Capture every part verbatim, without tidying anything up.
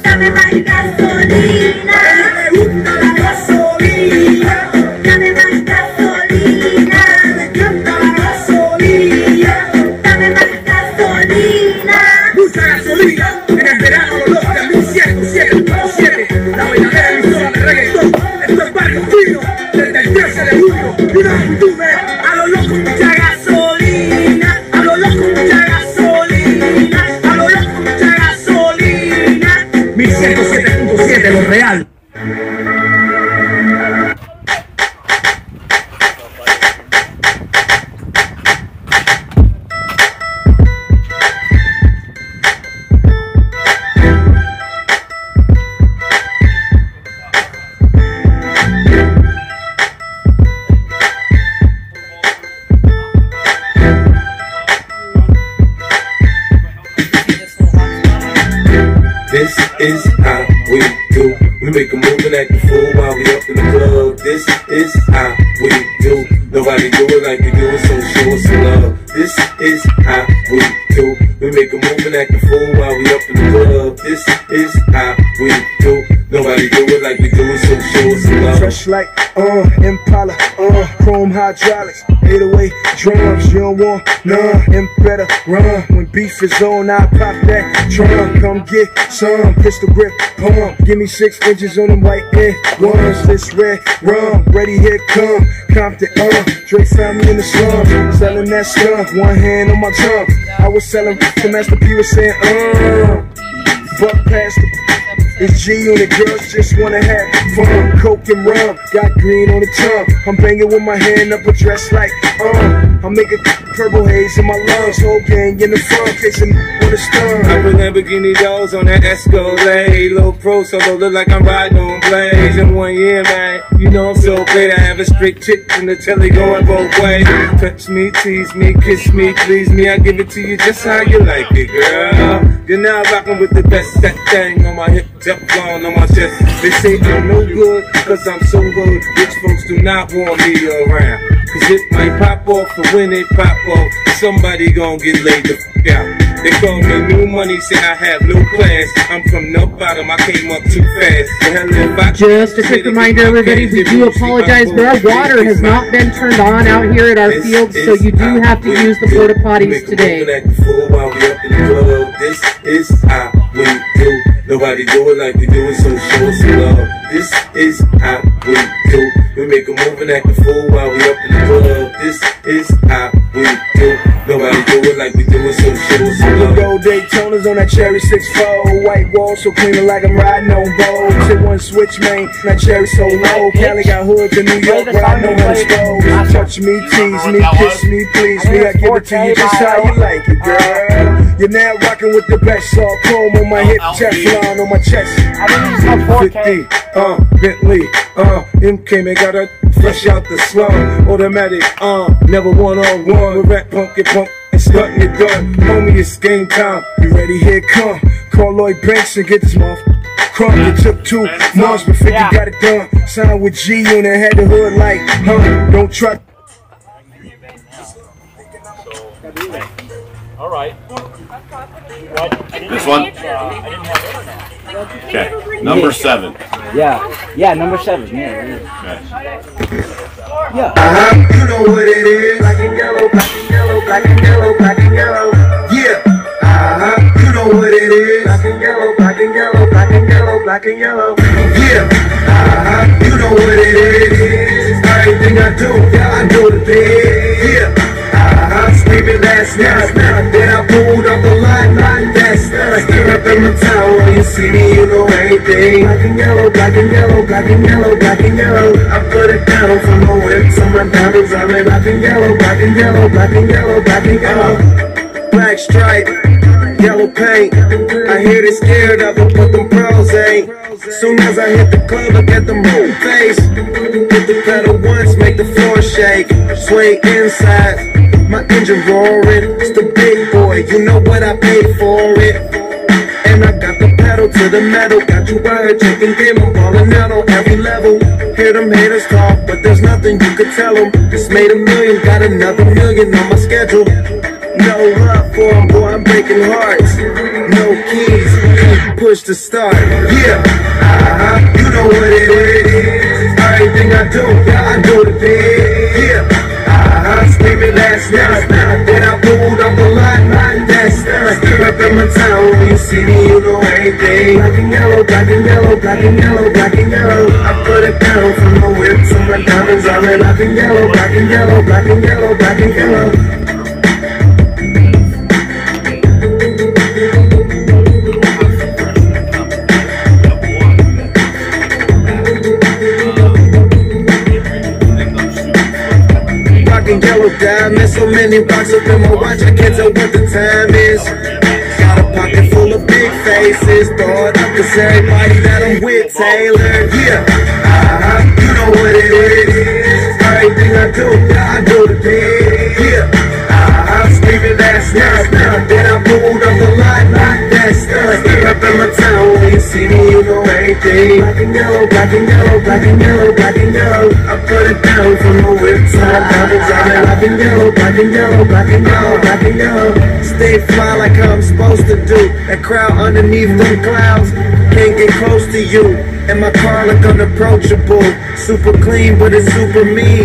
dame más gasolina. Me gusta la gasolina. Dame más gasolina. Me encanta la gasolina. Dame más gasolina. Mucha gasolina. En el verano los dos de mil ciento siete punto siete. La verdadera emisora de reggaetón. Esto es Barrio Fino. Desde el trece de julio. Y una multitud a lo loco mucha gasolina. A lo loco mucha gasolina. A lo loco mucha gasolina. mil ciento siete punto siete lo real. This is how we do. We make a move and act a fool while we up in the club. This is how we do. Nobody do it like we do it, so show us some love. This is how we do. We make a move and act a fool while we up in the club. This is how we do. Nobody do it like we do it, so show us some love. Fresh like, uh, Impala, uh, chrome hydraulics, eight oh eight drums, you don't want none, and better run. When beef is on, I pop that drum, come get some, pistol grip, pump, give me six inches on them white air ones, this red rum, ready, here come, Compton, uh, Dre found me in the slums, selling that stuff, one hand on my tongue, I was selling, the Master P was saying, uh, buck past the it's G Unit, girls just wanna have fun. Coke and rum, got green on the tongue. I'm banging with my hand up a dress like, uh I'm making purple haze in my lungs. Whole gang in the front, kissing on the stun. I put Lamborghini doors on that Escalade. Low pro solo, look like I'm riding on blades. In one year, man, you know I'm so great. I have a straight chick in the telly going both ways. Touch me, tease me, kiss me, please me. I give it to you just how you like it, girl. You're now rocking with the best. That thing on my hip, Teflon on my chest. They say I'm no good, cause I'm so good. Rich folks do not want me around. Cause it might pop off, but when it pop off, somebody gon' get laid the f*** out. They call me new money, say I have no class. I'm from the bottom, I came up too fast. The hell if I Just a quick reminder, everybody, we do apologize, but our water has not been turned on out here at our field, so you do have to use the porta potties today. This is how we do. Nobody do it like we do it, so show us some love. This is how we do. We make a move and act a fool while we up in the club. This is how we do. Nobody do it like we do it, so show us some love. Gold Daytonas on that cherry six four. White wall so clean like I'm riding on Vogue. Hit one switch, man, that cherry so low. Cali got hoods in New York where I know how to expose. Touch me, tease me, kiss me, please me. I give it to you just how you like it, girl. You're now rocking with the best, all chrome on my hip, Teflon on my chest. I think it's called four K. fifty, uh, Bentley, uh, M K, man, got a fresh out the slum. Automatic, uh, never one on one. With rap punk, get punk, and starting it done. Homie, it's game time. You ready? Here it come. Call Lloyd Banks and get this motherfucker. Crumb, it took two months, but fifty yeah. got it done. Signed with G Unit, had the hood like, huh, don't try. All right. This one? Okay. Number seven. Yeah. Yeah, number seven. Yeah. Okay. Yeah. Uh-huh. You know what it is. Black and yellow, black and yellow, black and yellow, black and yellow. Yeah. Uh-huh. You know what it is. Black and yellow, black and yellow, black and yellow, black and yellow. Yeah. Uh-huh. You know what it is. Everything I do, yeah, I do the big. Yeah. Uh-huh. Screaming last night, then I pulled up the line, line that's Still up in the town, when you see me, you know everything. Black and yellow, black and yellow, black and yellow, black and yellow. I put it down from my whips on my diamonds, I'm in black and yellow, black and yellow, black and yellow, black and yellow. Black stripe, yellow paint. I hear they scared of it, but them pros ain't. Soon as I hit the club, I get the moon face. Hit the pedal once, make the floor shake. Sway inside. My engine roaring, it's the big boy, you know what I paid for it. And I got the pedal to the metal, got you wired, checking game, I'm balling out on every level. Hear them haters talk, but there's nothing you could tell them. Just made a million, got another million on my schedule. No love for them, boy, I'm breaking hearts. No keys, push to start. Yeah, uh-huh, you know what it is. Everything I do, yeah, I do to bed. Yeah, uh-huh, screaming last night. Then I pulled up a lot, not that's right. Up in my town, when you see me, you know everything. Black and yellow, black and yellow, black and yellow, black and yellow. I put it down from the whip to my diamonds. I'm in black and yellow, black and yellow, black and yellow, black and yellow. Yellow diamond, so many rocks up in my watch, I can't tell what the time is. Got a pocket full of big faces, throw it up to everybody that I'm with, Taylor. Yeah, uh-huh, you know what it is. Everything I do, yeah, I do the big. Yeah, uh-huh, screaming last night. Then I pulled up the lot, like that stuff. Up in my town, when you see me, you know everything. Black and yellow, black and yellow, black and yellow, black and yellow. I put it down from the whip to my diamonds. Black and yellow, black and yellow, black and yellow, black and yellow. Stay fly like I'm supposed to do. That crowd underneath them clouds can't get close to you. And my car look unapproachable. Super clean, but it's super mean.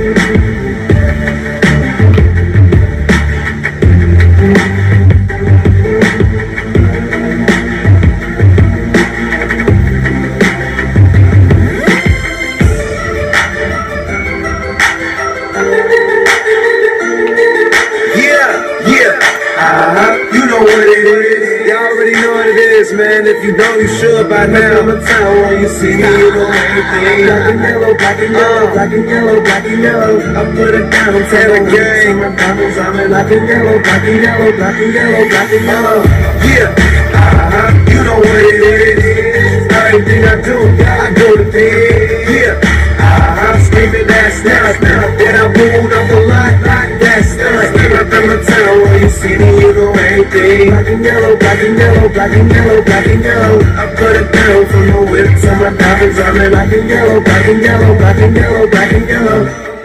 Man, if you know, you should by now. I'm town when you see me, you know everything. Black and yellow, black and yellow, black and yellow, black and yellow. I put it down, Taylor gang. My diamonds, I'm in black and yellow, black and yellow, black and yellow, black and yellow. Yeah, uh-huh, you know what it is. Everything I do, yeah, I do the thing. Yeah, uh-huh, screaming last night. Then I pulled up a lot, like that stuff. Up in my town when you see me, you know everything. Black and yellow, black and yellow, black and yellow, black and yellow. I put it down from the whip to my diamonds. I'm in black and yellow, black and yellow, black and yellow, black and yellow.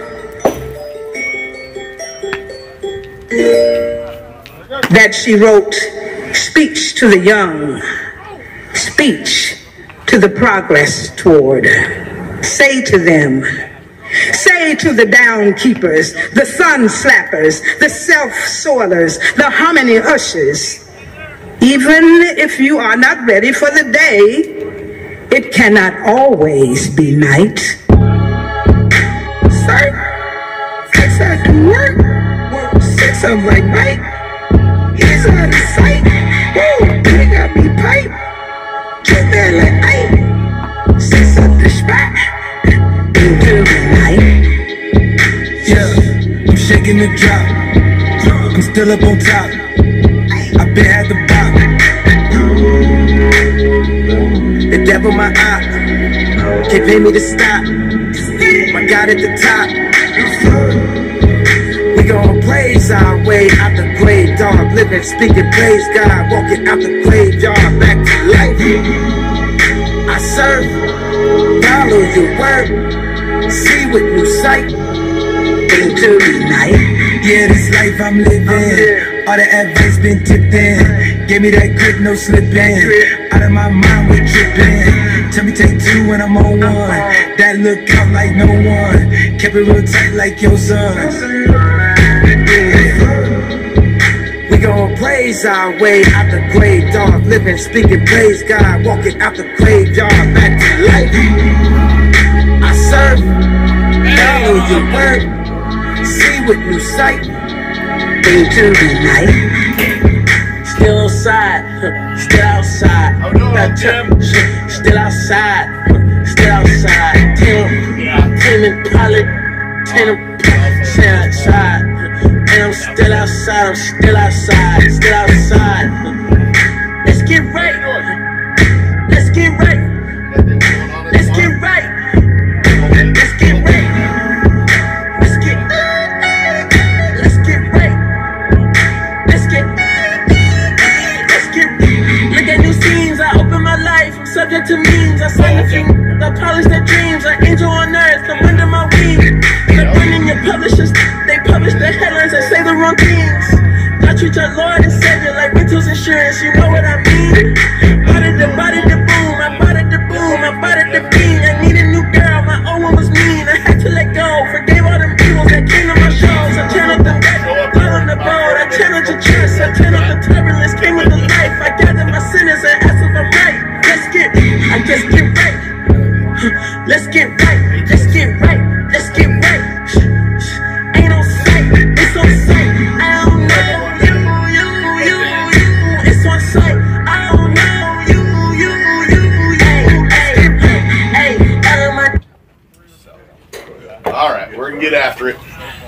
That she wrote speech to the young, speech to the progress toward. Say to them, say to the down keepers, the sun slappers, the self-soilers, the harmony ushers, even if you are not ready for the day, it cannot always be night. Sir, sex after work, work six of like night, he's out of sight, whoa, they got me pipe, get there like night, six of the spot, until the night. Yeah, I'm shaking the drop, I'm still up on top, I've been at the bottom. The devil my eye, can't pay me to stop, my God at the top. We gon' blaze our way out the grave, dog, living, speaking, praise God, walking out the graveyard, back to life. I serve, follow your word, see with new sight, into the night. Yeah, this life I'm living, all the advice been tipped in. Gave me that grip, no slipping. Out of my mind, we tripping. Tell me take two when I'm on one. That look out like no one. Kept it real tight like your son. We gon' praise our way out the grave, dog. Living, speaking, praise God. Walking out the graveyard, back to life. I serve, follow your word, see with new sight, into the night. Still outside, still outside. That term, still outside, still outside. Tim, Tim and Pilot, Tim, still outside. And I'm still outside, I'm still outside, still outside. Let's get right, let's get right, let's get right, let's get right, let's get, let's get right, let's get, let's get. Look at new scenes, I open my life, I'm subject to memes, I sign the thing, I polish their dreams, an angel on earth, I'm under my wings. They're running your publishers, they publish the headlines and say the wrong things. I treat your Lord and Savior like rentals insurance, you know what I mean? Part of the I just get right. Let's get right. Let's get right. Let's get right. Ain't on sight. It's on sight. I don't know you, you, you, you. It's on sight. I don't know you, you, you, you. Hey, hey, hey. Out of my. All right, we're gonna get after it.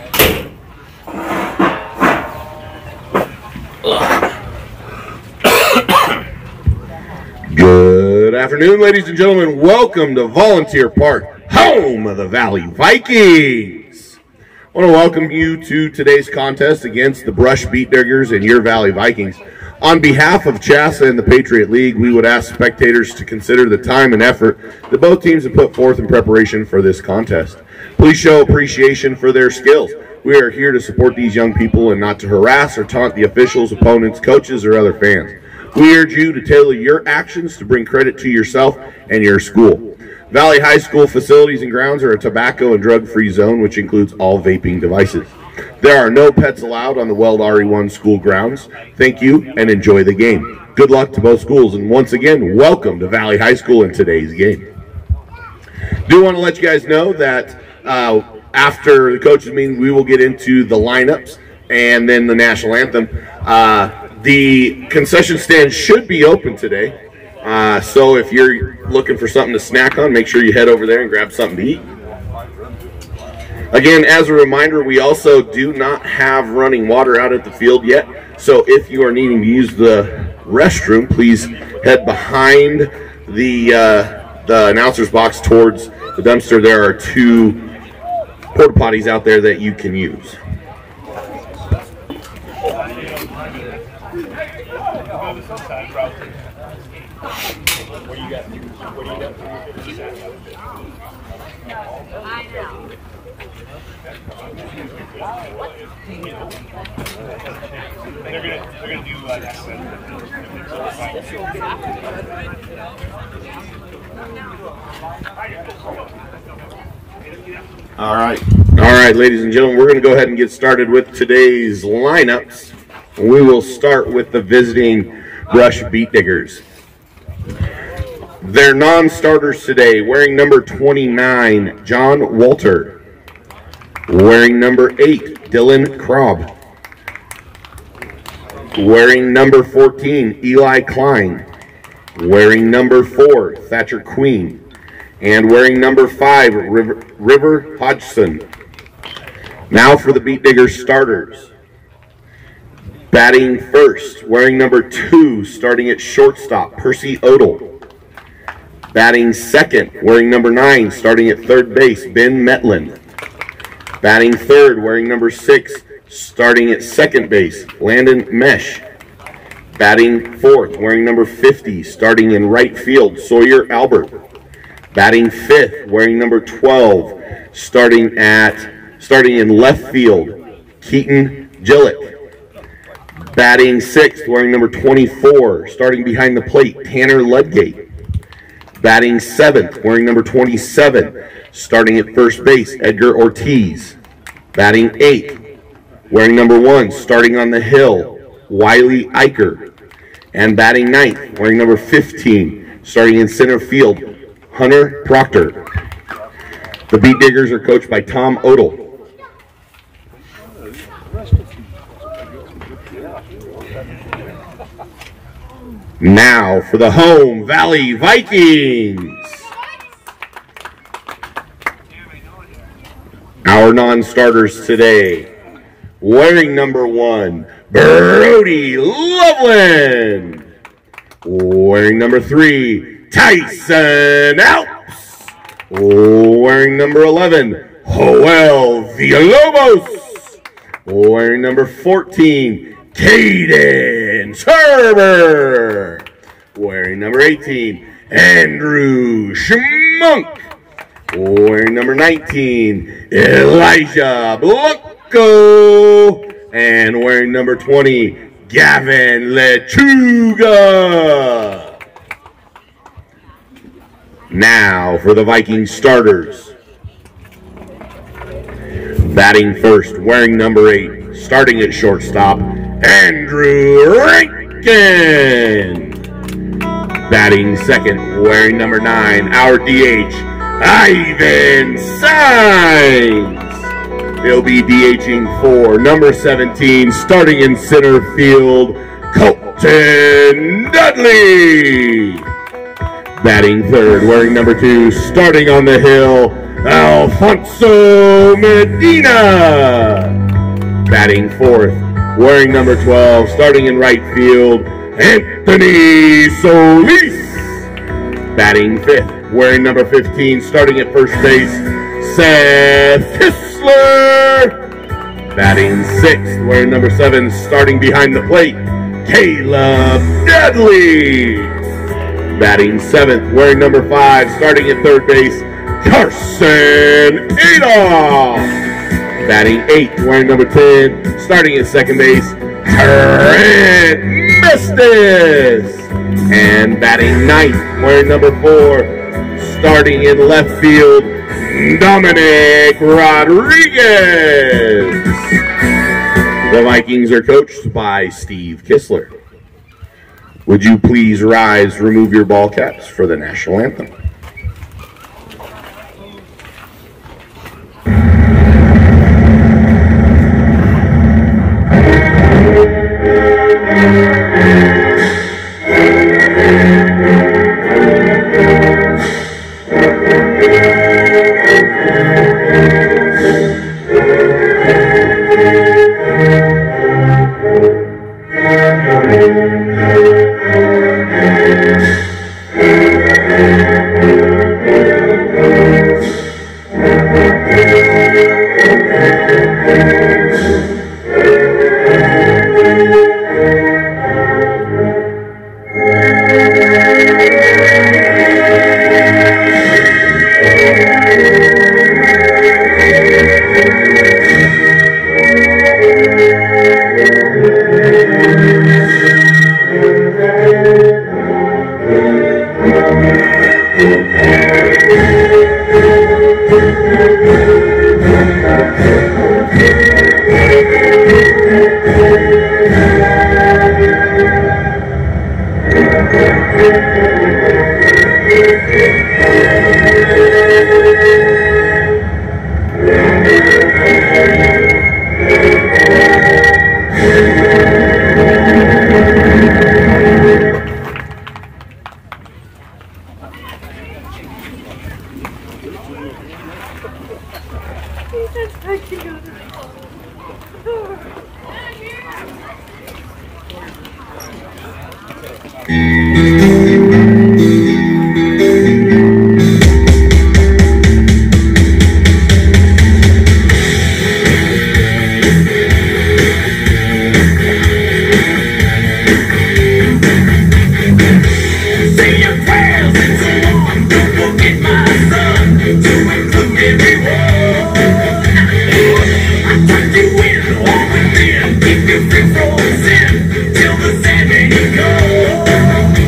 Good afternoon, ladies and gentlemen. Welcome to Volunteer Park, home of the Valley Vikings. I want to welcome you to today's contest against the Brush Beat Diggers and your Valley Vikings. On behalf of CHASA and the Patriot League, we would ask spectators to consider the time and effort that both teams have put forth in preparation for this contest. Please show appreciation for their skills. We are here to support these young people and not to harass or taunt the officials, opponents, coaches, or other fans. We urge you to tailor your actions to bring credit to yourself and your school. Valley High School facilities and grounds are a tobacco and drug-free zone, which includes all vaping devices. There are no pets allowed on the Weld R E one school grounds. Thank you and enjoy the game. Good luck to both schools, and once again, welcome to Valley High School in today's game. Do want to let you guys know that uh, after the coaches meeting, we will get into the lineups and then the national anthem. Uh, The concession stand should be open today, uh, so if you're looking for something to snack on, make sure you head over there and grab something to eat. Again, as a reminder, we also do not have running water out at the field yet, so if you are needing to use the restroom, please head behind the, uh, the announcer's box towards the dumpster. There are two porta potties out there that you can use. All right. All right, ladies and gentlemen, we're going to go ahead and get started with today's lineups. We will start with the visiting Brush Beat Diggers. Their non-starters today, wearing number twenty-nine, John Walter. Wearing number eight, Dylan Krob. Wearing number fourteen, Eli Klein. Wearing number four, Thatcher Queen. And wearing number five, River, River Hodgson. Now for the Beat Diggers starters. Batting first, wearing number two, starting at shortstop, Percy Odell. Batting second, wearing number nine, starting at third base, Ben Metlin. Batting third, wearing number six, starting at second base, Landon Mesh. Batting fourth, wearing number fifty, starting in right field, Sawyer Albert. Batting fifth, wearing number twelve, starting at starting in left field, Keaton Gillick. Batting sixth, wearing number twenty-four, starting behind the plate, Tanner Ludgate. Batting seventh, wearing number twenty-seven, starting at first base, Edgar Ortiz. Batting eighth, wearing number one, starting on the hill, Wiley Eicher. And batting ninth, wearing number fifteen, starting in center field, Hunter Proctor. The Beat Diggers are coached by Tom Odell. Now for the home Valley Vikings. Our non-starters today, wearing number one, Brody Loveland. Wearing number three, Tyson Alps. Wearing number eleven, Joel Villalobos. Wearing number fourteen, Caden Serber. Wearing number eighteen, Andrew Schmunk. Wearing number nineteen, Elijah Blanco. And wearing number twenty, Gavin Lechuga. Now for the Vikings starters. Batting first, wearing number eight, starting at shortstop, Andrew Rankin. Batting second, wearing number nine, our D H, Ivan Saenz. He'll be DHing for number seventeen, starting in center field, Colton Dudley. Batting third, wearing number two, starting on the hill, Alfonso Medina. Batting fourth, wearing number twelve, starting in right field, Anthony Solis. Batting fifth, wearing number fifteen, starting at first base, Seth Kistler. Batting sixth, wearing number seven, starting behind the plate, Caleb Dudley. Batting seventh, wearing number five, starting at third base, Carson Adolph. Batting eighth, wearing number ten, starting at second base, Trent Mestis. And batting ninth, wearing number four, starting in left field, Dominic Rodriguez. The Vikings are coached by Steve Kistler. Would you please rise, remove your ball caps for the national anthem? Till the sand ain't go.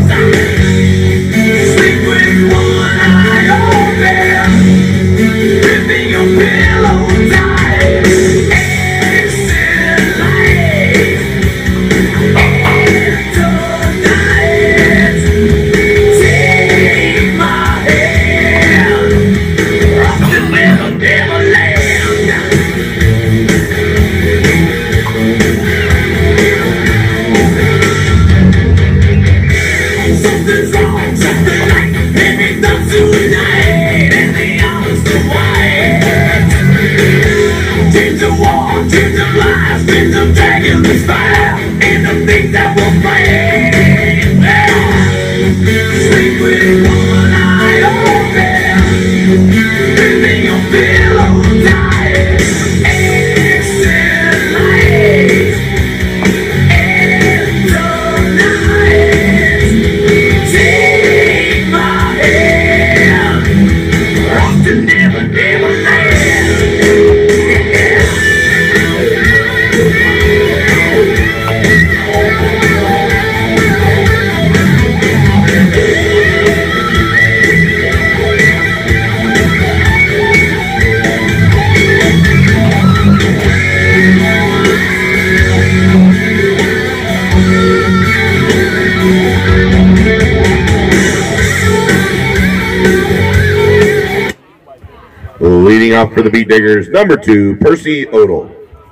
Leading off for the Beat Diggers, number two, Percy Odell.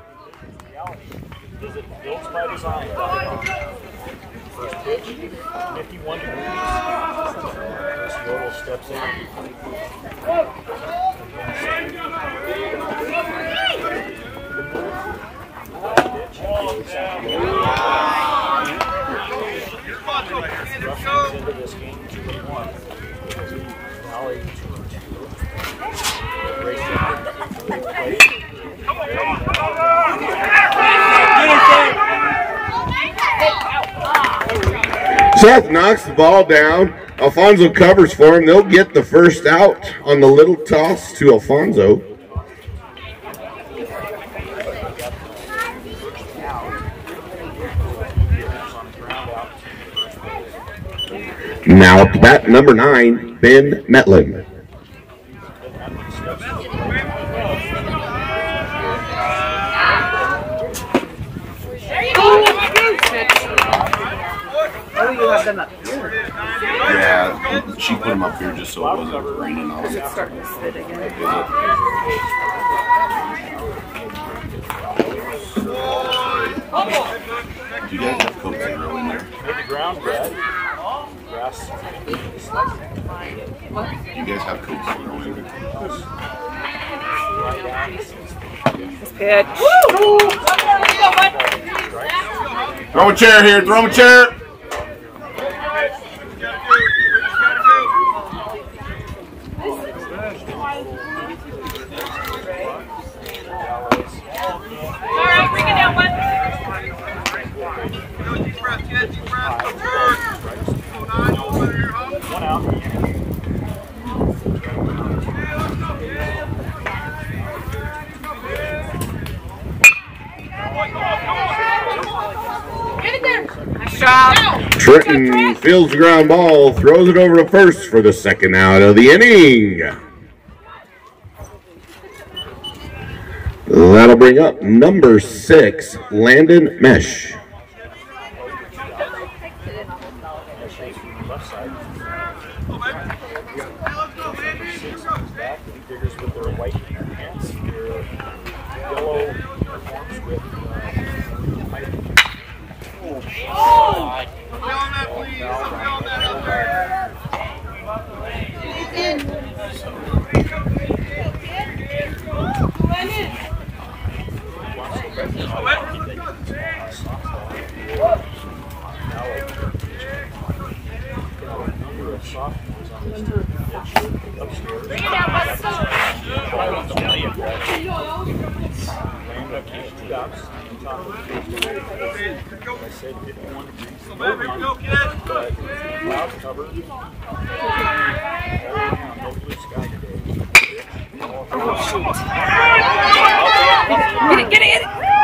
Is it built by design? First pitch, fifty-one degrees. Percy Odell steps in. Rushing into this game two and one. Valley two and two. Seth knocks the ball down. Alfonso covers for him. They'll get the first out on the little toss to Alfonso. Now up to bat, number nine, Ben Metlin. Yeah, she put him up here just so it wasn't raining all the time. It's starting to spit again. Do you guys have Coke Zero in there? The ground red. Grass. Do you guys have Coke Zero in there? This pitch. Throw a chair here, throw a chair. Alright, bring it down one. One out. Get it there. Nice job. Trenton fields the ground ball, throws it over to first for the second out of the inning. That'll bring up number six, Landon Mesh. Diggers with their white pants, their yellow uniforms with Get it, get it, get it.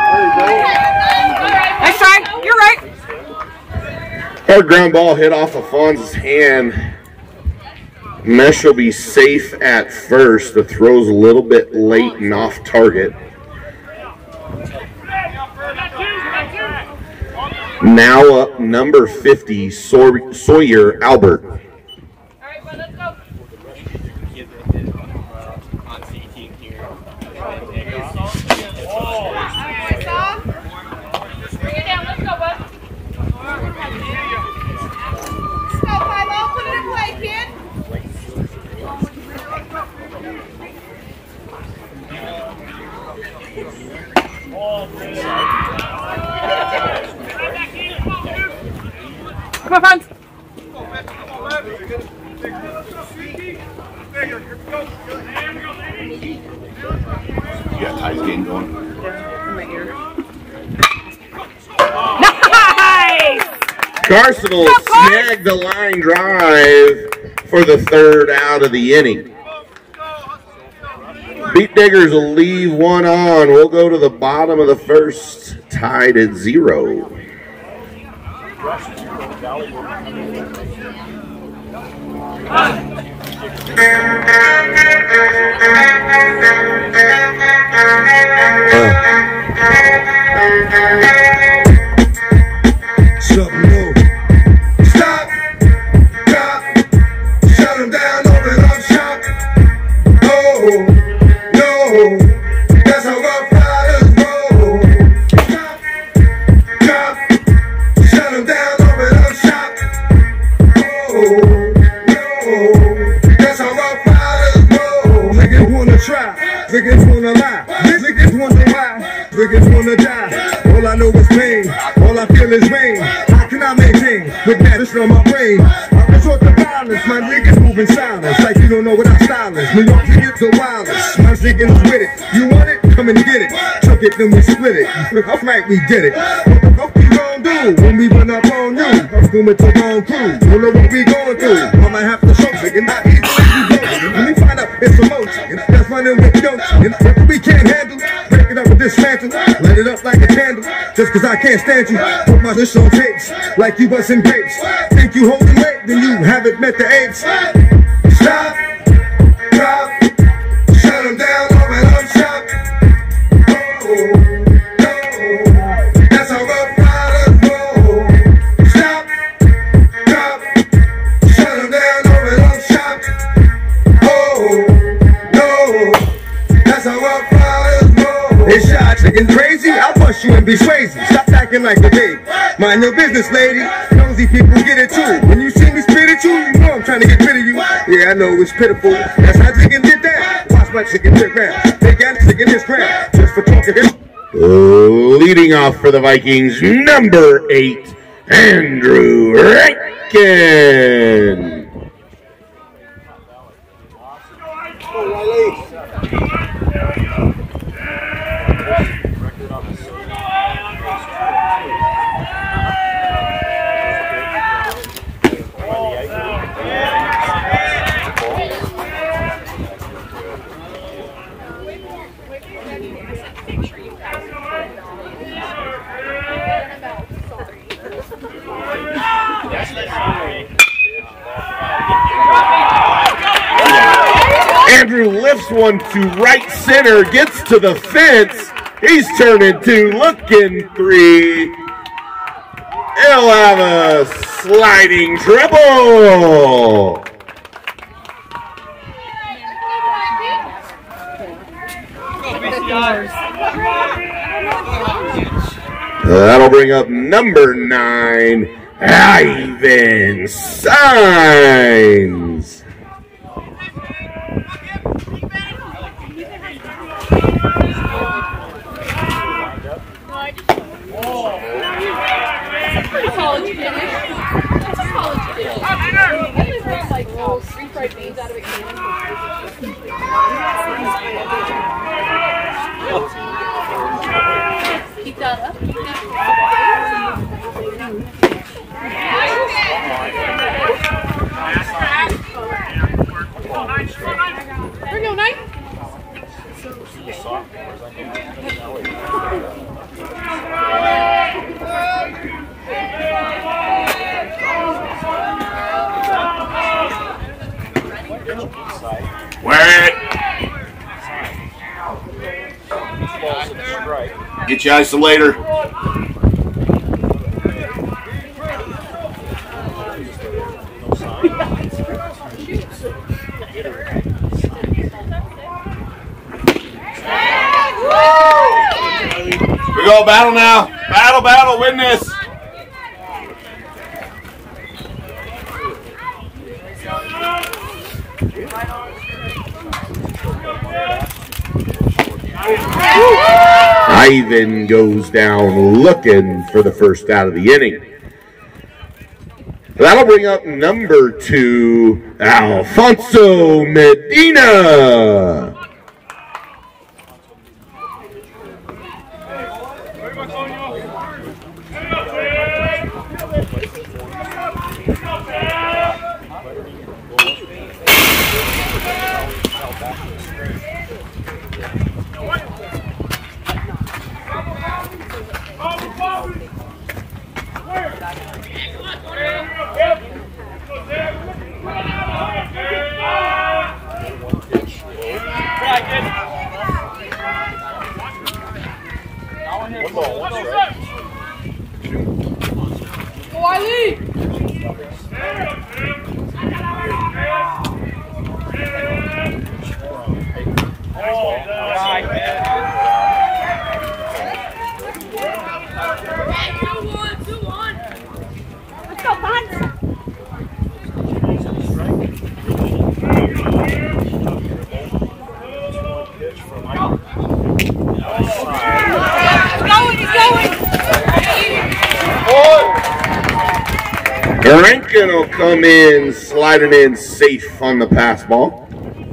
Nice try. You're right. Hard ground ball hit off Alfonso's hand. Mesh will be safe at first. The throw's a little bit late and off target. Now up number fifty, Saw- Sawyer Albert. All right, bud, let's go. Bring it down. Let's go, bud. Let's go, five oh. Put it in play, kid. Come on, Franz. You got Ty's game going? Nice! Carson will snag the line drive for the third out of the inning. Beat Diggers will leave one on. We'll go to the bottom of the first, tied at zero. Something new. Stop, drop, shut 'em down, open up shop. Oh, Niggas wanna lie, niggas wonder why, niggas wanna die. All I know is pain, all I feel is rain. How can I maintain with medicine on my brain? I resort to violence, my niggas moving silence, like you don't know what our style is. New York niggas the wildest, my niggas with it. You want it? Come and get it. Took it, then we split it. I'm right, we did it. What the fuck we gon' do when we run up on you? I'm doing to wrong crew. Don't know what we going through. I'ma have to show nigga, not easy like we broke. When we find out it's emotion, that's running with jokes. And what we can't handle, break it up and dismantle. Light it up like a candle, just cause I can't stand you. Put my dish on tapes, like you bustin' grapes. Think you holding weight, then you haven't met the apes. Stop, drop, shut them down, all right, I'm shot. Oh, no, that's how rough riders roll. Stop, drop, shut them down, all right, I'm shot. Oh, no, that's how rough riders roll. It's shot, chicken crazy, I'll bust you and be crazy. Stop acting like a baby. Mind your business, lady. Nosy people get it too. When you see me spit at you, you know I'm trying to get rid of you. Yeah, I know it's pitiful. That's how chicken did that. Watch my chicken trip round. They got chicken this crap just for talking this. Leading off for the Vikings, number eight, Andrew Rankin. Andrew lifts one to right center, gets to the fence. He's turning two, looking three. He'll have a sliding treble. That'll bring up number nine, Ivan Signs. College finish. It's a college finish. I live like little refried beans out of a can. Keep that up. Keep that up. There we go, Knight. Wait. Get you isolator. We go battle now. Battle, battle, win this. Ivan goes down looking for the first out of the inning. That'll bring up number two, Alfonso Medina. Rankin will come in, sliding in safe on the pass ball.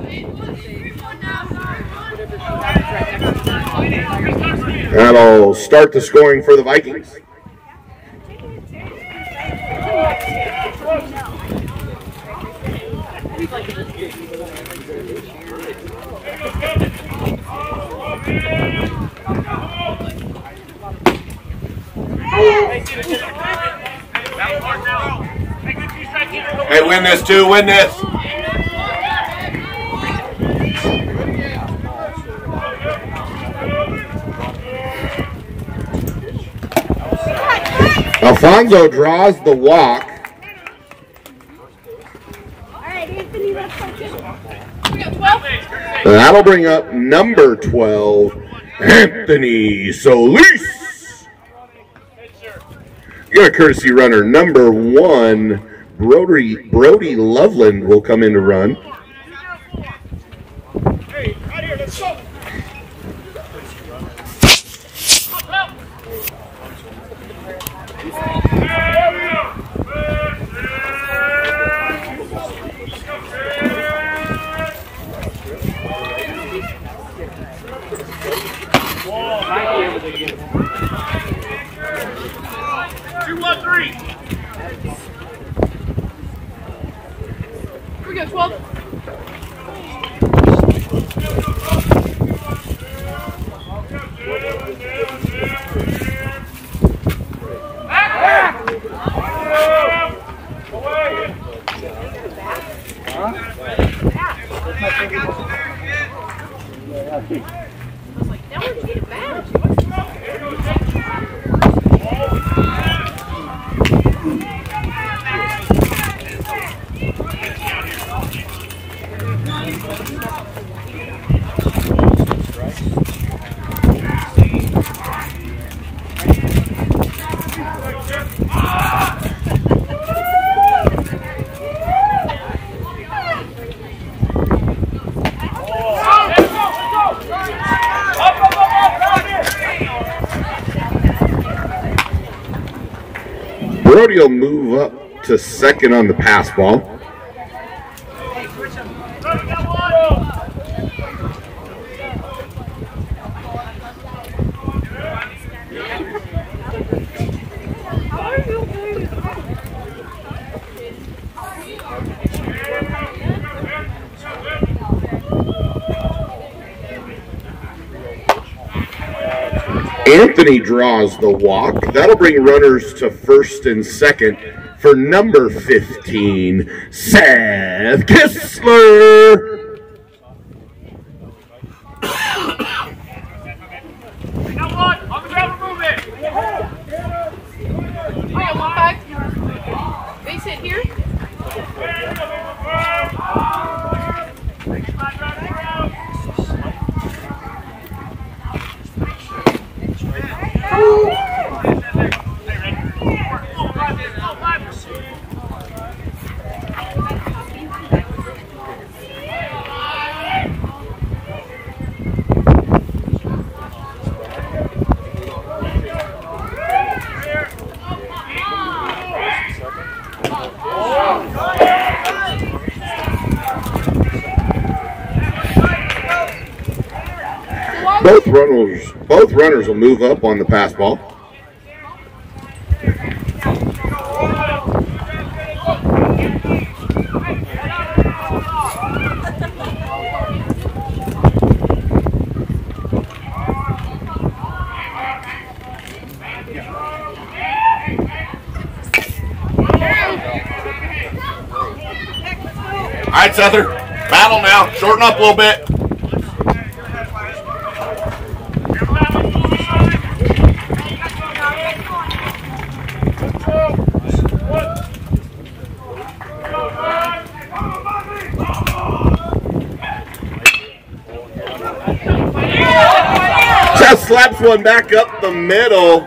That'll start the scoring for the Vikings. Hey, win this too, win this. Alfonso draws the walk. That'll bring up number twelve, Anthony Solis. You got a courtesy runner, number one, Brody, Brody Loveland will come in to run. Hey, right here, let's go. Two, one, three. Here we go, twelve. Now we're getting back. Brody will move up to second on the pass ball. Anthony draws the walk. That'll bring runners to first and second for number fifteen, Seth Kistler. On the ground, move it. All right, one five. Base hit here. Both runners, both runners will move up on the pass ball. All right, Sether, battle now. Shorten up a little bit. Seth slaps one back up the middle.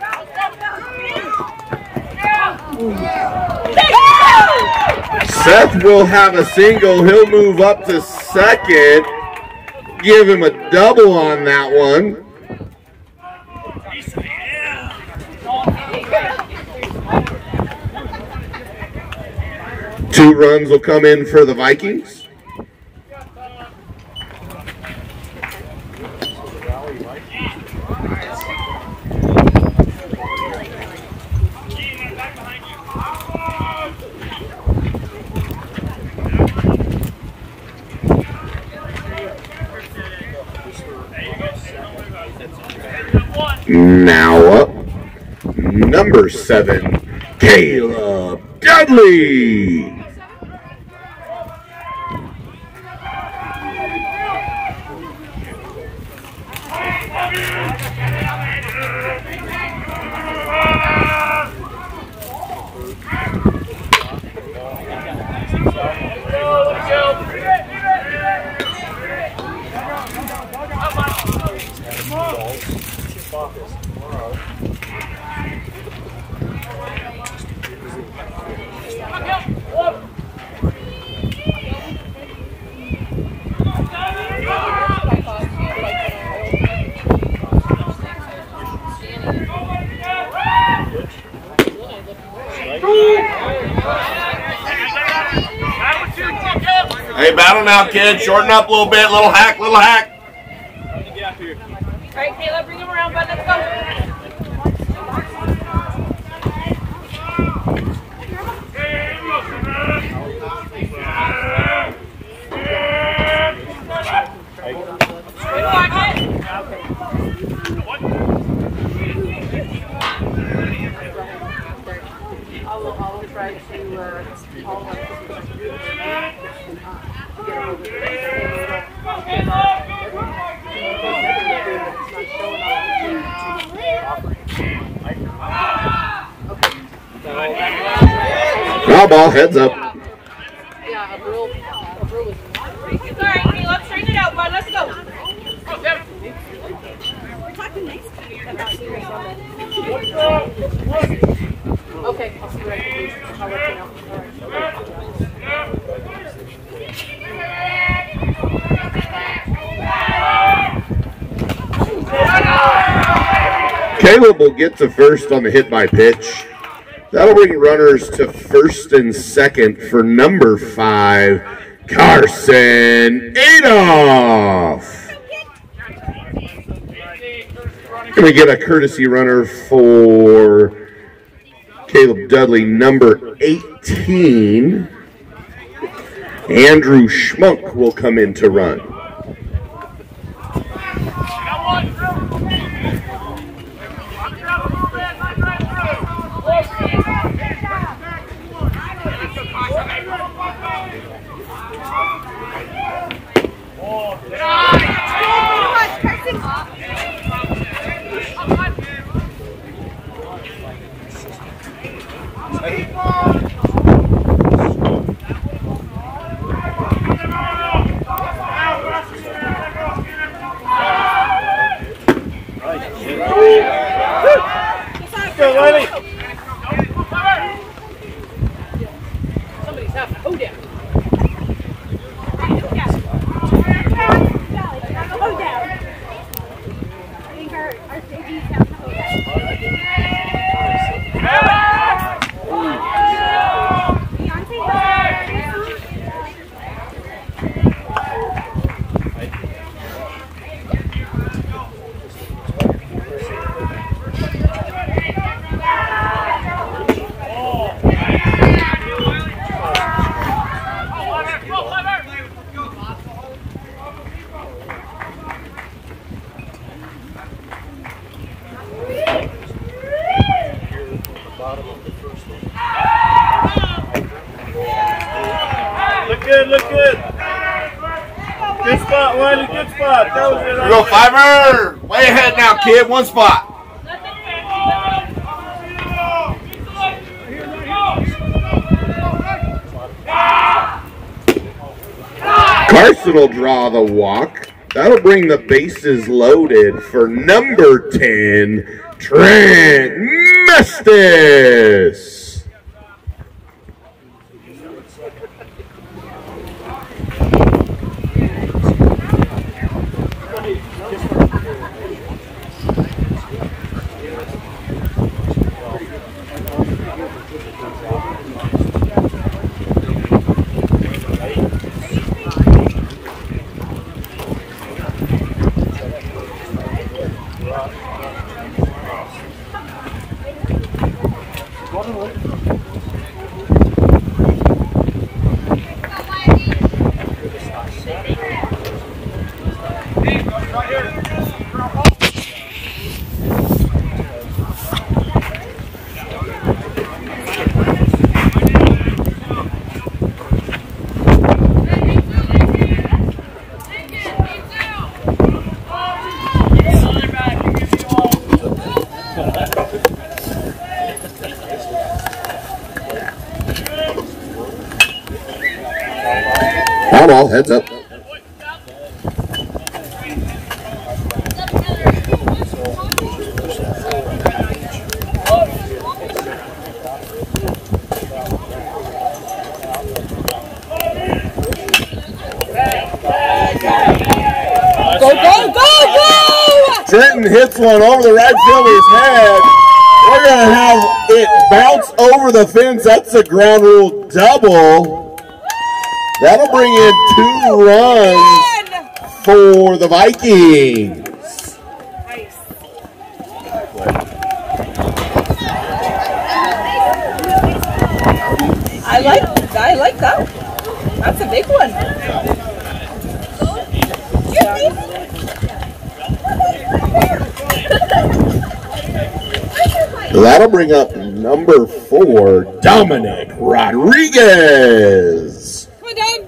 Seth will have a single. He'll move up to second. Give him a double on that one. Two runs will come in for the Vikings. Now up, number seven, Caleb Dudley. Hey, battle now, kid. Shorten up a little bit. Little hack, little hack. All right, Caleb, bring him around, bud. Let's go. I will, I will try to uh, call one. Foul ball, heads up. Yeah, a real, a real was. It's all right, Caleb. Straighten it out, bud. Let's go. We're talking nice. Okay, I'll see you right. I'll let you know. All right. Caleb will get to first on the hit by pitch. That'll bring runners to first and second for number five, Carson Adolph. Can we get a courtesy runner for Caleb Dudley, number eighteen? Andrew Schmunk will come in to run. Somebody's having a hold down. Look good, look good. Good spot, Wiley, good spot. That was it. Here we go, Fiver. Way ahead now, kid. One spot. Carson will draw the walk. That'll bring the bases loaded for number ten, Trent Mestis. Foul ball, heads up. Go, go, go, go! Trenton hits one over the right fielder's head. We're going to have it bounce over the fence. That's a ground rule double. That'll bring in two runs for the Vikings. I like, I like that. That's a big one. That'll bring up number four, Dominic Rodriguez. Come on, Dad.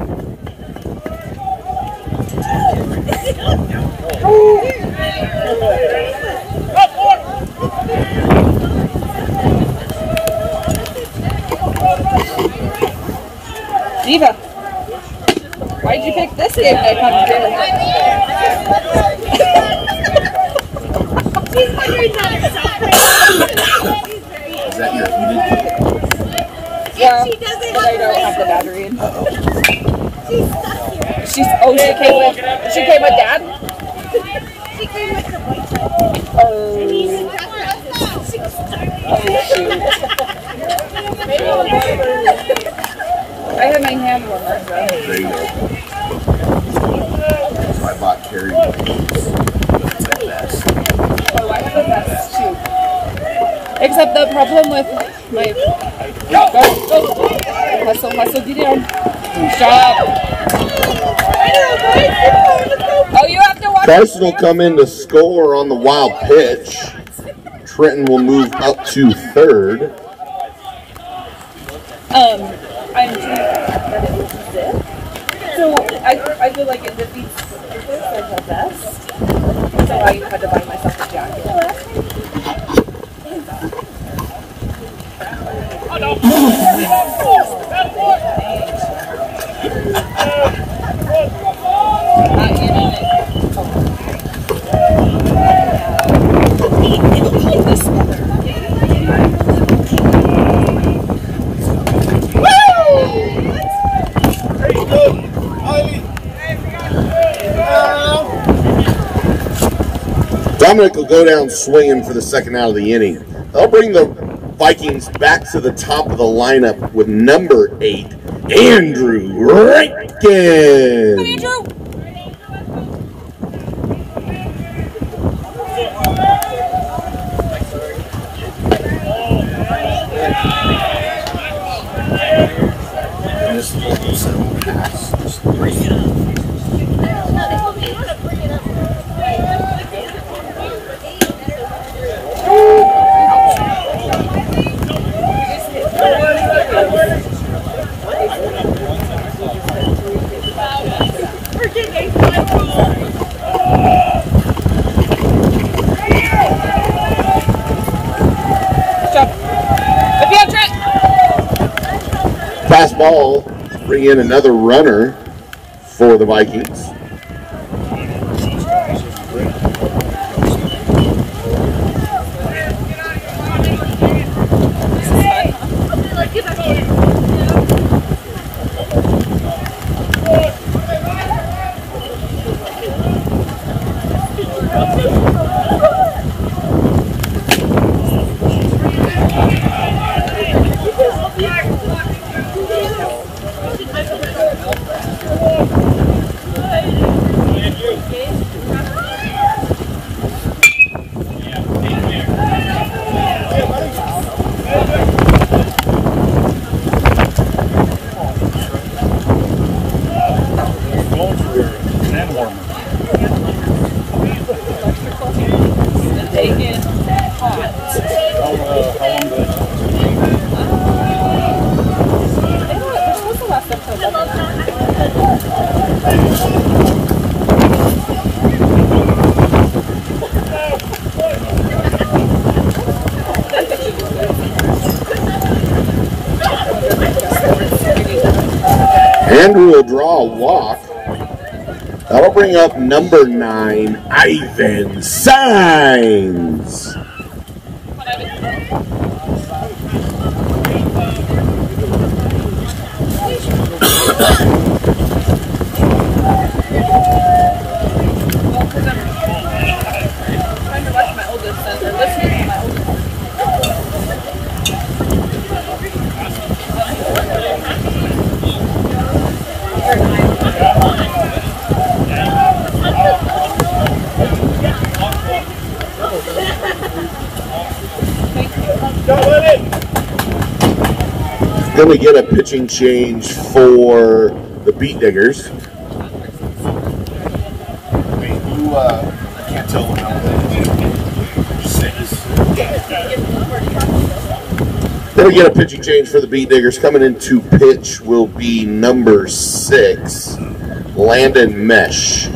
Diva, why'd you pick this game to come together? Is that your heated? Yeah, but I don't have the battery in. Uh-oh. She's, oh, she came with, she came with Dad? She came with the boyfriend. Oh. And he's in Texas. Oh, shoot. I have my hand warmer. There you go. I bought Carrie Wayne's. It's that vest. Oh, I have a vest too. Except the problem with my... Go, go! Hustle, hustle, get down. Stop! Oh, you have to watch... Carson will come in to score on the wild pitch. Trenton will move up to third. Um, I'm trying that it was zip. So I, I feel like it defeats the purpose of a vest. So I had to buy myself a jacket. Dominic will go down swinging for the second out of the inning. They'll bring the Vikings back to the top of the lineup with number eight, Andrew Rankin. Come, Andrew. This whole seven pass. Just bring it up. Pass ball, bring in another runner for the Vikings. Andrew will draw a walk. That'll bring up number nine, Ivan Signs. Then we get a pitching change for the Beat Diggers. Who, uh, I can't tell what number that is. Six. Then we get a pitching change for the Beat Diggers. Coming into pitch will be number six, Landon Mesh.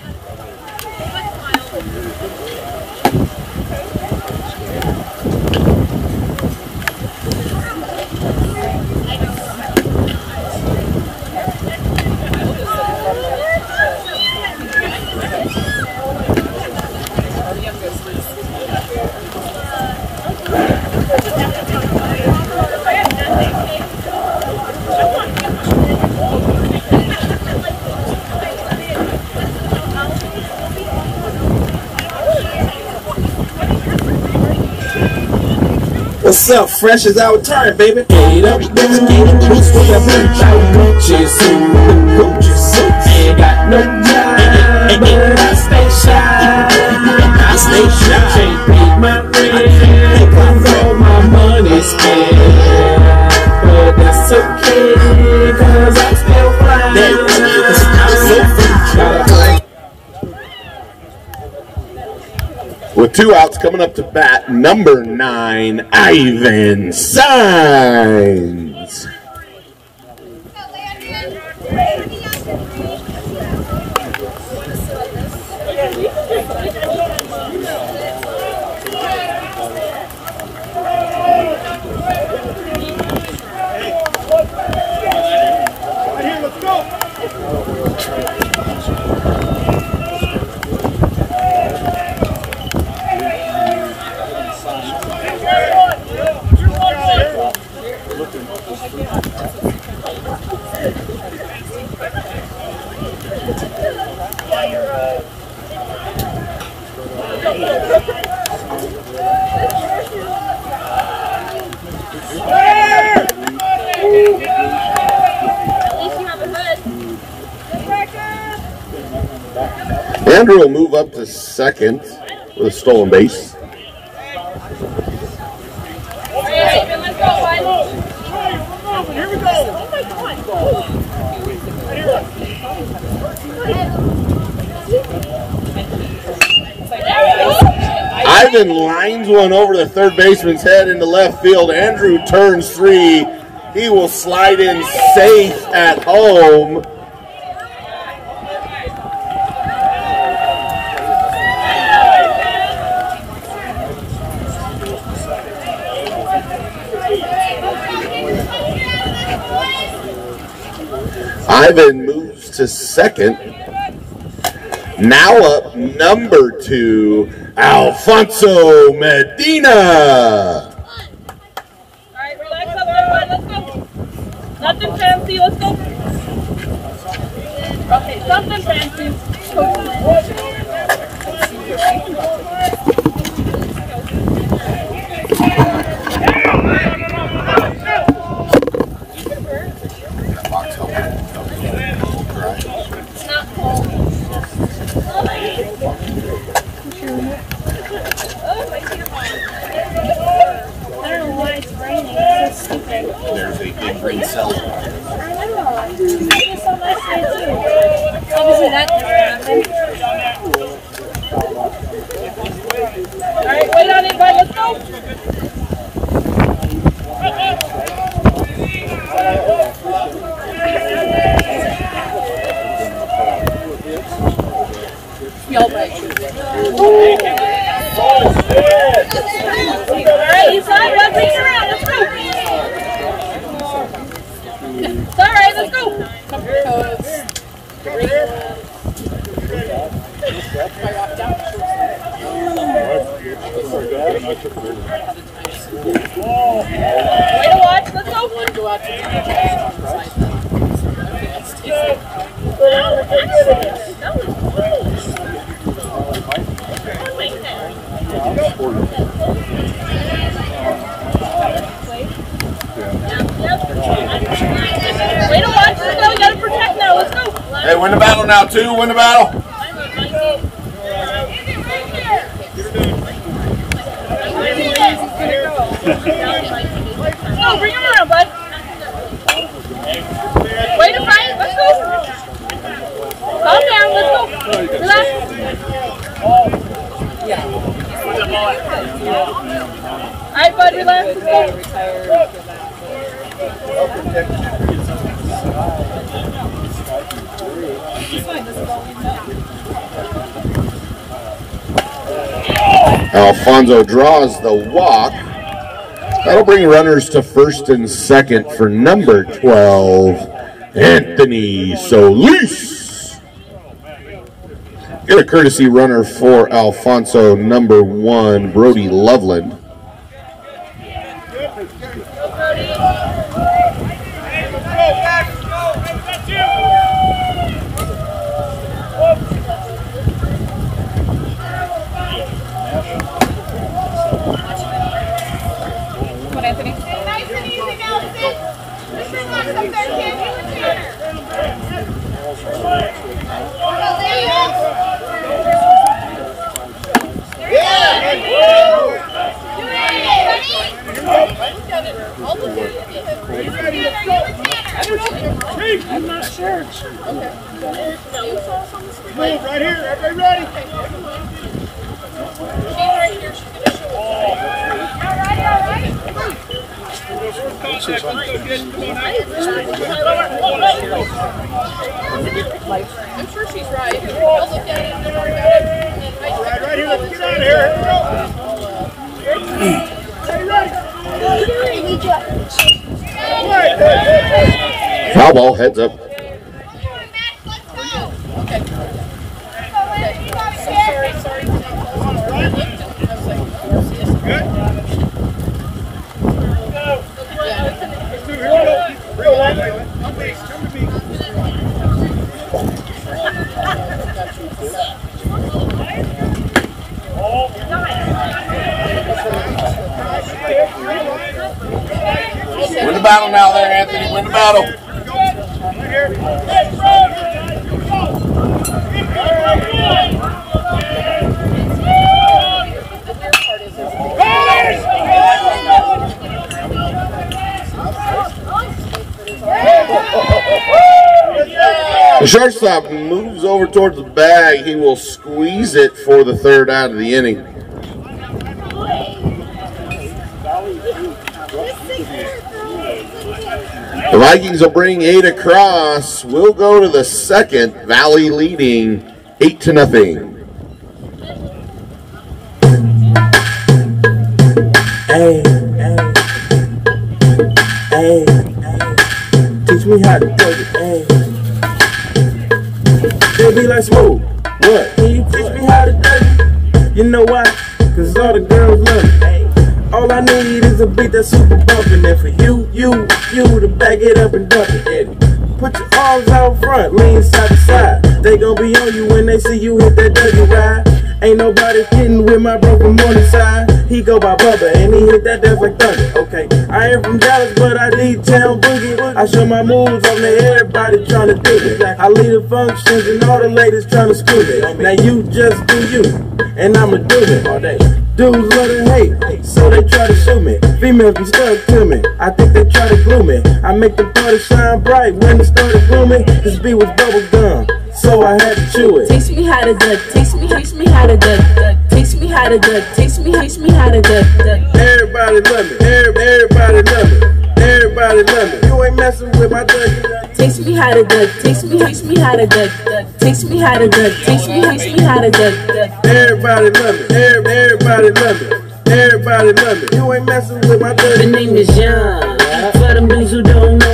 What's up? Fresh is our turn, baby. Get up, let's get it loose with a bitch. Gucci suit, Gucci suit. Ain't got no job, but I stay shy. I stay shy. Can't pay my rent, all my money spent, but that's okay, cause I'm still flying. I'm so free. With two outs, coming up to bat, number nine, Ivan Signs. Andrew will move up to second with a stolen base. Here we go. Oh my God. Ivan lines one over the third baseman's head into left field. Andrew turns three. He will slide in safe at home. Ivan moves to second. Now up number two, Alfonso Medina. All right, relax up, everyone. Let's go. Nothing fancy. Let's go. Okay, something fancy. It's not cold. I don't know why it's raining. It's so stupid. There's a big green cell. I know. It's so nice there too. Obviously that never happened. Alright, wait on it, bud. Let's go. Y'all right. Alright, inside, run things around. Let's go. It's alright, let's go. Comfort codes. Way to watch, let's go. One go out to the Way to watch, let's go, we gotta protect now, let's go. Hey, win the battle now, two, win the battle. No, bring him around, bud. Way to fight, let's go. Calm down, let's go. Relax. Yeah. Alright, bud, relax, let's go. Alfonso draws the walk. That'll bring runners to first and second for number twelve, Anthony Solis. Get a courtesy runner for Alfonso, number one, Brody Loveland. I'm not sure. Okay. Move right here. Everybody ready? She's right here. She's going to show us. All right, all right. I'm sure she's right. I'll look at it and then worry about it. All right, right here. Let's get out of here. Here we go. Foul ball, heads up. Okay. Sorry, sorry. Good. Let's do it. Real long way. Come to me. Come to me. Win the battle now there, Anthony. Win the battle. The shortstop moves over towards the bag. He will squeeze it for the third out of the inning. The Vikings will bring eight across. We'll go to the second. Valley leading eight to nothing. Hey, hey, hey, teach me how to do it. Hey, baby, like smooth. What? Can you teach me how to do it? You know why? Cause all the girls love me. All I need is a beat that's super bumpin', and for you, you, you to back it up and dump it. Yeah. Put your arms out front, lean side to side. They gon' be on you when they see you hit that dougie ride. Ain't nobody kidding with my bro from Morningside. He go by Bubba and he hit that death like thunder. Okay, I ain't from Dallas, but I lead town boogie. I show my moves on there, everybody tryna do it. I lead the functions and all the ladies tryna screw it. Now you just do you, and I'ma do it all day. Dudes love to hate, so they try to shoot me. Females be stuck to me, I think they try to glue me. I make the party shine bright when it started glooming. This beat was bubble gum, so I had to chew it. Taste me how to duck, taste me, taste me how to duck, duck. Taste me how to duck, taste me, taste me how to duck, duck. Everybody love me, everybody love me, everybody love me. You ain't messing with my duck. Taste me how to duck, taste me, taste me how to duck, duck. Taste me how to duck, taste me, taste me how to duck, duck. Everybody love me, everybody love me, everybody love me. You ain't messing with my duck. The name is Young, for them dudes who don't know me.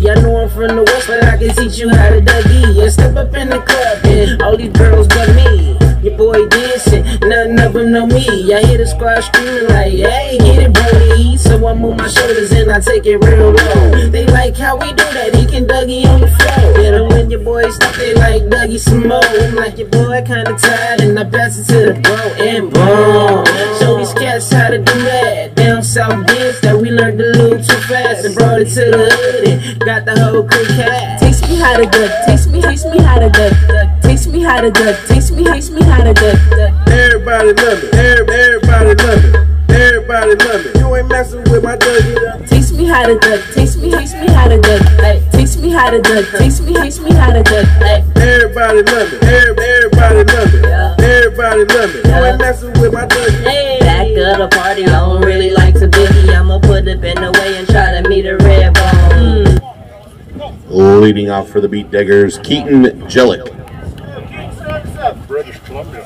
I know I'm from the west, but I can teach you how to Dougie. Yeah, step up in the club, and all these girls but me. Your boy dancing, none of them know me. I hear the squad screaming like, hey, get it, Brody. So I move my shoulders and I take it real low. They like how we do that, he can Dougie on the floor. Yeah, and when your boy stop, they like Dougie some more. I'm like, your boy kinda tired, and I pass it to the bro, and boom. Show these cats how to do that. Down south dance that we learned to lose too fast, and brought it to the hood and got the whole crew cat. Taste me how to duck, taste me, taste me how to duck, duck. Taste me how to duck, taste me, taste me how to duck, duck. Everybody love it, everybody love it, everybody love it. You ain't messing with my Dougie. Taste me how to duck, taste me, taste me how to duck, ay. Taste me how to duck, taste me, taste me how to duck, ay. Everybody love it, everybody love it, everybody love it. You ain't messing with my Dougie. Hey, back of the party, I don't really like to boogie. I'ma put the pen away and try to meet a red bone. Leading off for the Beat Diggers, Keaton Jellick. British Columbia.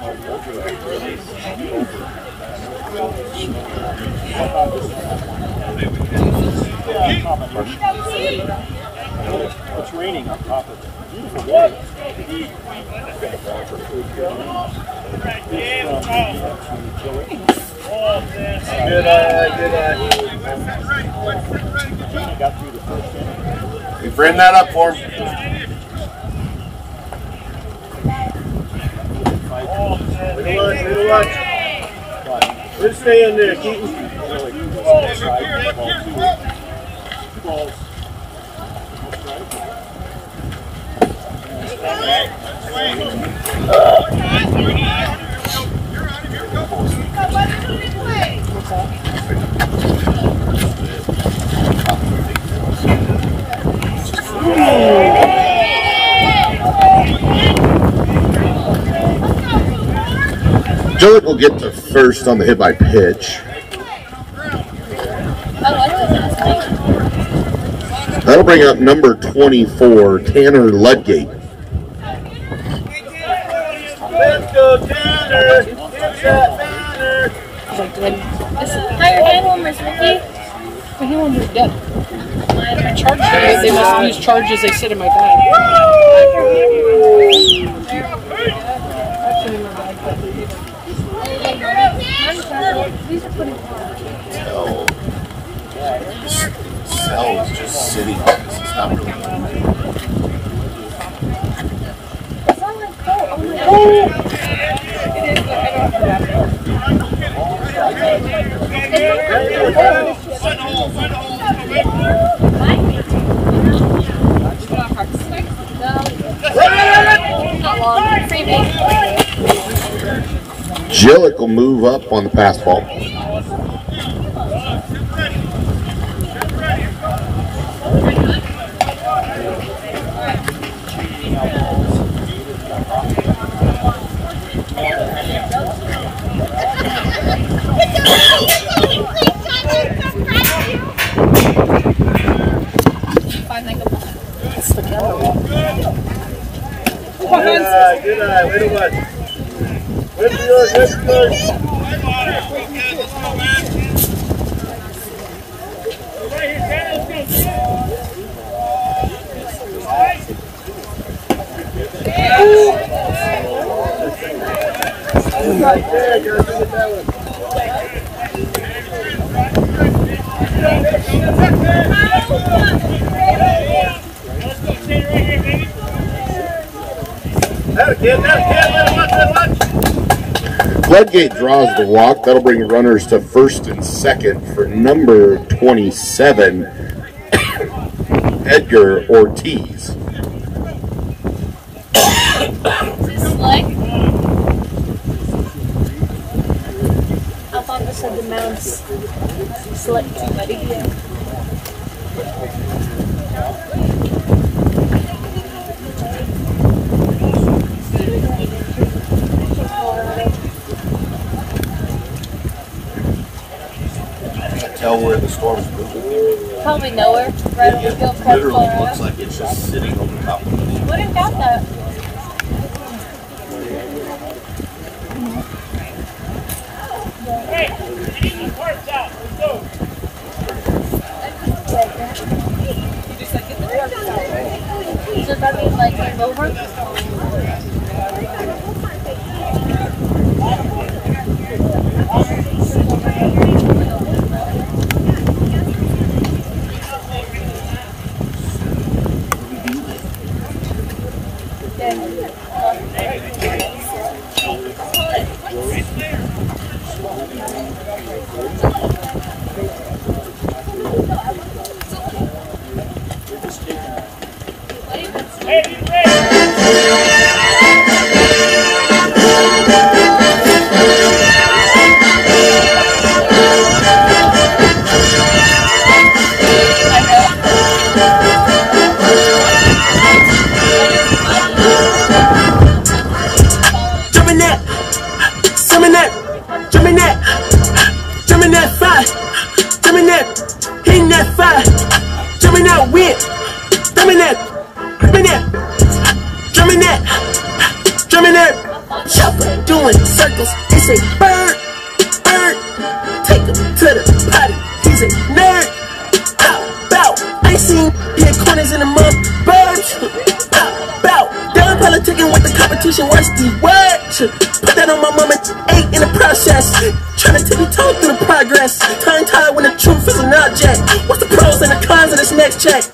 It's raining on top of it. Beautiful day. Good eye, good eye. Got through the first inning. We bring that up for him. Way to lunch, way to lunch. Let's stay in there, Keaton. Jellick will get to first on the hit by pitch. That'll bring up number twenty-four, Tanner Ludgate. Let's go, Tanner! Get that banner! How your hand warmers, Ricky? My hand warmers are dead. I charged them. They must use charges. They sit in my bag. Cell. Cell is just sitting on this. It's not really moving. Jellick will move up on the pass ball. Good eye, good eye, way to watch. Good for yours, good for yours. Right there, you gotta get that one. Ludgate draws the walk. That'll bring runners to first and second for number twenty-seven, Edgar Ortiz. Is this slick? Up on the side of the mountains. Slick too, buddy. Yeah. Tell where the storm's moving. Probably nowhere. Right over the field, across Literally Colorado. looks like it's just sitting on the top of it. What have got that? Hey, easy parts out. Let's go. You just like get that mean like game over? Doing circles, it's a bird, bird. Take him to the potty, he's a nerd. Bow, bow, I seen hit corners in the mud, birds. Bow, bow, done politicking with the competition, what's the word? Put that on my mama, eight in the process. Trying to tippy toe through the progress. Tongue tied when the truth is an object. What's the pros and the cons of this next check?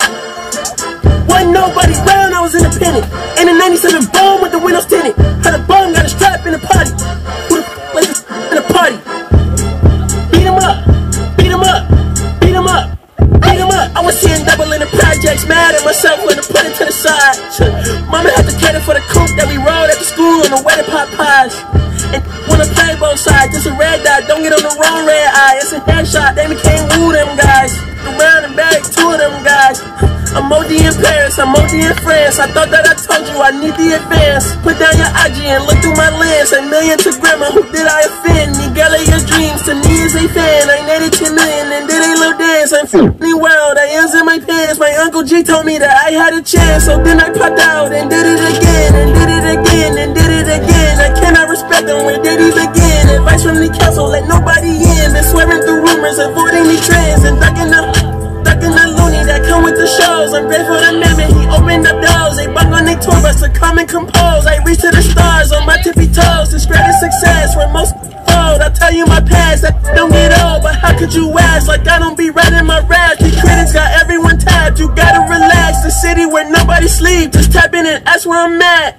Wasn't nobody round, I was independent. In the ninety-seven boom with the windows tinted. Had a bum, got a strap in the party. Who the f like this in the party? Beat him up, beat him up, beat him up, beat him up. I was seeing double in the projects, mad at myself when I put it to the side. Mama had to cater for the coupe that we rode at the school on the wedding pot pies. And wanna play both sides, just a red dot, don't get on the wrong red eye. It's a headshot, they became woo them guys. Around and back, two of them guys. I'm O D in Paris, I'm O D in France. I thought that I told you I need the advance. Put down your I G and look through my lens. A million to grandma, who did I offend? Miguel of your dreams, to me is a fan. I netted ten million and did a little dance. I'm f***ing wild, I ends in my pants. My Uncle G told me that I had a chance. So then I popped out and did it again, and did it again, and did it again. I cannot respect them, where did he begin? Advice from the council, let nobody in. Been swearing through rumors, avoiding the trends, and ducking the Ducking the loony that come with the shows. I'm grateful to Mehmet, he opened up doors. They bug on their tour bus to come and compose. I reach to the stars on my tippy toes. This greatest success where most fold. I tell you my past, that don't get old. But how could you ask like I don't be writing my raps? The critics got everyone tapped. You gotta relax, the city where nobody sleep. Just tap in and ask where I'm at.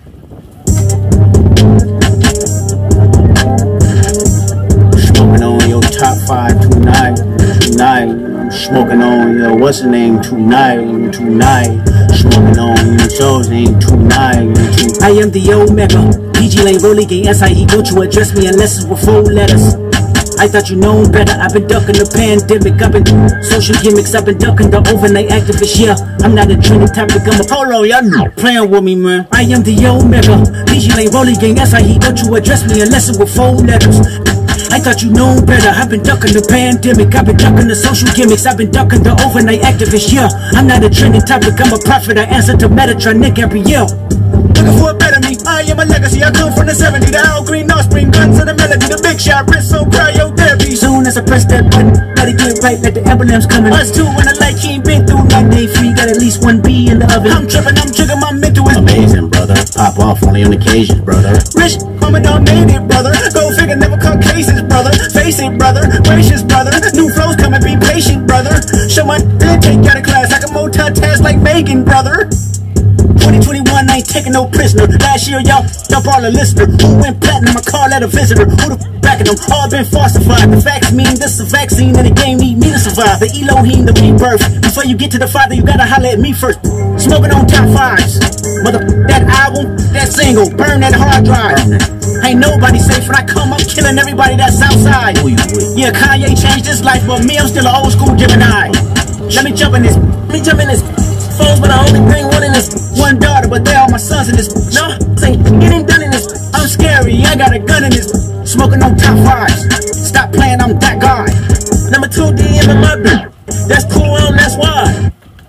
Smoking on your top five tonight, tonight. Smoking on your what's the name tonight, tonight. Smoking on your show's name tonight, tonight. I am the Omega, D G Lane Rolly Gang S I E. Don't you address me unless it's with four letters. I thought you know better. I've been ducking the pandemic. I've been social gimmicks. I've been ducking the overnight activists. Yeah, I'm not a trending topic. I'm a polo. Y'all not playing with me, man. I am the Omega, D G Lane Rolly Gang S I E. Don't you address me unless it's with four letters. I thought you know better. I've been ducking the pandemic. I've been ducking the social gimmicks. I've been ducking the overnight activists. Yeah, I'm not a trending topic. I'm a prophet. I answer to Metatron Nick every year. Looking for a better me. I am a legacy. I come from the seventies. The Al Green offspring. Guns of the melody. The big shot. Wrist so cryotherapy. Soon as I press that button, gotta get right like the emblem's coming. Us two when the light ain't been through night day free. Got at least one B in the oven. I'm tripping. I'm triggering my mental. Amazing, brother. Pop off only on occasions, brother. Rich, mama don't made it, brother. Go figure, never cut cases, brother. Face it, brother. Gracious, brother. New flows coming, be patient, brother. Show my then take out of class. I can multitask like Megan, brother. twenty twenty-one, I ain't taking no prisoner. Last year, y'all up all the listener. Who went platinum? I call that a visitor. Who the f backing them? All been falsified. The facts mean this is a vaccine, and the game need me to survive. The Elohim, the rebirth. Before you get to the Father, you gotta holler at me first. Smoking on top fives. Mother, that album, that single, burn that hard drive. Ain't nobody safe when I come up killing everybody that's outside. Yeah, Kanye changed his life, but me, I'm still an old school Gemini. Let me jump in this. Let me jump in this. Phones, but I only bring one in this. One daughter, but they all my sons in this. No, ain't getting done in this. I'm scary, I got a gun in this. Smoking on top fives. Stop playing, I'm that guy. Number two D in the mother. That's cool, um, that's why.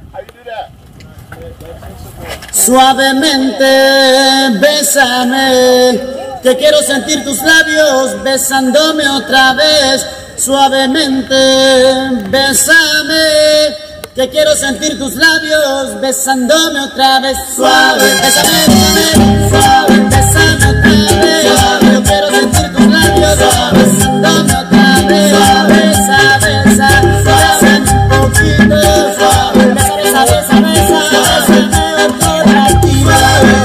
Suavemente, bésame, que quiero sentir tus labios besándome otra vez. Suavemente, bésame, que quiero sentir tus labios besándome otra vez. Suave, bésame, bésame, suave, bésame otra vez. Suave, yo quiero sentir tus labios besándome otra vez. Suave, besa, besa, bésame un poquito. Suave, besa, besa, besa, besa, bésame otro ratito.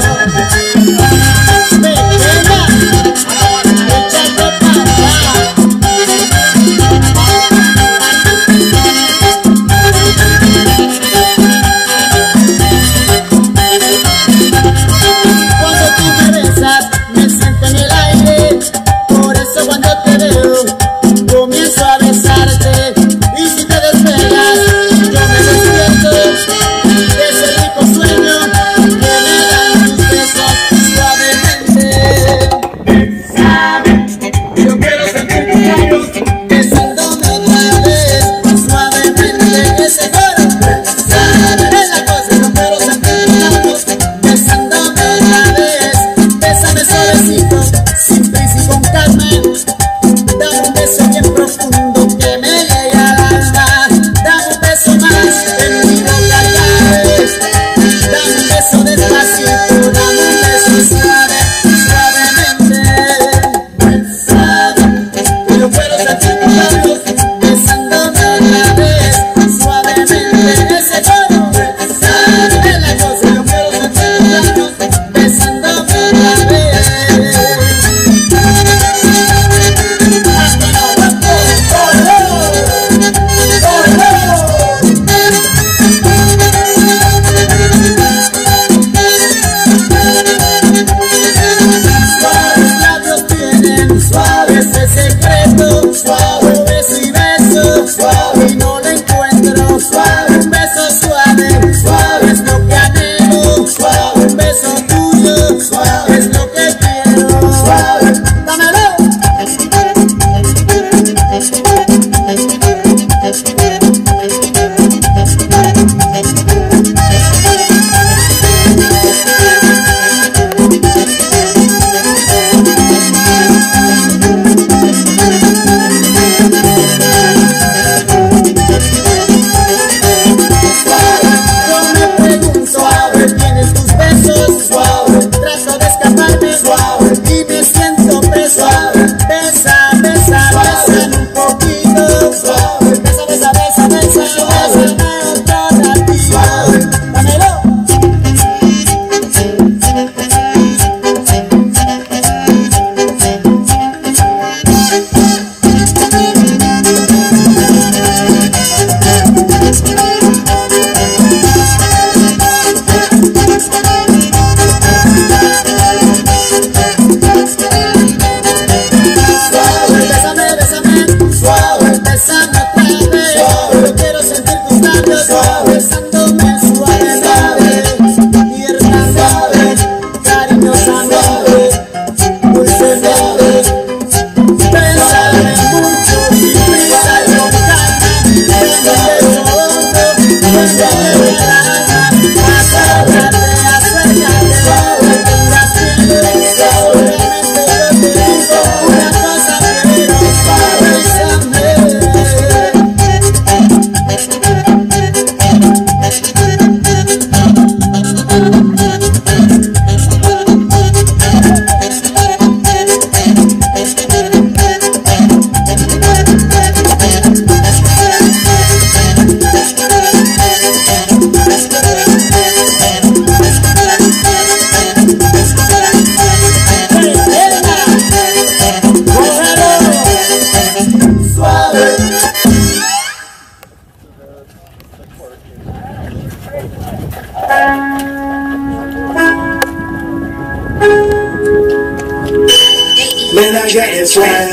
Man, I got that swag.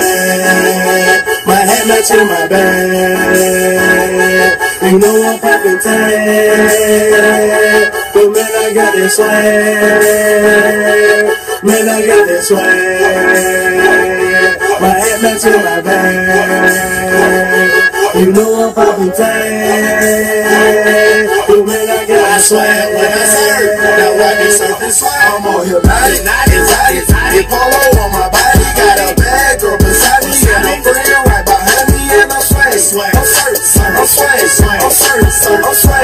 My hat matching my bag. You know I'm poppin' tag. But man, I got that swag. Man, I got that swag. My hat matching my bag. You know I'm poppin' tag. But man, I got that swag. Now why they surfing swag? I'm on here naughty, naughty, naughty, naughty. Polo on my body, got a bad girl beside me, and a friend right behind me, and I'm swag, swag, I'm swag, I'm swag, swag, I'm swag, swag.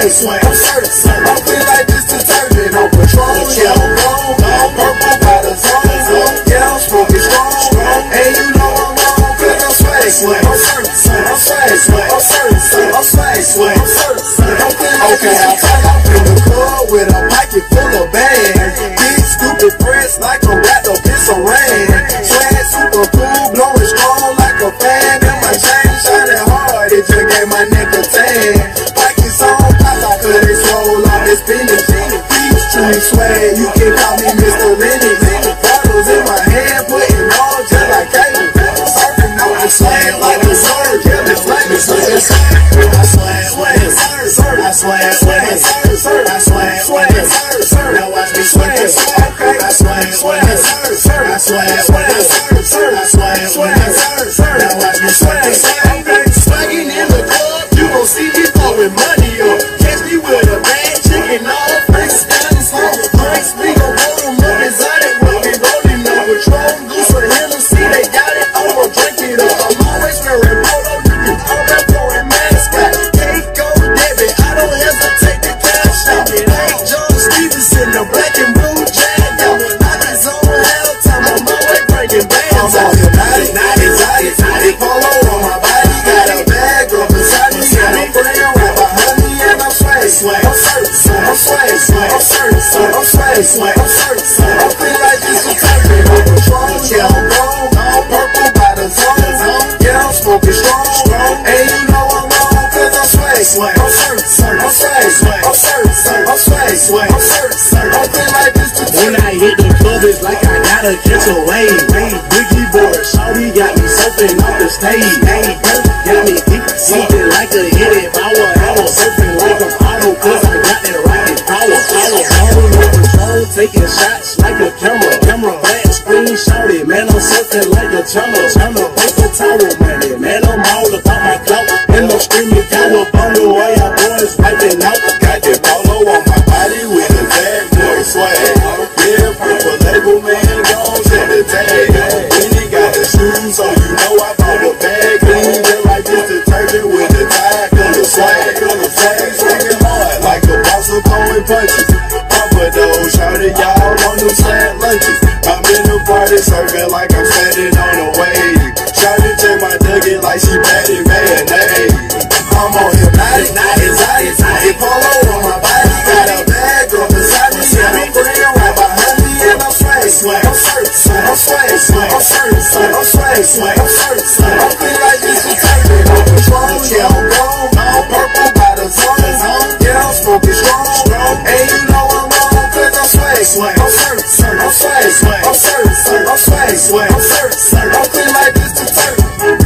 sway, sway, I'm certain. I'm clean like this detergent on patrol. Yeah, I'm wrong, I'm purple by the zone. Yeah, I'm smoking strong, and you know I'm wrong, cause I'm sway, sway, I'm certain. I'm sway, sway, I'm certain. I'm sway, sway, I'm certain. I'm clean like this detergent. I'm in the club with a pocket full of bags. Big stupid prints like a wrapped up in some rain. Swag super cool, blowing strong like a fan. And my chain shining hard, it just gave my neck a tan. Pockets on pop, I could it swole off this spinach. These street swag, you can call me Mister Lennox. Bottles in my hand, putting on just like cable. Surfing on the swag like a surge, yeah, it's like it's like it's I swag, swag, surf, I swag, swag, surf, I swag, swag, surf. Now watch me swag, okay, I swag, swag, surf, I swag, swag, surf, I swag, swag, surf. Now watch me swag, okay, swagging in the club, you gon' see me throwing money up. Catch me with a bad chicken, all fresh down the slope. Drinks, we gon' roll them up, exotic, we'll be rolling up. Patron, Goose, or Hennessy, they got it, I'm gon' drink it up. I'm always wearing polo, you can call that pouring mascot. Take go debit, I don't hesitate to cash out. Hey, John Stevenson, the black and blue jag out. I just on hell time, I'm always breaking bands out. I'm naughty, naughty, naughty, naughty, polo on my body, got a bag up beside me, and I'm playing right behind me, and I'm swag, swag, I'm certain, I'm swag, swag, I'm certain, I'm swag, swag, I'm certain, I'm clean like this detergent on patrol, yeah, I'm wrong, I'm purple by the zone, yeah, I'm smoking strong, and you know I'm wrong, cause I'm swag, swag, I'm certain, I'm swag, swag, I'm certain, I'm swag, swag, I'm certain, I'm clean like this detergent. When I hit the club, it's like I gotta catch a wave, Biggie boy, shawty got me surfing off the stage, hey, got me deep, something like a hit it power, I was surfing like a auto, cause I got that rocket power, power, power, no control, taking shots like a camera, camera, flat screen, shawty, man, I'm surfing like a channel, channel, paper towel, man, man, I'm all about my clout, and I'm screaming cow up on the way, our boys wiping out, got that polo on my body with a bad boy swag, yeah, purple label, man, gon' set the tag, then he got the shoes, so you know I bought a bag, clean it like this detergent with the tag, on the swag, on the tag, swinging hard like a boss of throwing punches, Papa those, shawty, y'all on them sad lunches, I'm in the party serving like I'm standing on a wave, shawty take my nugget like she patty mayonnaise, I'm on hypnotic, exotic, exotic, polo on my body, got a bag up beside me, and I'm playing right behind me, and I'm swag, swag, I'm certain, I'm swag, swag, I'm certain, I'm swag, swag, I'm certain, I'm clean like this detergent on patrol, yeah, I'm gone, I'm purple by the zone, yeah, I'm smoking strong, and you know I'm wrong, cause I'm swag, swag, I'm certain, I'm swag, swag, I'm certain, I'm swag, swag, I'm certain, I'm clean like this detergent.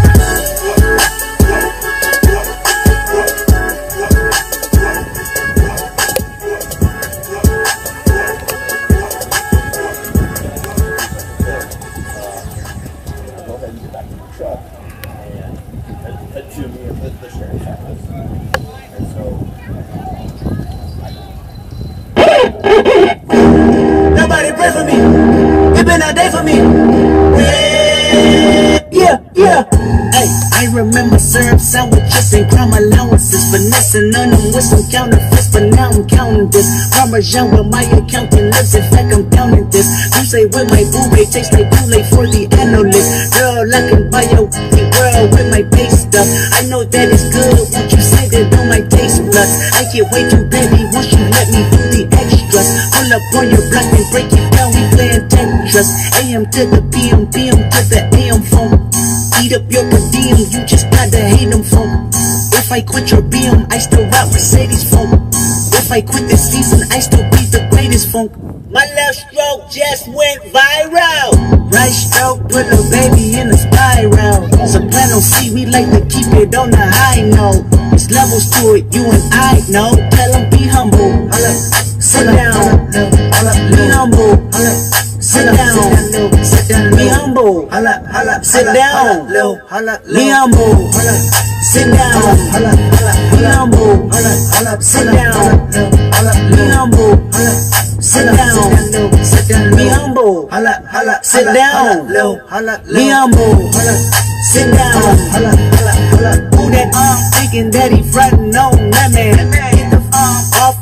Nobody pray for me. It been a day for me. Yeah, yeah. Hey, I remember syrup sandwiches and crime allowances, finessing on them with some counterfeits, but now I'm counting this. Parmesan with my accountant lips, in fact I'm counting this. You say with my boo-bay, tastes like Kool-Aid for the analyst. Girl, I can buy your world with my base stuff. I know that it's good, won't you say that on my taste buds? I get way too petty, won't you let me do the extras? Pull up on your block and break it down, we playing Tetris. A M to the P M, P M to the A M phone. Eat up your per diem, you just gotta hate them phone. If I quit your B M, I still rock Mercedes phone. If I quit this season, I still be the greatest funk. My left stroke just went viral. Right stroke put a baby in a spiral. Soprano C, we like to keep it on the high note. There's levels to it, you and I know. Tell them be humble. Sit down. Be humble. Sit down. Be humble. Sit down. Be humble. Sit down. Be humble. Sit down. Be humble. Sit down. Be humble. Sit down. Be humble. Sit down. Who that arm thinking that he frontin' on that man? Get the arm.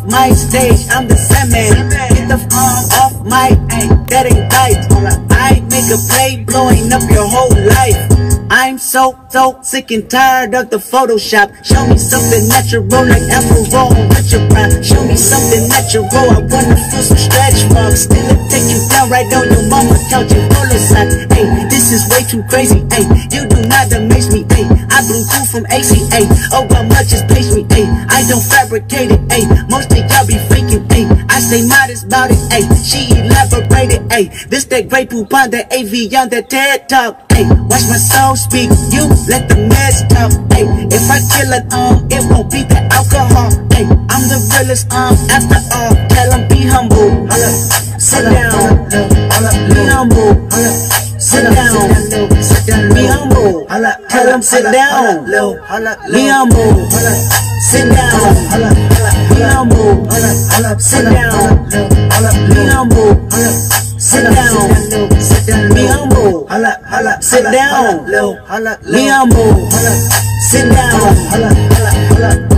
my stage, I'm the Sandman. Get the arm off my, ay, that ain't right. I make a play, blowing up your whole life. I'm so, so sick and tired of the Photoshop. Show me something natural like Apple Roll with your prime. Show me something natural, I wanna feel some stretch marks. Still it take you down right on your mama couch in polo socks. Hey, this is way too crazy, hey, you do not amaze me, hey. I blew cool from A C A, oh how much is pays me, hey. I don't fabricate it, hey, most of y'all be faking, hey. I stay modest about it, hey, she elaborated, hey. This that great poop on the A V on the TED Talk, hey. Watch my soul speak, you let the meds talk, hey. If I kill it, um, it won't be the alcohol, hey. I'm the realest, um, after all, tell them be humble, sit down, be humble, sit down, be humble, tell them sit down, be humble, sit down, be humble, sit down, be humble, sit down, be humble, sit down, be humble, sit down.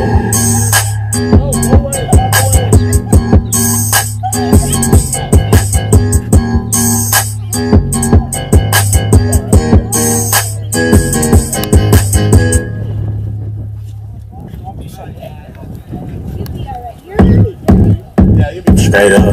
Straight up.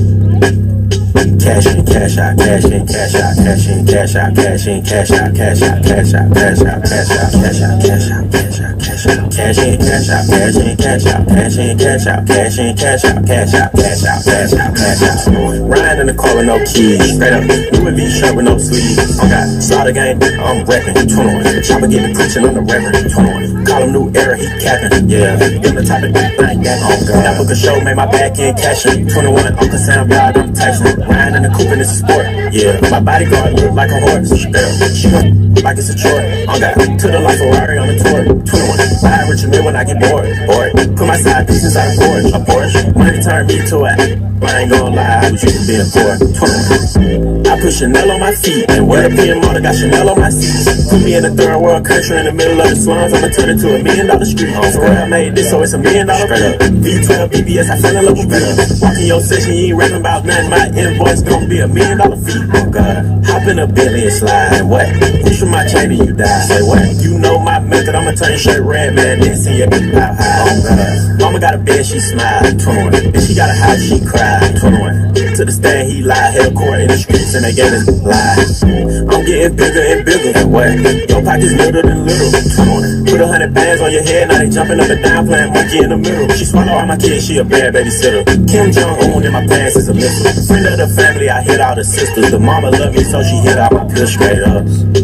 Cash in, cash out, cash in, cash out, cash in, cash out, cash in, cash out, cash out, cash out, cash out, cash out, cash out, cash out, cash out, cash out, cash in, cash out, cash in, cash out, cash in, cash out, cash in, cash out, cash out, cash out, cash out, cash out. Riding in the car with no keys, straight up. Louis V shirt with no sleeves. I got slaughter game, I'm reppin', twenty-one. Chopper getting preaching on the reverend, twenty-one. Call him new era, he capping, yeah. Give the type of thing I ain't got on God. That book a show made my back end cashin'. twenty-one, Uncle Sam, God, I'm texting. Riding in the coupe and it's a sport, yeah. My bodyguard look like a horse, straight up. She gon' like it's a chore. On God, to the life Ferrari on the tour. twenty-one, buy a rich man when I get bored, bored. Put my side pieces out of Porsche, a Porsche. Money turn me to a, I ain't gon' lie, I was used to being poor. twenty-one, I put Chanel on my feet and wear a P M motor, got Chanel on my seats. Put me in a third world country in the middle of the slums, I'ma turn it to a million dollar street. On square, I made this, so it's a million dollar straight up. V twelve B B S, I fell in love with better. Walking your session, you ain't rapping about nothing. My invoice gon' be a million dollar fee. Oh God, hop in a Bentley and slide. What? Push from my chain and you die. Say what? You know my method, I'ma turn your shirt red, man. Then see you out high. Oh God, mama got a bed, she smile. twenty-one, and she got a house, she cry. twenty-one, to the stand, he lie. Held court in the streets and they gave us lies. I'm getting bigger and bigger. What? Your pockets little than little. twenty-one, put a hundred bands on your head, now they jumping up and down, playing monkey in the middle. She swallow all my kids, she a bad babysitter. Kim Jong-un in my pants is a missile. Friend of the family, I hit all the sisters. The mama love me, so she hit all my pills straight up.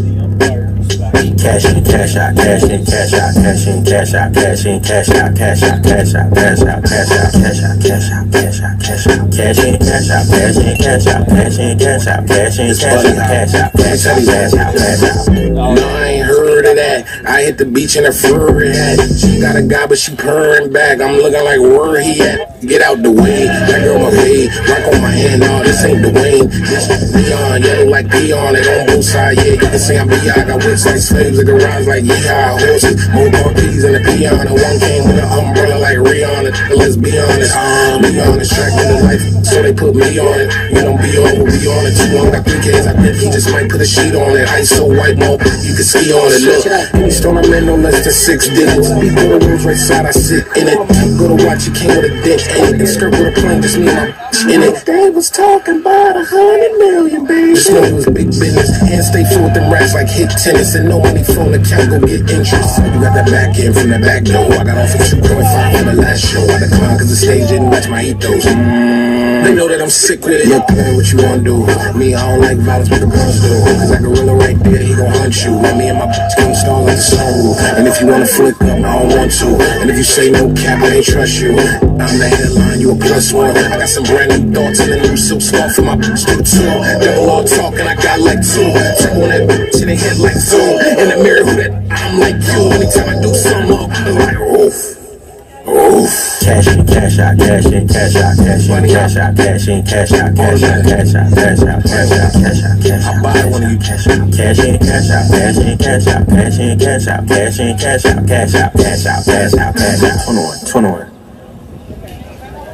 Cash in, cash out, cash in, cash out, cash in, cash out, cash in, cash out, cash out, cash out, cash out, cash out, cash out, cash out, cash out, cash out, cash in, cash out, cash in, cash out, cash in, cash out, cash in, cash out, cash out, cash out, cash out, cash out. No, I ain't heard of that. I hit the beach in a furry hat. She got a guy, but she purring back. I'm looking like where he at. Get out the way. That girl my pay. Rock on my hand. No, this ain't Dwayne. This Leon. Yellow like peon. And on both sides, yeah, you can see I'm beyond. Got whips like slaves. The garage like yeehaw. Horses. More peas in the peon. And one came with an umbrella like Rihanna. Let's be honest. Um, be honest. Track in the life. So they put me on it. We don't be over. We on it. Two one got three kids. I bet he just might put a sheet on it. Ice so white, mo. You can ski on it. Look. Any storm I'm in, no less than six digits. Beat the rooms right side, I sit in it. Go to watch, you came with a dick in it. And skirt with a plane, just me and my bitch in it. They was talking about a hundred million, baby. This money was big business. Hands stay full with them racks like hit tennis. And no money from the account, go get interest. You got that back end from the back door. I got off at two point five from the last show. I declined cause the stage didn't match my ethos. Mm, they know that I'm sick with it. Look, man, what you wanna do? Me, I don't like violence, but the girls do. Cause that gorilla right there, he gon' hunt you. And me and my bitch gon' stall like the sunroof. And if you wanna flick up, I don't want to. And if you say no cap, I ain't trust you. I'm the headline, you a plus one. I got some brand new thoughts and a new silk scarf for my bitch to the tour. Double all talking, I got like two. Tap on that bitch in the head like zoom. In the mirror, who that? I'm like you. Anytime I do something, I'm like oof. Oof. Cash in, cash out, cash in, cash out, cash in, cash out, cash in, cash out, cash out, cash out, cash out, cash out, cash out, cash out, buy one of you cash out, cash in, cash out, cash in, cash out, cash in, cash out, cash in, cash out, cash out, cash out, cash out, cash out, twenty-one, twenty-one.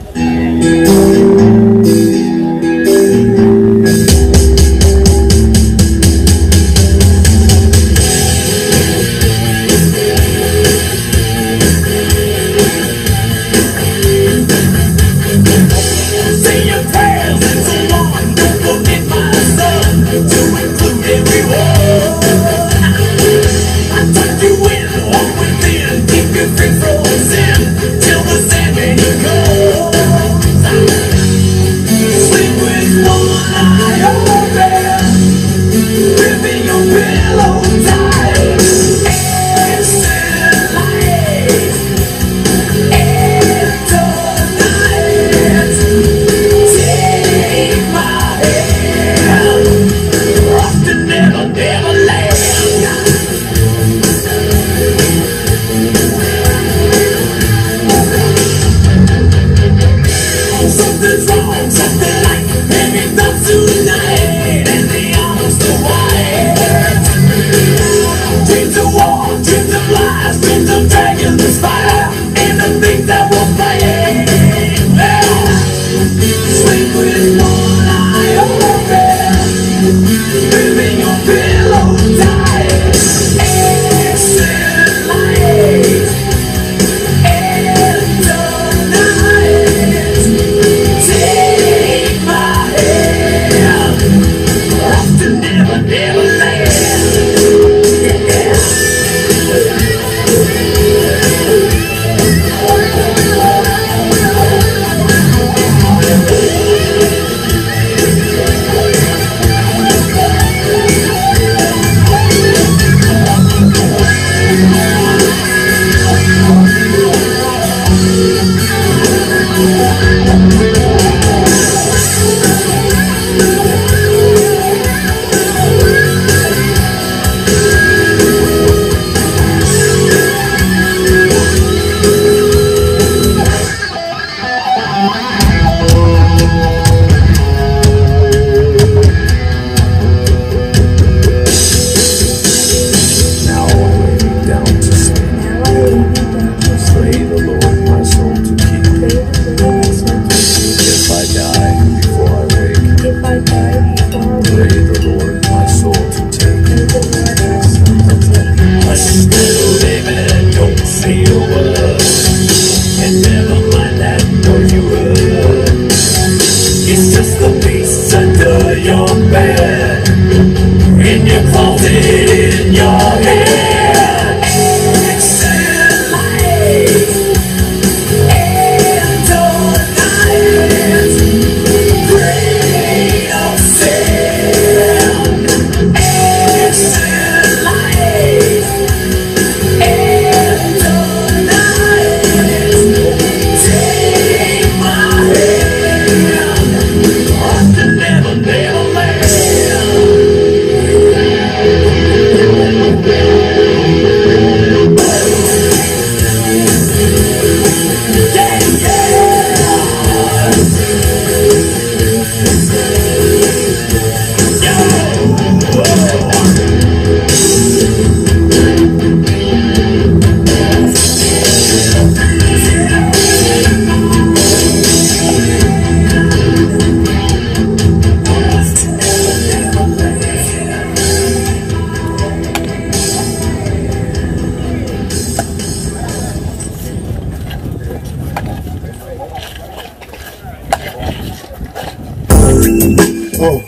Oh,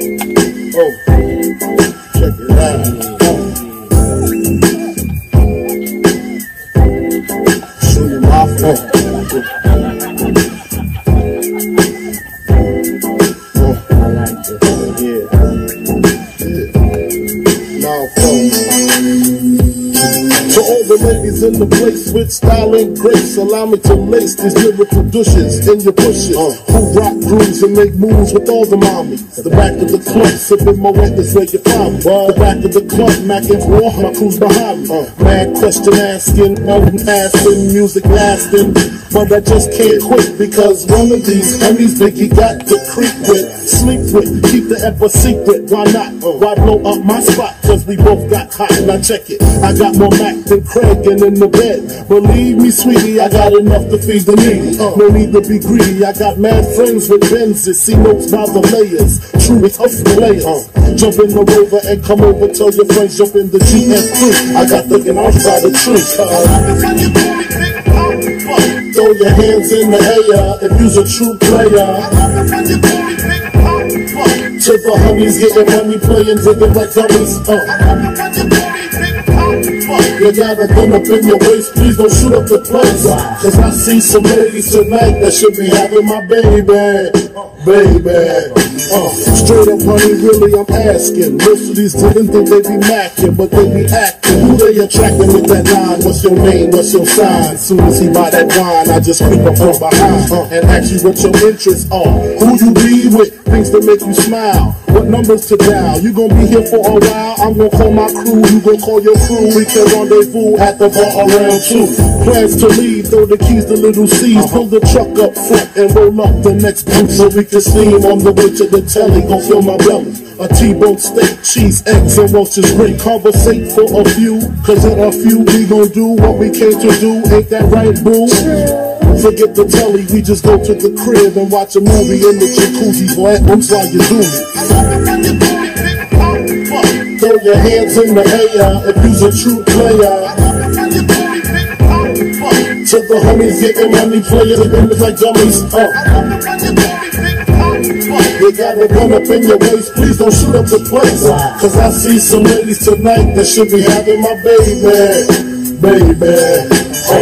oh, check it out. Show you my phone. Oh, I like it. Yeah, yeah. Now phone. To all the ladies in the place with style and grace, allow me to lace these lyrical douches in your bushes. Uh, who rock grooves and make moves with all the mommies. The back of the club, sipping my wetness where you find me. The back of the club, macking war, my crew's behind me. Uh, mad question asking, mountain asking, music lasting. But I just can't quit because one of these homies Biggie got to creep with, sleep with, keep the ever secret. Why not? Uh, why blow up my spot? Cause we both got hot. Now check it. I got more Mac than Craig and an in the bed. Believe me, sweetie, I got enough to feed the needy. Uh, no need to be greedy. I got mad friends with Benzes. See notes by the layers. True tough players. Uh, jump in the Rover and come over. Tell your friends jump in the G S three. I got the off by the tree. Uh, throw your hands in the air if you's a true player. To the homies getting money, playing, digging like dummies. Uh. You got a gun up in your waist, please don't shoot up the place. Cause I see some ladies tonight that should be having my baby. Baby. Uh, straight up, honey, really, I'm asking. Most of these didn't think they be macking, but they be acting. Who they attracting with that line? What's your name? What's your sign? Soon as he buy that wine, I just creep up from behind uh, and ask you what your interests are. Who you be with? Things that make you smile. What numbers to dial? You gonna be here for a while? I'm gonna call my crew. You gonna call your crew. We can rendezvous at the bar around two. Plans to leave. Throw the keys to little C's. Pull the truck up front and roll up the next booth so we can steam on the way to the telly. Gon' fill my belly. A T-bone steak, cheese, eggs, and roaches. Great conversate for a few. Cause in a few we gon' do what we came to do. Ain't that right, boo? Forget the telly, we just go to the crib and watch a movie in the jacuzzi. Boy, that's why you do me. Throw your hands in the air if you's a true player. To the homies getting money, players and like dummies. Uh. You got a gun up in your waist, please don't shoot up the place. Cause I see some ladies tonight that should be having my baby. Baby.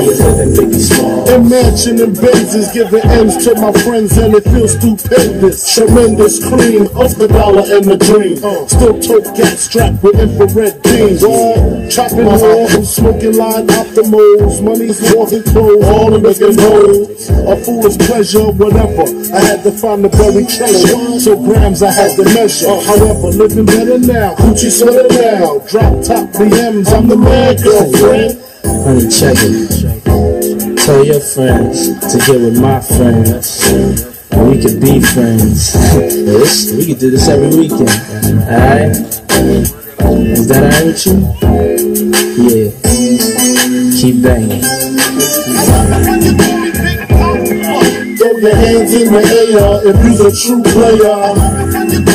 Imagine and Benzes giving M's to my friends and it feels stupendous. Tremendous cream of the dollar and the dream. Still tote gat strapped with infrared beams. All chopping walls, smoking line optimals. Money's more than clothes, all in making holes. A fool's pleasure, whatever. I had to find the buried treasure, so grams I had to measure. However, living better now, Gucci sweater now. Drop top B Ms, I'm the man, girlfriend. Honey, check it. Tell your friends to get with my friends, and we could be friends. This, we could do this every weekend. Alright? Is that alright with you? Yeah. Keep banging. Throw your hands in the air if you's a true player.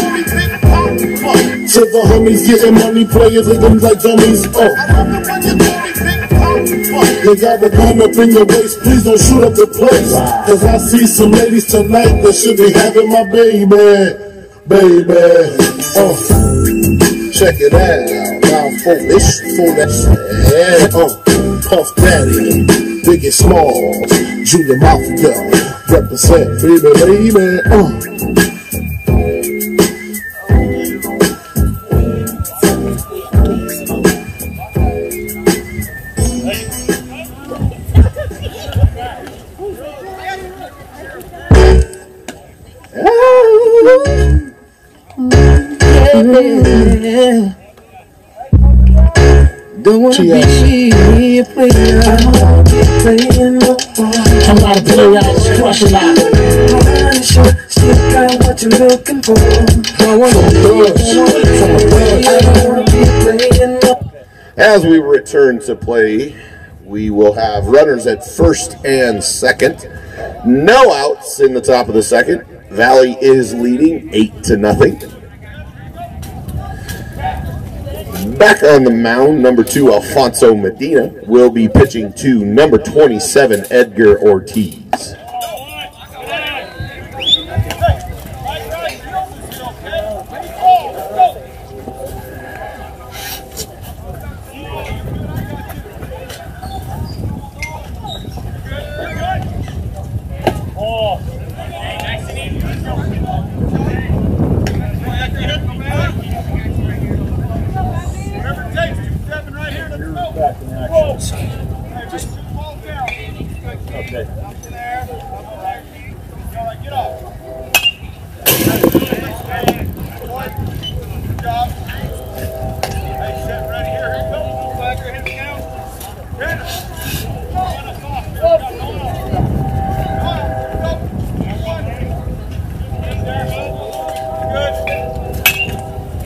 To the homies getting money, players and them like dummies. Oh. You got the gun up in your waist, please don't shoot up the place. Cause I see some ladies tonight that should be having my baby. Baby. Oh. Check it out. Now for this, for that shit. Oh. Puff Daddy, Biggie Smalls, Junior Mafia, represent, baby, baby. Oh. Yeah. Don't wanna be a player. I wanna be playing football. I'm not a player, I just crush a lot. Still got what you're looking for. I wanna be playing. As we return to play, we will have runners at first and second. No outs in the top of the second. Valley is leading eight to nothing. Back on the mound, number two, Alfonso Medina, will be pitching to number twenty-seven, Edgar Ortiz.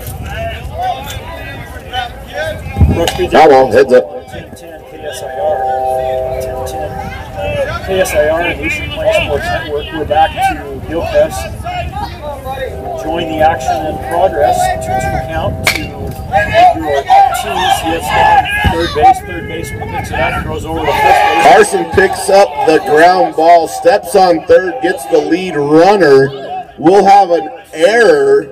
Come on, heads up. ten K S I R. K S I R and Nation Playing Sports Network. We're back to Gilchrist. Join the action in progress. two two count to Andrew Ortiz. He hits down third base. Third baseman picks it up and throws over to first base. Carson picks up the ground ball, steps on third, gets the lead runner. We'll have an error,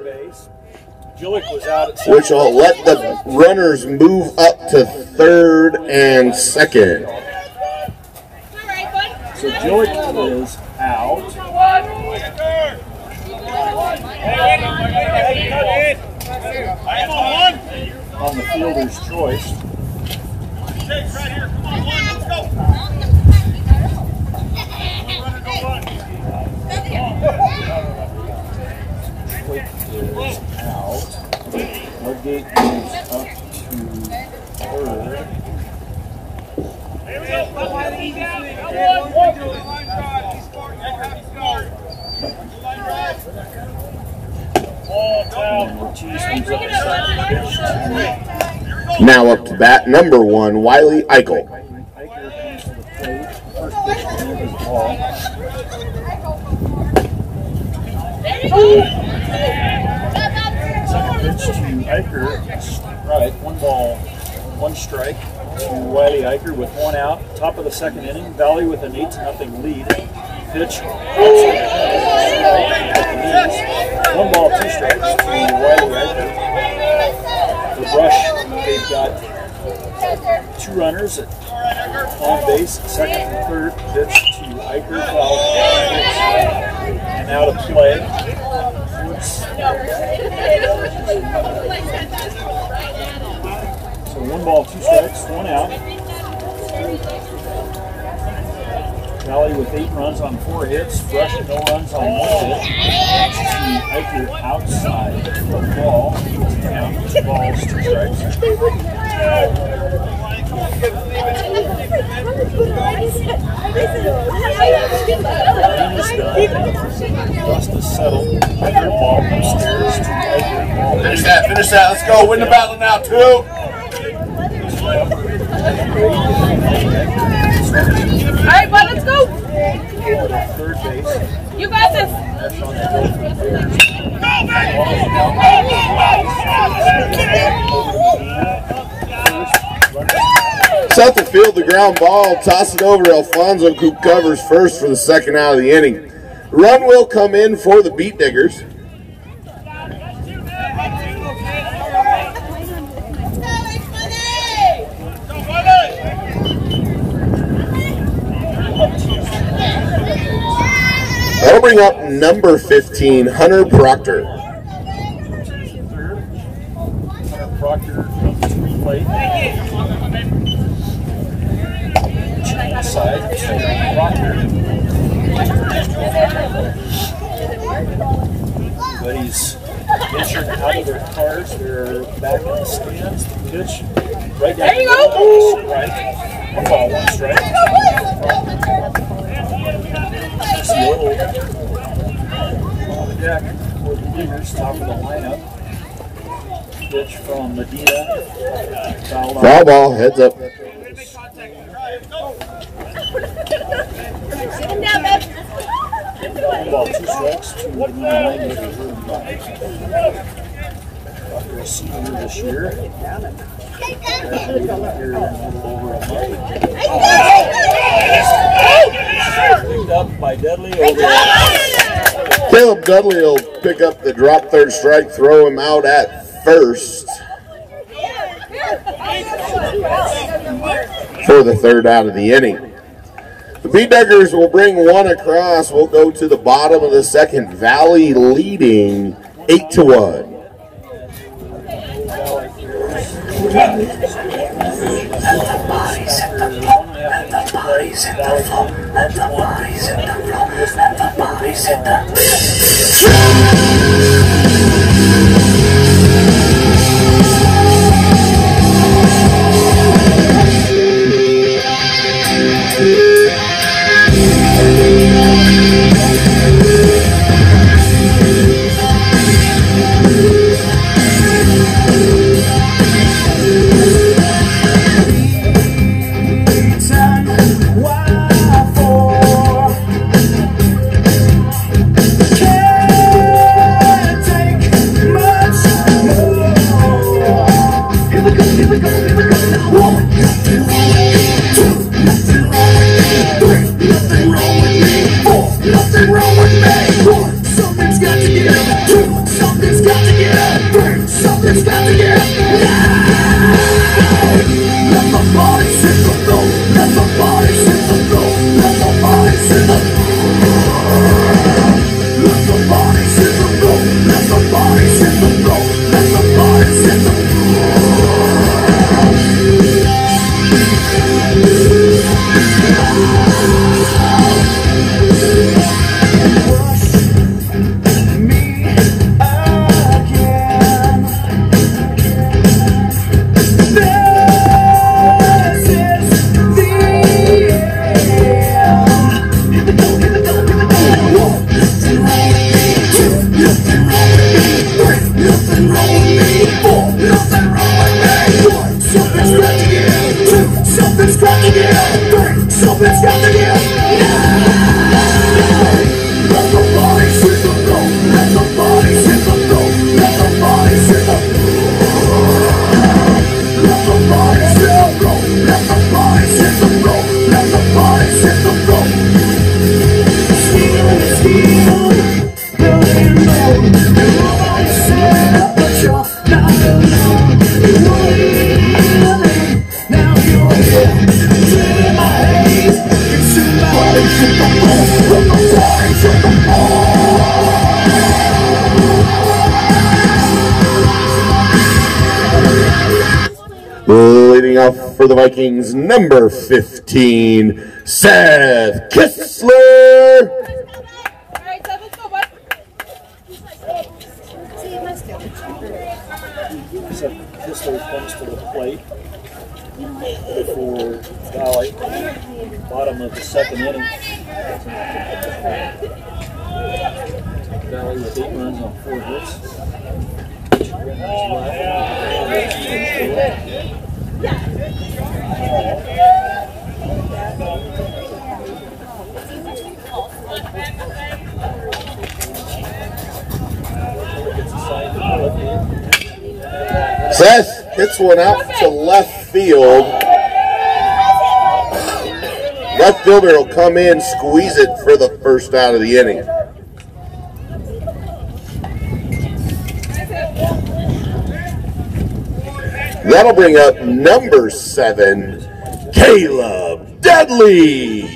which will let the runners move up to third and second. So Gillick is out. On the fielder's choice. Right here. Come on, one, let's go. Quick is out. Woodgate moves up to third. Here we go. Now up to bat, number one, Wiley Eichel. Second pitch to Eicher, strike, one ball, one strike to Wiley Eicher with one out. Top of the second inning, Valley with an eight to nothing lead. Pitch, one ball, two strikes to Wiley Eicher. The Brush, they've got two runners on base, second and third. Pitch to Eicher, foul, and out of play. So one ball, two strikes, one out. Valley with eight runs on four hits, Brush no runs on one hit. Eicher outside the ball, count, two balls, two strikes. Dust is settled. Eicher ball upstairs to Eicher. Finish that, finish that, let's go, win the battle now, two. Alright, bud, let's go! Third base. You got this! South to field the ground ball, toss it over to Alfonso, who covers first for the second out of the inning. Run will come in for the Beat Diggers. That'll bring up number fifteen, Hunter Proctor. Hunter Proctor comes to the plate. Side, Proctor. Buddies ventured out of their cars. They're back in the stands. The pitch right down. There you go. Strike. One ball, one strike. Little on the deck for the Diggers, top of the lineup. Pitch from Medina. Foul, Foul ball, heads up. One ball, two strikes to Medina. A senior this year. Picked up by Dudley over. Caleb Dudley will pick up the drop third strike, throw him out at first for the third out of the inning. The Beat Diggers will bring one across. We'll go to the bottom of the second. Valley leading eight to one. Let the bodies hit the floor, let the bodies hit the floor, let the bodies hit the floor, let the bodies hit the Why for something's got to give. Let the body sit the flow. Let the body sit the flow. Let the body sit the Let the body sit the flow. Let the body sit the flow. Let the body sit the Something's got to give. Something's got to give. Let the body sit the flow. Let the body sit the flow. Let the body sit the Let the body sit the flow. Let the body sit the flow. Let the body sit the flow. Steal, steal, building low. Nobody said up, but you're not alone. You want it. Now you're here, clear my haze, consume my body, shit the floor, from the body, shit the floor. Leading off for the Vikings, number fifteen, Seth Kistler. Seth Kistler comes to the plate for Valley, bottom of the second inning. Valley with eight runs on four hits. Seth hits one out to left field. Left fielder will come in, squeeze it for the first out of the inning. That'll bring up number seven, Caleb Dudley.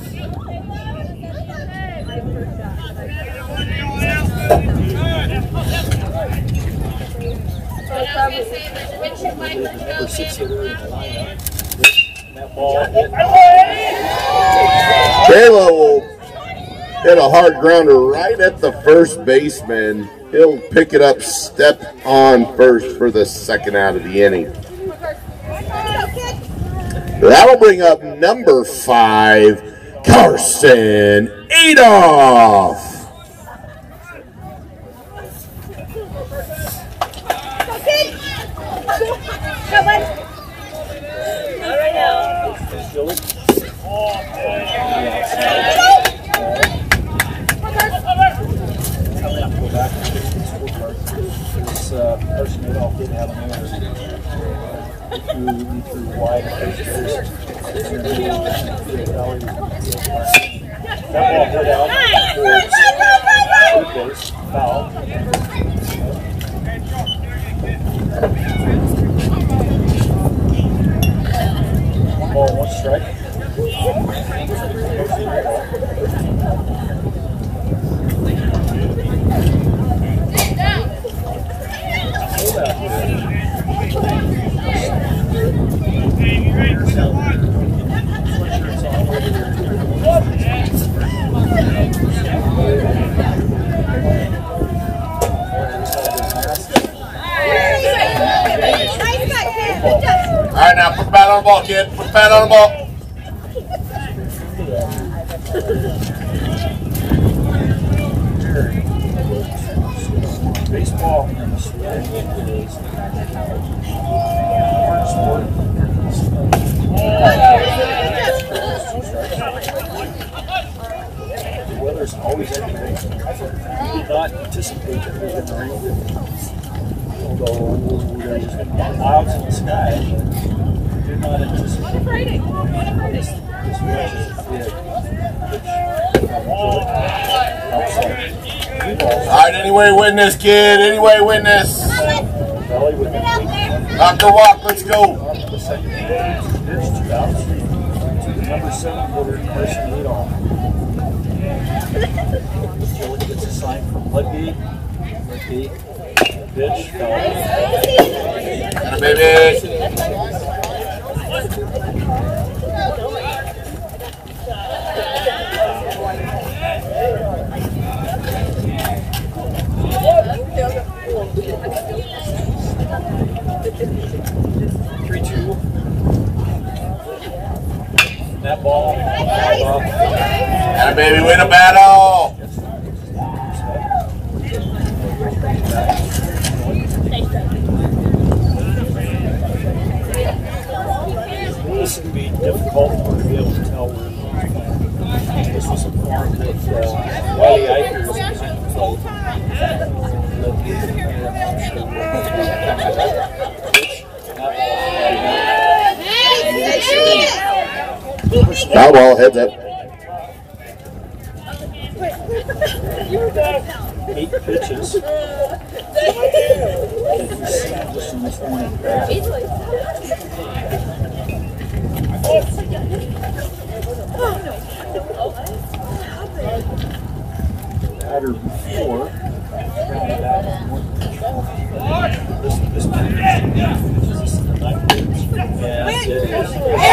Number six hitter in the lineup. That ball hit. Kayla will hit a hard grounder right at the first baseman. He'll pick it up, step on first for the second out of the inning. That'll bring up number five, Carson Adolph. This uh, Carson Adolph did have an error. He threw, he threw wide at first base. That ball hit out towards third base, foul. One ball, one strike. All right, now put the bat on the ball, kid. Put the bat on the ball. Baseball and the swing is hard sport. The weather's always aggravating. We did not anticipate that we were going to rain. Although there's clouds in the sky, we did not anticipate this, this much as it did. All right, anyway, win this, kid. Anyway, win this. Valley Valley with the Off the walk, let's go. the second pitch to bounce to the number seven hitter, Carson Leadoff. Joey gets a sign from Ludgate. Ludgate, pitch, foul. Baby. three two. That ball, fouled off. And baby, win a battle. This would be difficult for to be able to tell where this was informed that uh, Wiley Eicher was behind the plate. Foul ball, heads up. Eight pitches. Just in this morning. Batter before. This this this is the ninth pitch. Yeah, it is.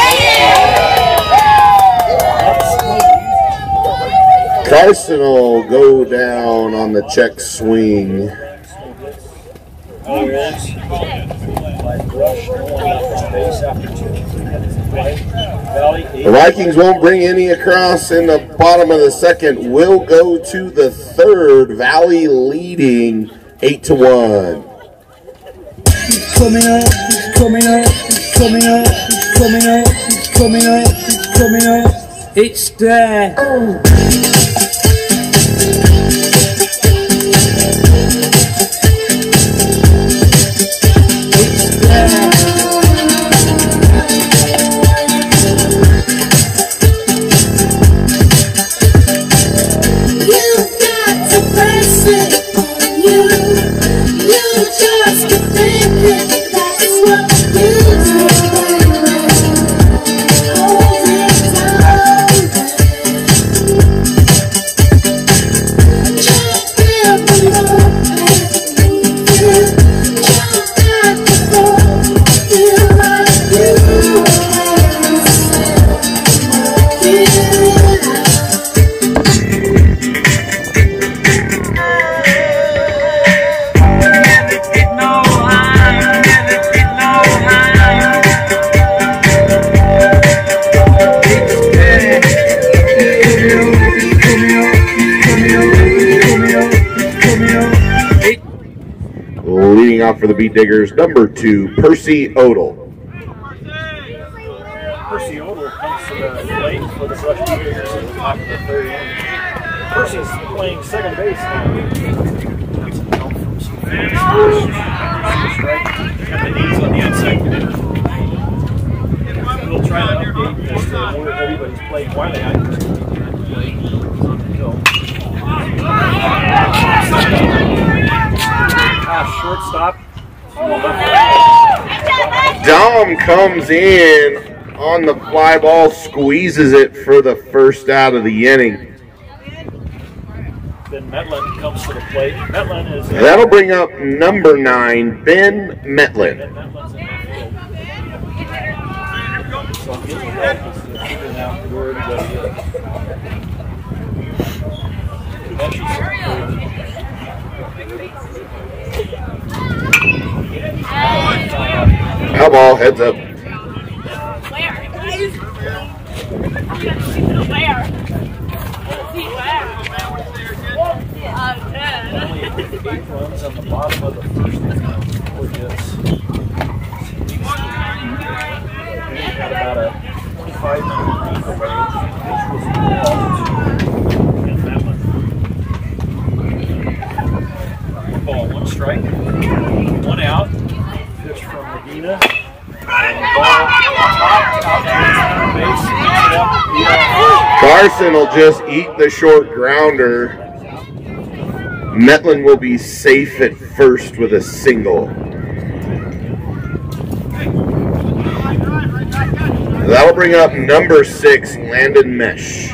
Carson will go down on the check swing. Oh, there is. By Brush, no one left on base after two. Valley, The Vikings won't bring any across in the bottom of the second. Will go to the third. Valley leading eight to one. Coming up, coming up, coming up, coming up, coming up, coming up. It's there. Oh. Leading off for the Beat Diggers, number two, Percy Odell. Percy Odell comes to the plate for the Brush Beat Diggers at the top of the third inning. Percy's playing second base now. That's some help from some fans. Strike. Got the knees on the inside. We'll try to update as to where everybody's playing. Wiley Eicher's going to be on the plate. Ah, shortstop. Dom comes in on the fly ball, squeezes it for the first out of the inning. Then Metlin comes to the plate. Metlin is. Uh, That'll bring up number nine, Ben Metlin. Ben Metlin's in the field. So I'm getting help as to figuring out where everybody Foul ball, heads up. eight runs on the bottom of the first inning. We've got about a twenty-five minute lead away. Pitch was involved. And that one. Ball, one strike, one out. Pitch from Medina. And the ball popped out to base. Picks it up. Yeah. Carson will just eat the short grounder. Metlin will be safe at first with a single. That'll bring up number six, Landon Mesh.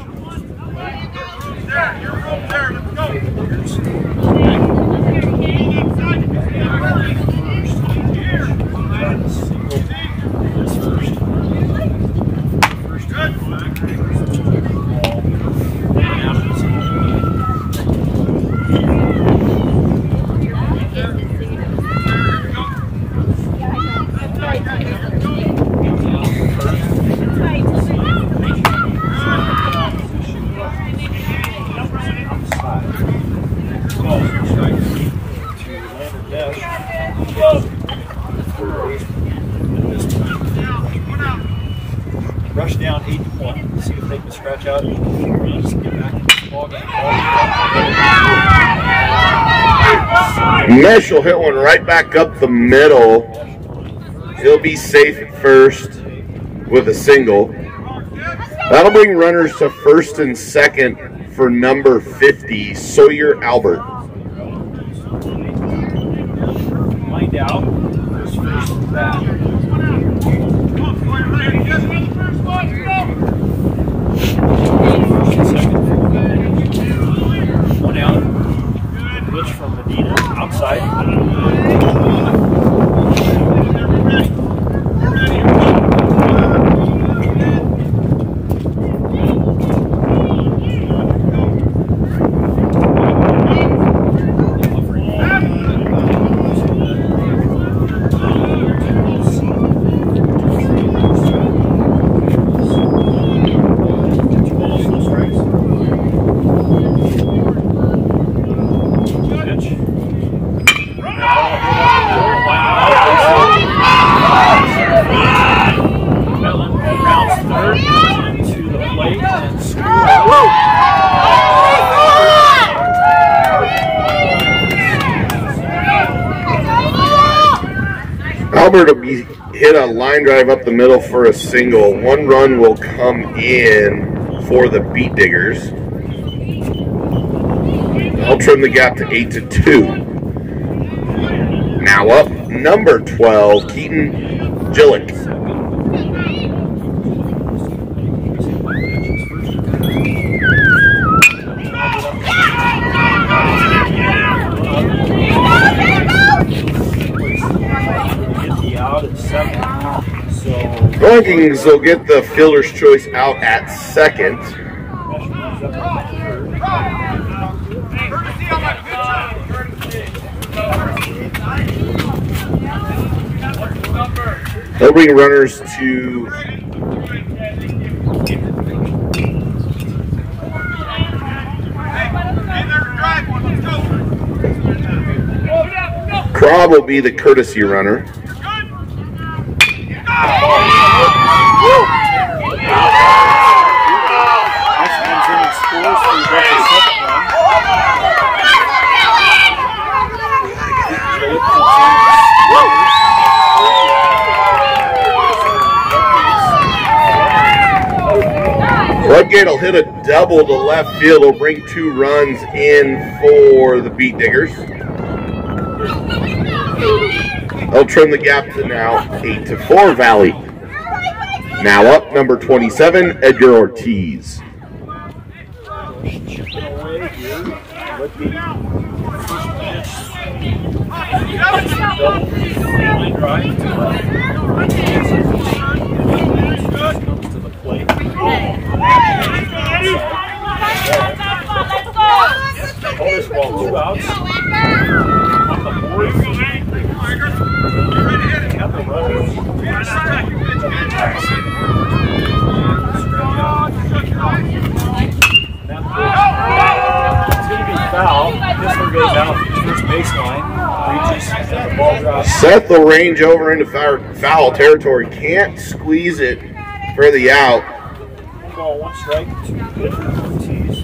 Rush down eight to one. See if they can scratch out. Just get back in the ball game. Mesh will hit one right back up the middle. He'll be safe at first with a single. That'll bring runners to first and second for number fifty, Sawyer Albert. Mind out. First, first back. One out. Glitch from Medina outside. Albert will be hit a line drive up the middle for a single. One run will come in for the Beat Diggers. I'll trim the gap to eight to two. Now up number twelve, Keaton Gillick. Vikings will get the fielder's choice out at second. They'll bring runners to Crobb will be the courtesy runner. Floodgate will hit a double to left field. Will bring two runs in for the Beat Diggers. They'll trim the gap to now eight to four Valley. Now up number twenty-seven, Edgar Ortiz. Two outs. Seth will range over into foul territory. Can't squeeze it for the out. Ball, one strike, two good for Ortiz.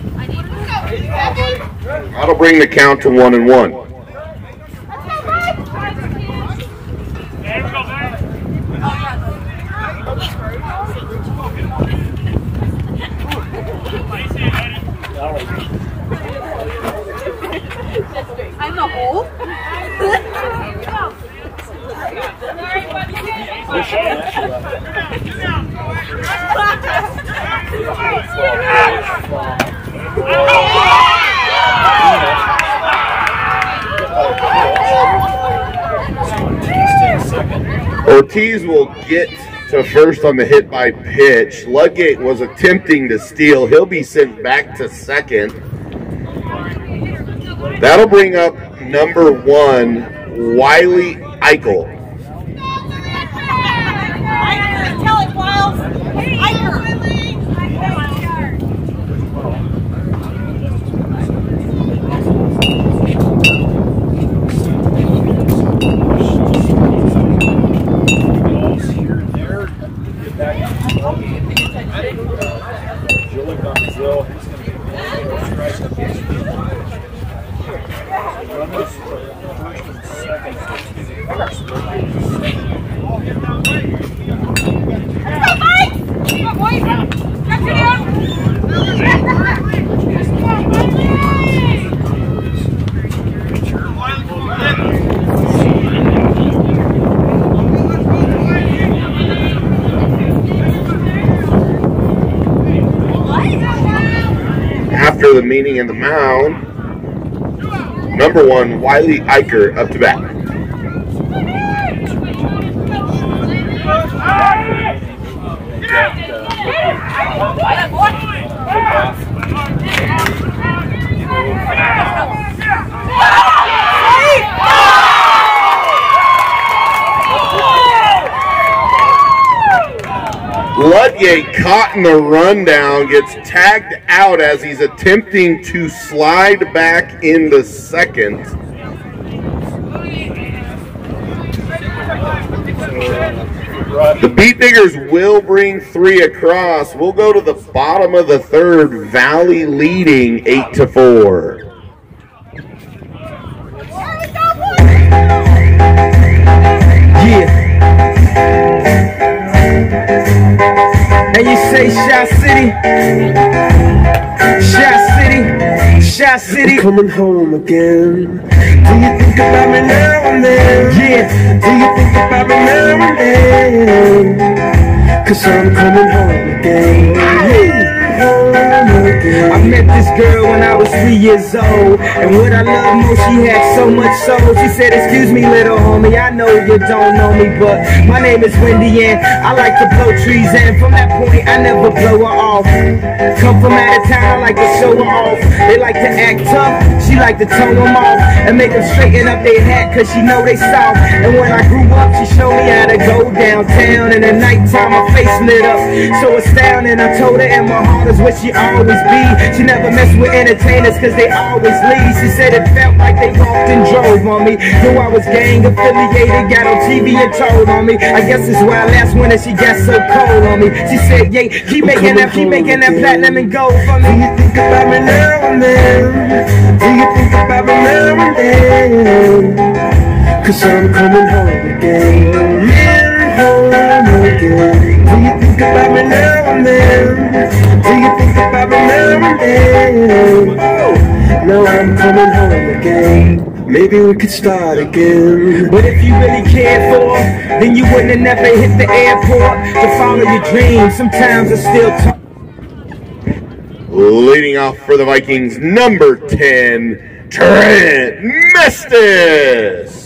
That'll bring the count to one and one. I'm not old. Ortiz will get to first on the hit by pitch. Ludgate was attempting to steal. He'll be sent back to second. That'll bring up number one, Wiley Eichel. Tell it, Wiles. Eicher. After the meeting in the mound, number one, Wiley Eicher up to bat. Ludgate caught in the rundown, gets tagged out as he's attempting to slide back into second. The Beat Diggers will bring three across. We'll go to the bottom of the third, Valley leading eight to four. Yeah. And you say Shot City, Shot City, Shot City. I'm coming home again. Do you think about me now and then? Yeah. Do you think about me now and then? Cause I'm coming home again. Yeah. I met this girl when I was three years old, and what I love most, she had so much soul. She said, excuse me little homie, I know you don't know me, but my name is Wendy and I like to blow trees, and from that point I never blow her off. Come from out of town, I like to show her off. They like to act tough, she like to tone them off and make them straighten up their hat cause she know they soft. And when I grew up, she showed me how to go downtown, and at nighttime my face lit up so astounding. I told her in my heart is where she always be. She never messed with entertainers cause they always leave. She said it felt like they walked and drove on me. Knew I was gang affiliated, got on T V and told on me. I guess it's why last winter she got so cold on me. She said, yeah, keep making that, keep making that platinum and gold for me. Do you think about me now and then? Do you think about me now and then? Cause I'm coming home again. Yeah, home again. Do you think about me now and then? Do you think about me now and then? Now I'm coming home again. Maybe we could start again. But if you really cared for her, then you wouldn't have never hit the airport to follow your dreams. Sometimes I still talk. Leading off for the Vikings, number ten, Trent Mestis.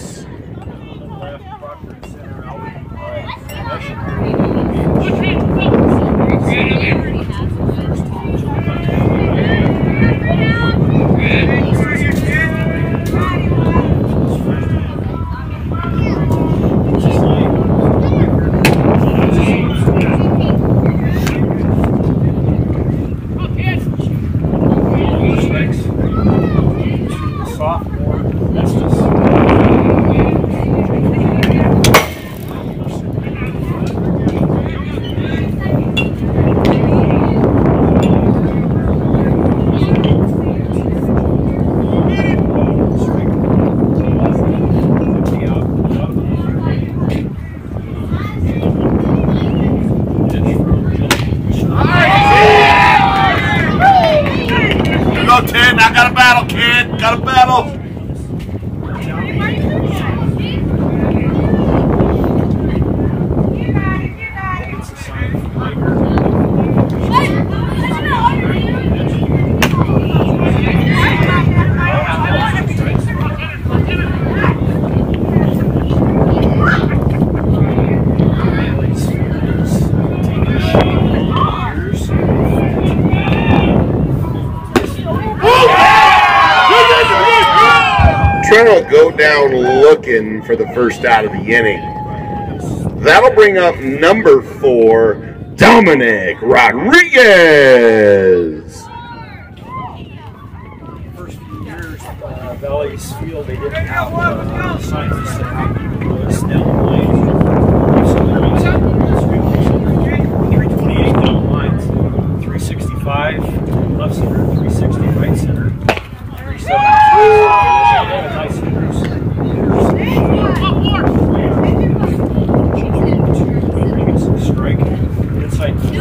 go down looking for the first out of the inning. That'll bring up number four, Dominic Rodriguez. First few years, uh, Valley's Field, they didn't have uh, signs that said how people was down the lines. three twenty-eight down the lines, three sixty-five left center, three sixty right center, three seventy-five nice hitters. Strike inside the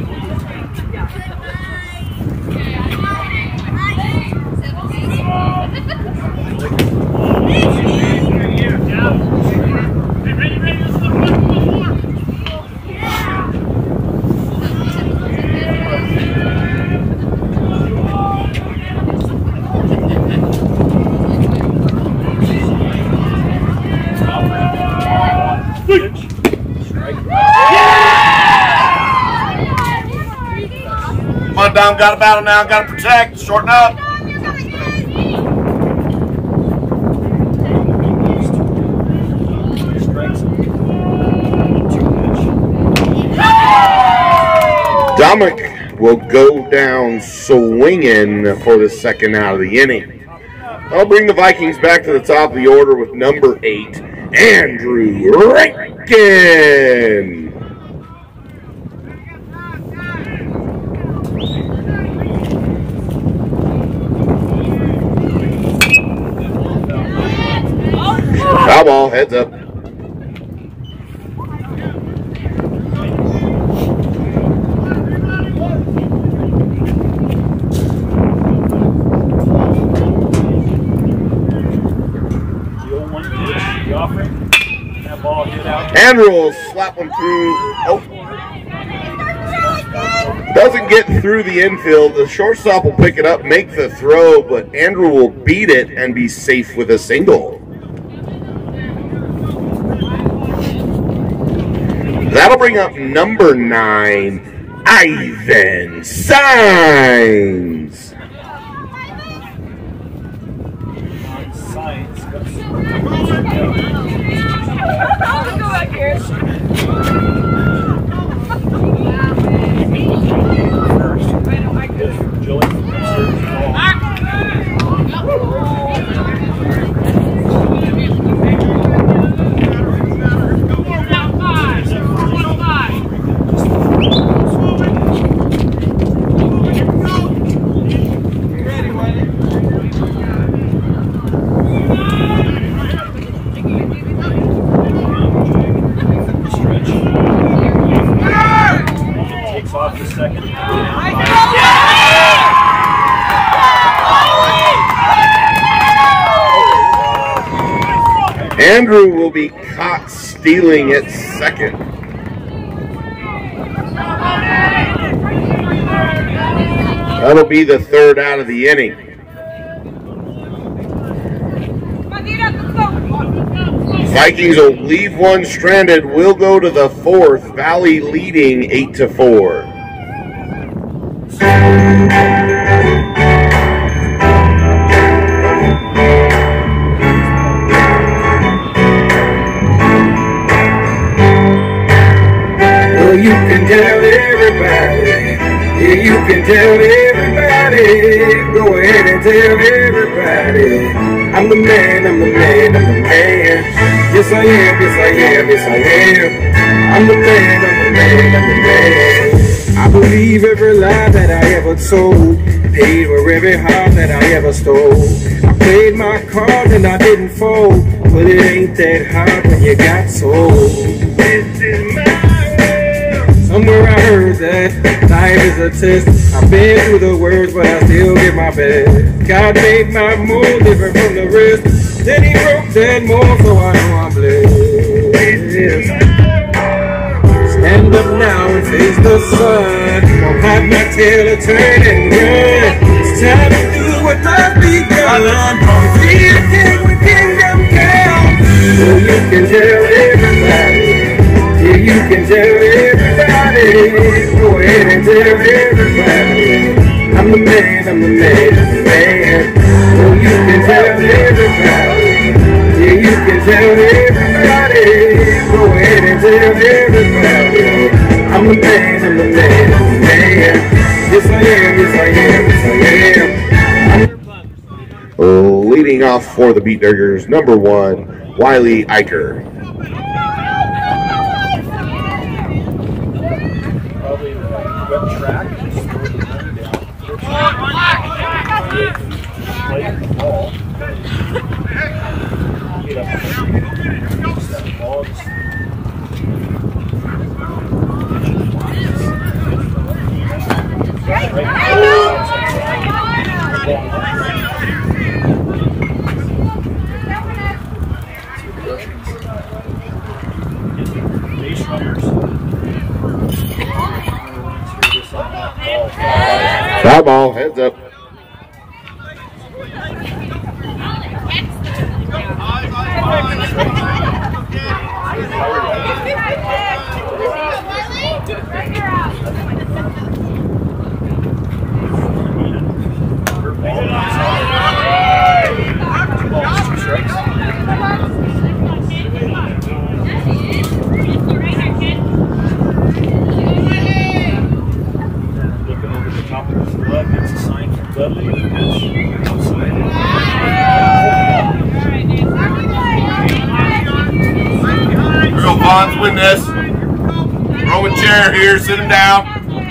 Come on, Dom, got a battle now, got to protect, shorten up. Dominic will go down swinging for the second out of the inning. I'll bring the Vikings back to the top of the order with number eight, Andrew Rankin. Foul ball, heads up. Andrew will slap one through. Oh. Doesn't get through the infield. The shortstop will pick it up, make the throw, but Andrew will beat it and be safe with a single. That'll bring up number nine, Ivan Signs. Go back here. Andrew will be caught stealing at second. That'll be the third out of the inning. Vikings will leave one stranded. We'll go to the fourth. Valley leading eight to four. Well, you can tell everybody. Yeah, you can tell everybody. Go ahead and tell everybody. I'm the man, I'm the man, I'm the man. Yes I am, yes I am, yes I am. I'm the man, I'm the man, I'm the man. I believe every lie that I ever told. Paid for every heart that I ever stole. I played my cards and I didn't fold. But it ain't that hard when you got sold. This is my world. Somewhere I heard that life is a test. I've been through the worst, but I still give my best. God made my move different from the rest. Then he wrote that more, so I know I'm blessed. Stand up now and face the sun. Don't have my tail to turn and run. It's time to do what must be done. Be a king with kingdom come. So you can tell everybody. Yeah, you can tell everybody. Go ahead and tell everybody. I'm the man, I'm the man, I'm the man. So you can tell everybody. tell everybody. Go ahead and tell everybody. I'm the man, I'm the man, I'm the man. Yes I am, yes I am, yes I am. Leading off for the Beat Diggers, number one, Wiley Eicher. Probably the wet track. Play the ball. Get up. That ball. Base runners. Foul ball, heads up. Real Bonds win this. Throw a chair here, sit him down.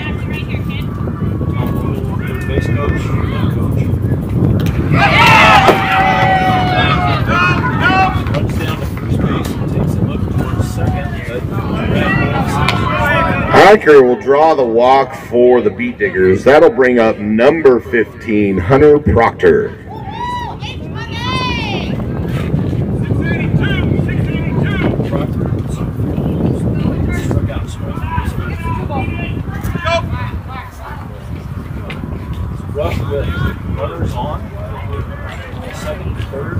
Base coach. Runs down to first base and takes a look towards second. Eicher will draw the walk for the Beat Diggers. That'll bring up number fifteen, Hunter Proctor. Rush with runners on, second, third,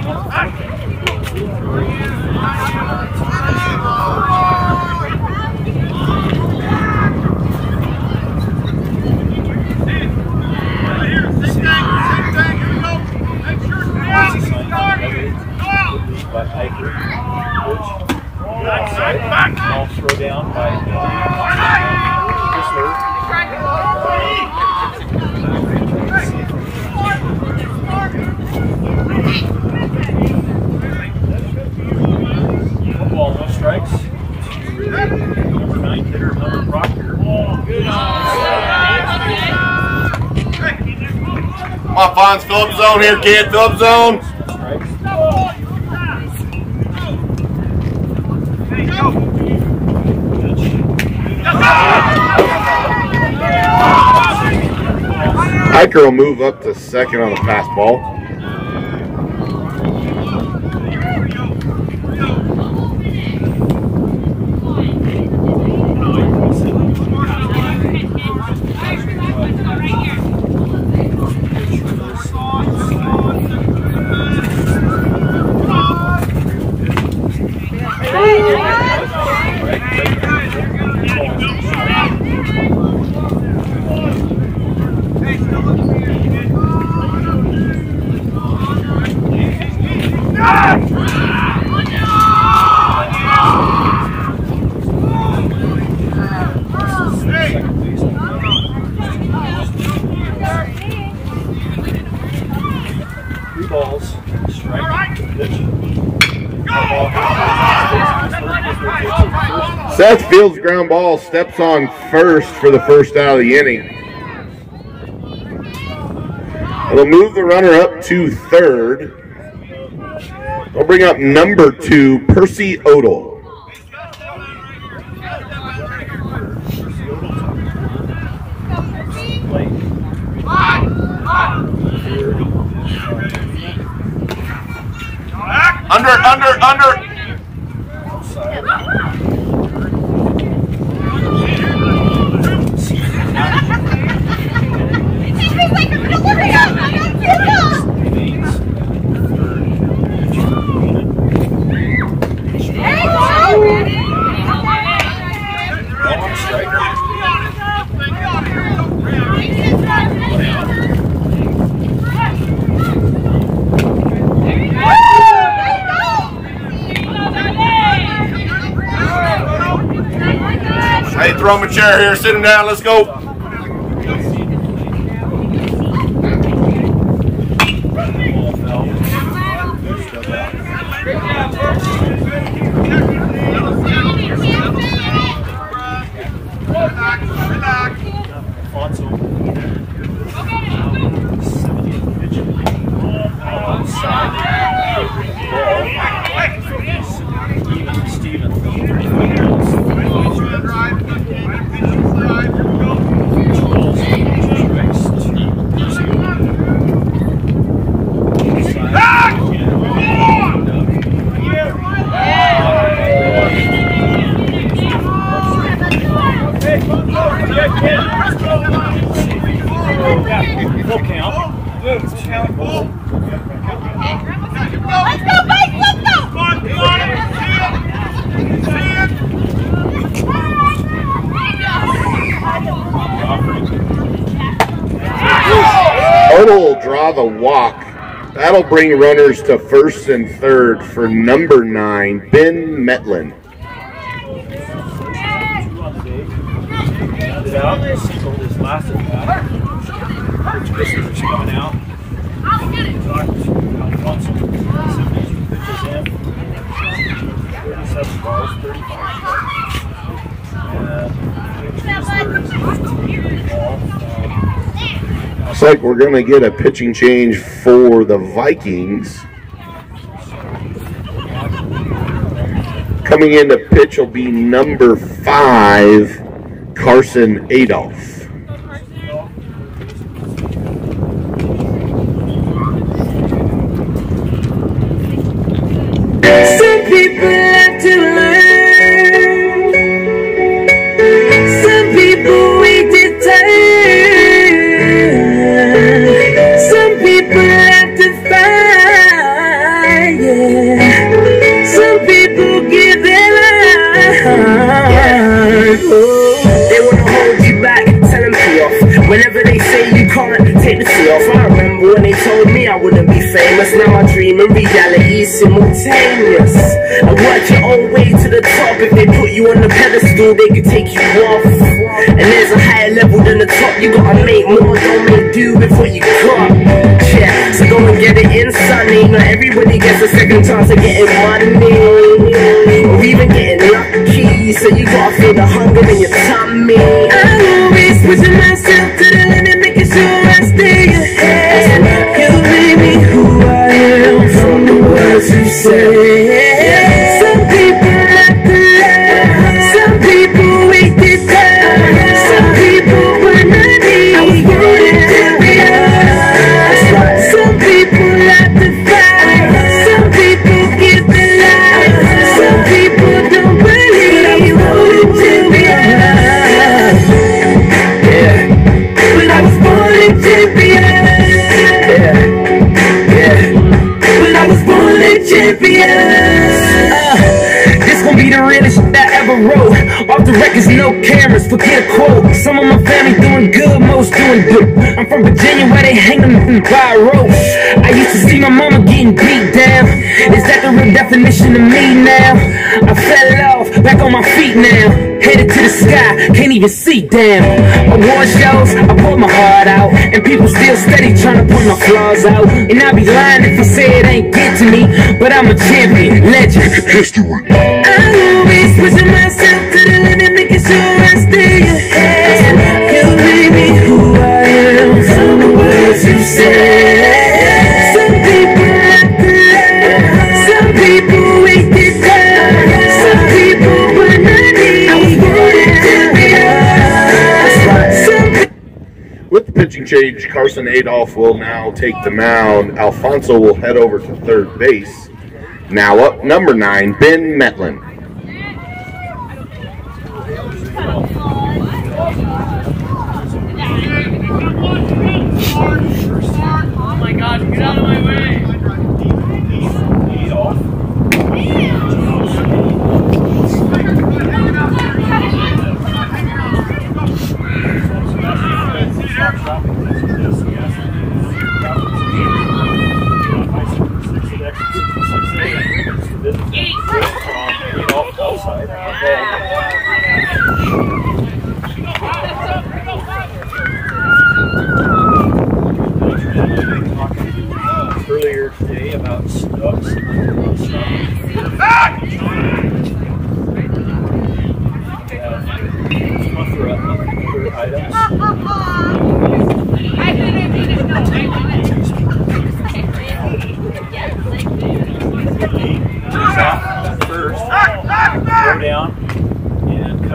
by Eicher, which outside, ball throw down by Chrysler. One ball, no strikes. Number nine hitter, Hunter Proctor. Come on, Fonz, fill up zone here, kid. Fill up zone. Eicher will move up to second on the fastball. Three balls, strike, pitch. Seth Fields ground ball steps on first for the first out of the inning. It'll move the runner up to third. We'll bring up number two, Percy Odell. Under, under, under. throw him a chair here. Sit him down. Let's go. Total draw the walk. That'll bring runners to first and third for number nine, Ben Metlin. Looks like we're going to get a pitching change for the Vikings. Coming in to pitch will be number five, Carson Adolph. Some people have to learn. Some people wait to turn. Some people have to fight, yeah. Some people give their life. They wanna hold you back, tell them pee off. Whenever they say you can't, take the tea off. I remember when they told me I wouldn't be famous. Now I dream and reality is simultaneous. I work your own way to the top. If they put you on the pedestal, they could take you off. And there's a higher level than the top. You gotta make more, don't make do with what you got. Yeah, so go and get it in, sonny. Not everybody gets a second chance of getting money, or even getting lucky. So you gotta feel the hunger in your tummy. I'm always pushing myself to the limit, making sure I stay ahead. You made me who I am from the words you say. Some people have to learn. Some people wait their time. Some people wanna need. I was born into be us. Some people have to fight. Some people give their life. Some people don't believe. I was born into be us. Yeah, but I was born into be us. Yeah, yeah, but I was born a champion. Uh, this gon' be the realest shit I ever wrote. Off the records, no cameras, forget a quote. Some of my family doing good, most doing good. I'm from Virginia where they hang them by a rope. I used to see my mama getting beat down. Is that the real definition of me now? I fell off, back on my feet now. Headed to the sky, can't even see down. Award shows, I pour my heart out. And people still steady trying to point my flaws out. And I'd be lying if I say it ain't get to me. But I'm a champion, legend, history. I'm always pushing myself to the limit, making sure I stay ahead. You made me who I am from the words you said. Some people have to learn. Some people wait their time. Some people wanna need. I was born into be us. With the pitching change, Carson Adolph will now take the mound. Alfonso will head over to third base. Now up number nine, Ben Metlin. Oh my God, get out of my way.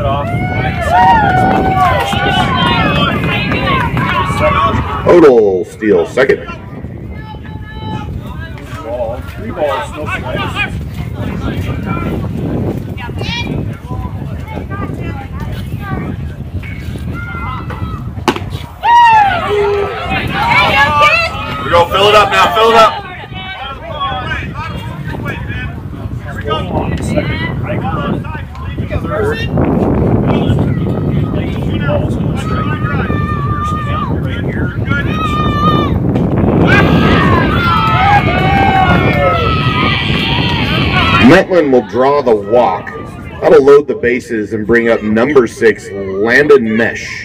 cut off. Total steal second. Ball. Three balls, no strikes. We go, fill it up now, fill it up. Metland will draw the walk. That'll load the bases and bring up number six, Landon Mesh.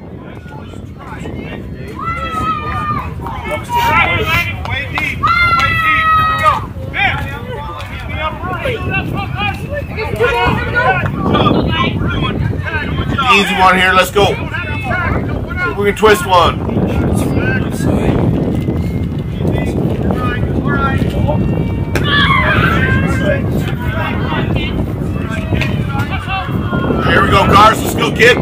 Easy one here, let's go. We can twist one. Here we go, Cars, let's go, kid.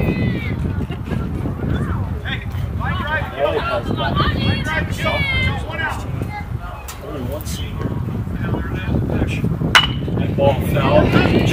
Ball foul.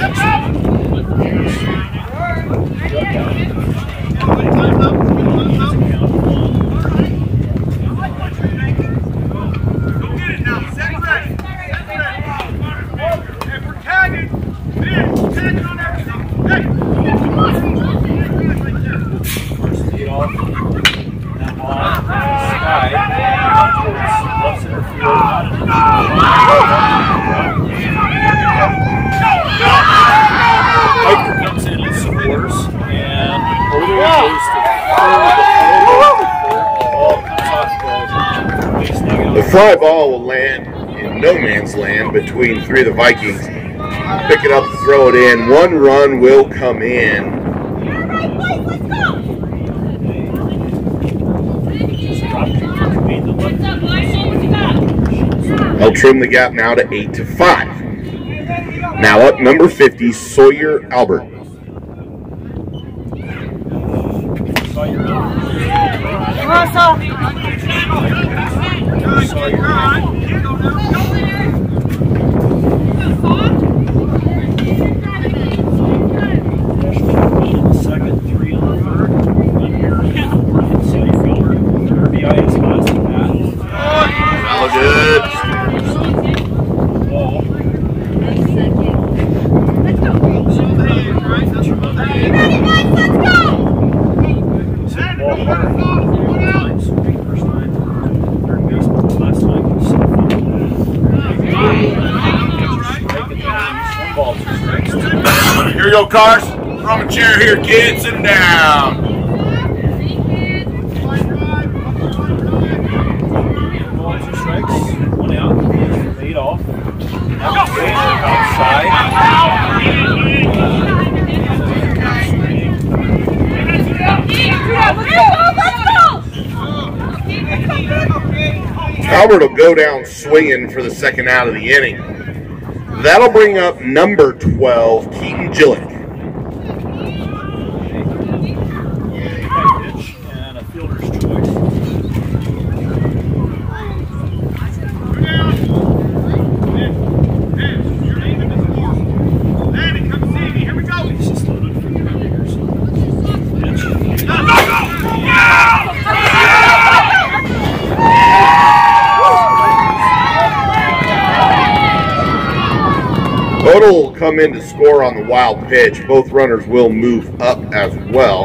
The fly ball will land in no man's land between three of the Vikings. Pick it up, throw it in. One run will come in. They'll trim the gap now to eight to five. Now up number fifty, Sawyer Albert. Here you go, Cars. Throw a chair here, kid. Sit down. Two strikes, one out, laid off. Outside. Albert will go down swinging for the second out of the inning. That'll bring up number twelve, Keaton Gillick. Pitch and a fielder's choice. Total will come in to score on the wild pitch. Both runners will move up as well.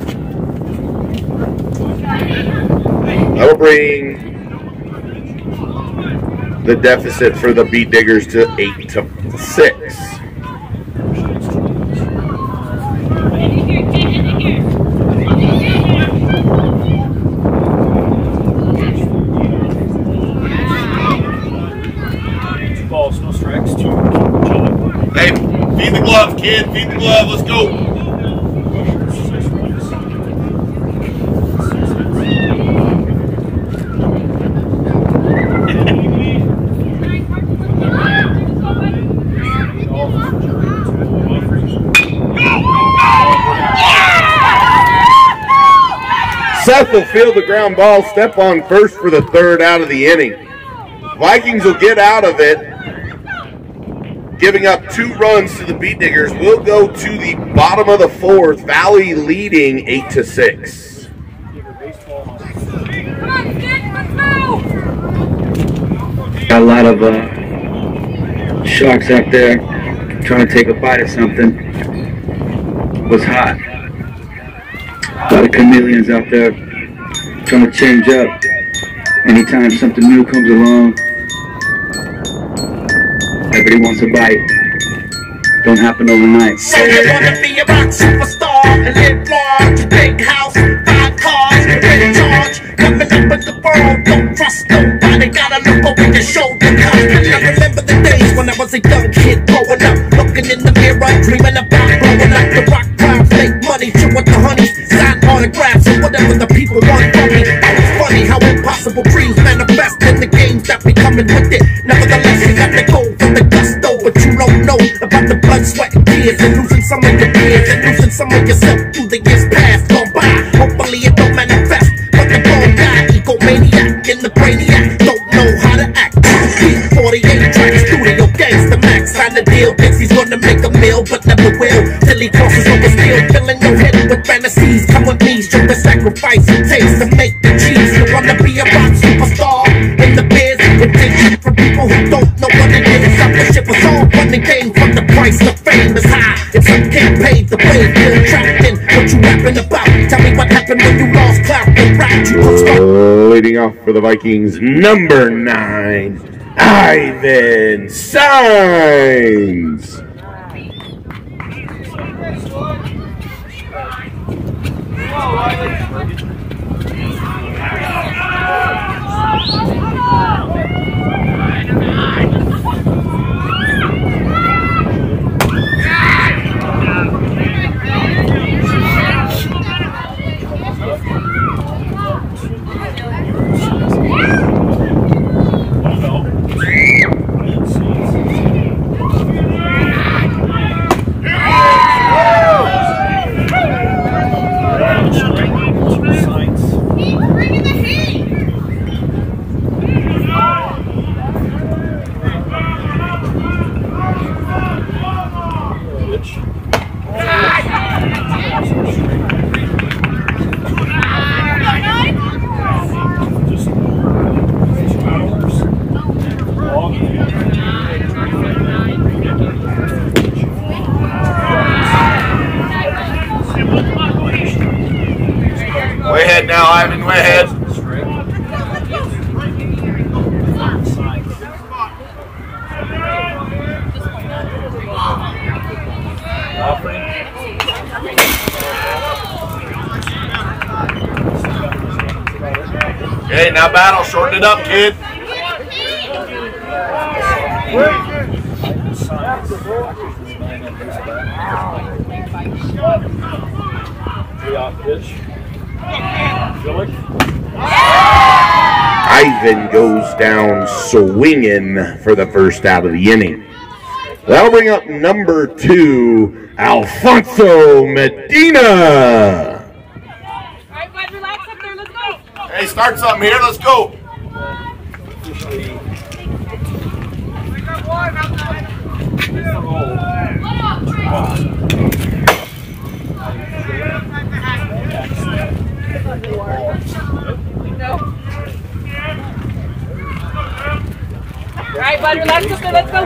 That'll bring the deficit for the Beat Diggers to eight to six. Two balls, no strikes, two. Hey, feed the glove, kid. Feed the glove. Let's go. South will field the ground ball, step on first for the third out of the inning. Vikings will get out of it, giving up two runs to the Beat Diggers. We'll go to the bottom of the fourth, Valley leading eight to six. Got a lot of uh, sharks out there trying to take a bite of something. It was hot. A lot of chameleons out there trying to change up. Anytime something new comes along, everybody wants a bite. Don't happen overnight. So you wanna be a rock superstar and live large, big house, five cars, you're in charge. Coming up with the world, don't trust nobody. Gotta look over your shoulder. I remember the days when I was a young kid growing up, looking in the mirror, dreaming about blowing up the rock crowd, make money, chill with the honeys, sign autographs and whatever the people want from me. It's funny how impossible dreams manifest in the games that be coming with it. Nevertheless, you got to go for the gusto, but you don't know about the blood, sweat, and tears, and losing some of your peers, and losing some of yourself through the years past gone by. Hopefully it don't manifest, but the wrong guy, egomaniac in the brainiac, don't know how to act. forty-eight track studio gangsta max, sign the deal, thinks he's gonna make a meal, but never will, till he crosses over steel, filling your head with fantasies. Come with me, show the sacrifice it takes to make the cheese. You wanna be a rock superstar in the biz, and take shit from people who don't know what it is. I wish it was all fun and game, from the price of fame is high. If some can't pay the way, feel trapped in what you rapping about. Tell me what happened when you lost clout and rap. You was Leading off for the Vikings, number nine, Ivan Signs. Way ahead now, Ivan, way ahead. Okay, now battle, shorten it up, kid. Ivan goes down swinging for the first out of the inning. That'll bring up number two, Alfonso Medina. Hey, start something here. Let's go. All right, bud, relax up there. Let's go.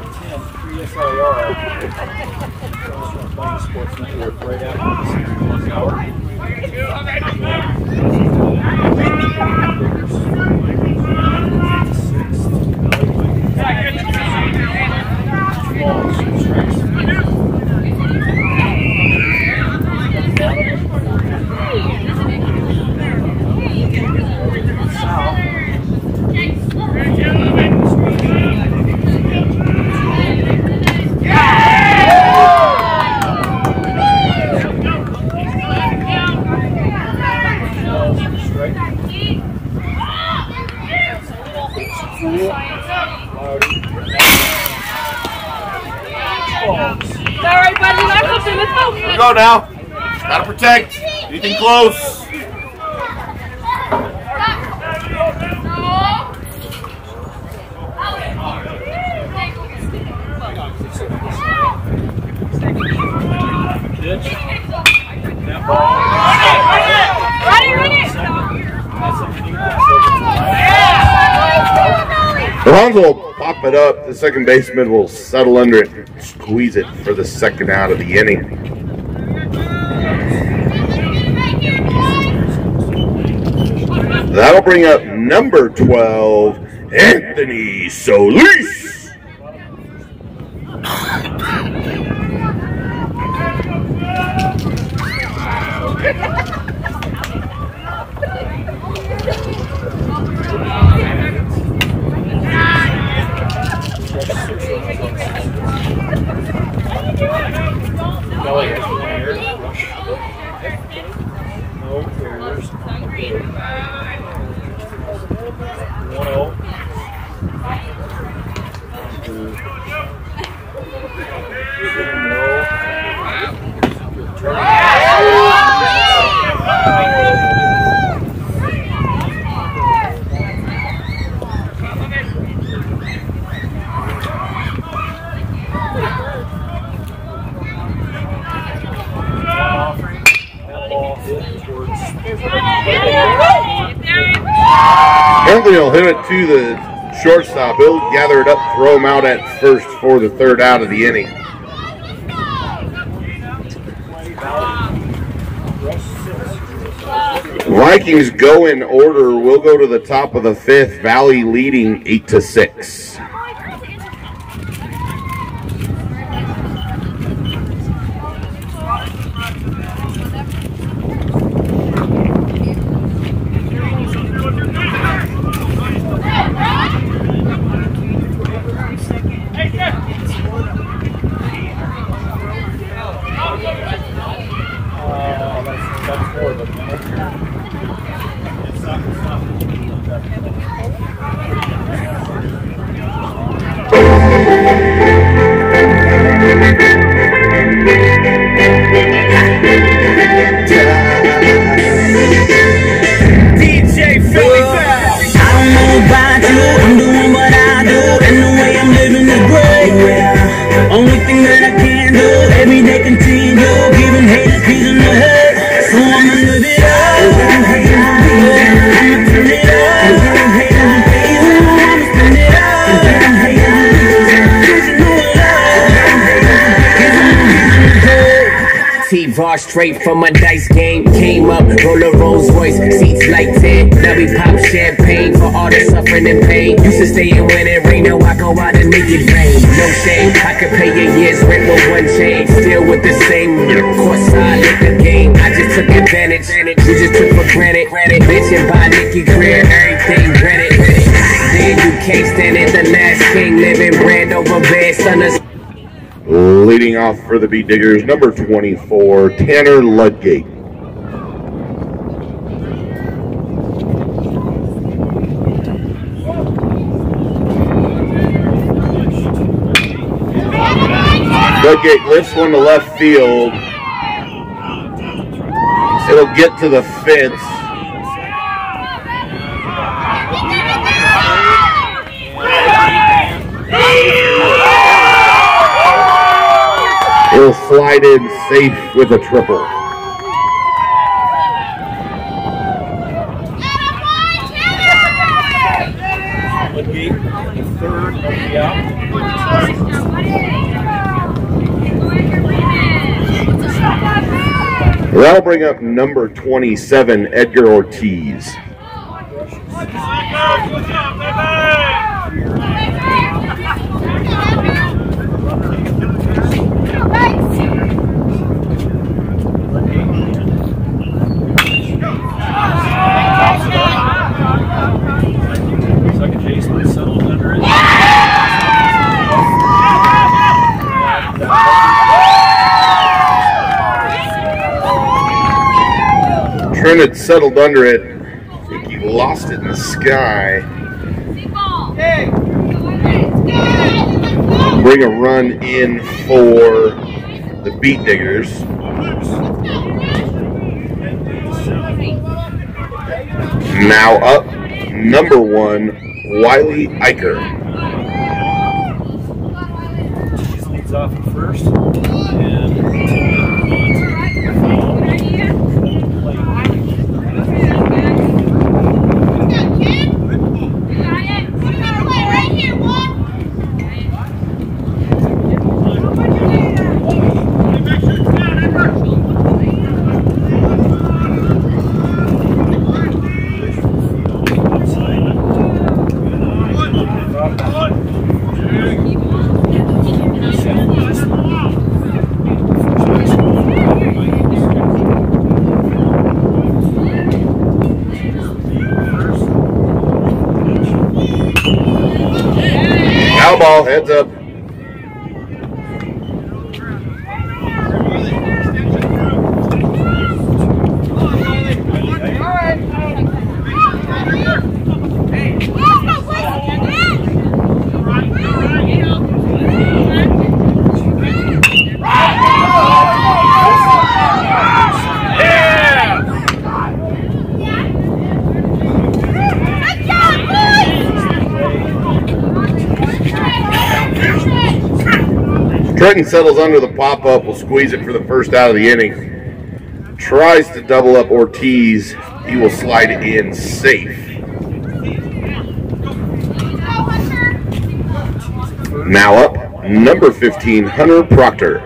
All right, buddy, let's go. Let's go. Here we go now. Gotta protect. Anything close. Alonzo will pop it up. The second baseman will settle under it, squeeze it for the second out of the inning. That'll bring up number twelve, Anthony Solis. Anthony will hit it to the shortstop. He'll gather it up, throw him out at first for the third out of the inning. Vikings go in order. We'll go to the top of the fifth. Valley leading eight to six. Straight from a dice game, came up, roll a Rolls Royce, seats like ten. Now we pop champagne for all the suffering and pain. Used to stay in when it rain, now I go out and make it rain. No shame, I could pay a year's rent with one chain. Still with the same course I lit the game. I just took advantage, you just took for granted. Bitchin' by Nicky Greer, everything granted. Then you can't stand it, the last king living brand over bed, son of. Leading off for the Beat Diggers, number twenty-four, Tanner Ludgate. Ludgate lifts one to left field. It'll get to the fence. He'll slide in safe with a triple. That'll bring up number twenty-seven, Edgar Ortiz. Trent had settled under it. I think he lost it in the sky. Bring a run in for the Beat Diggers. Now up, number one, Wiley Eicher. Leads off at first. And ball, heads up. Trenton settles under the pop-up, will squeeze it for the first out of the inning. Tries to double up Ortiz. He will slide it in safe. Now up, number fifteen, Hunter Proctor.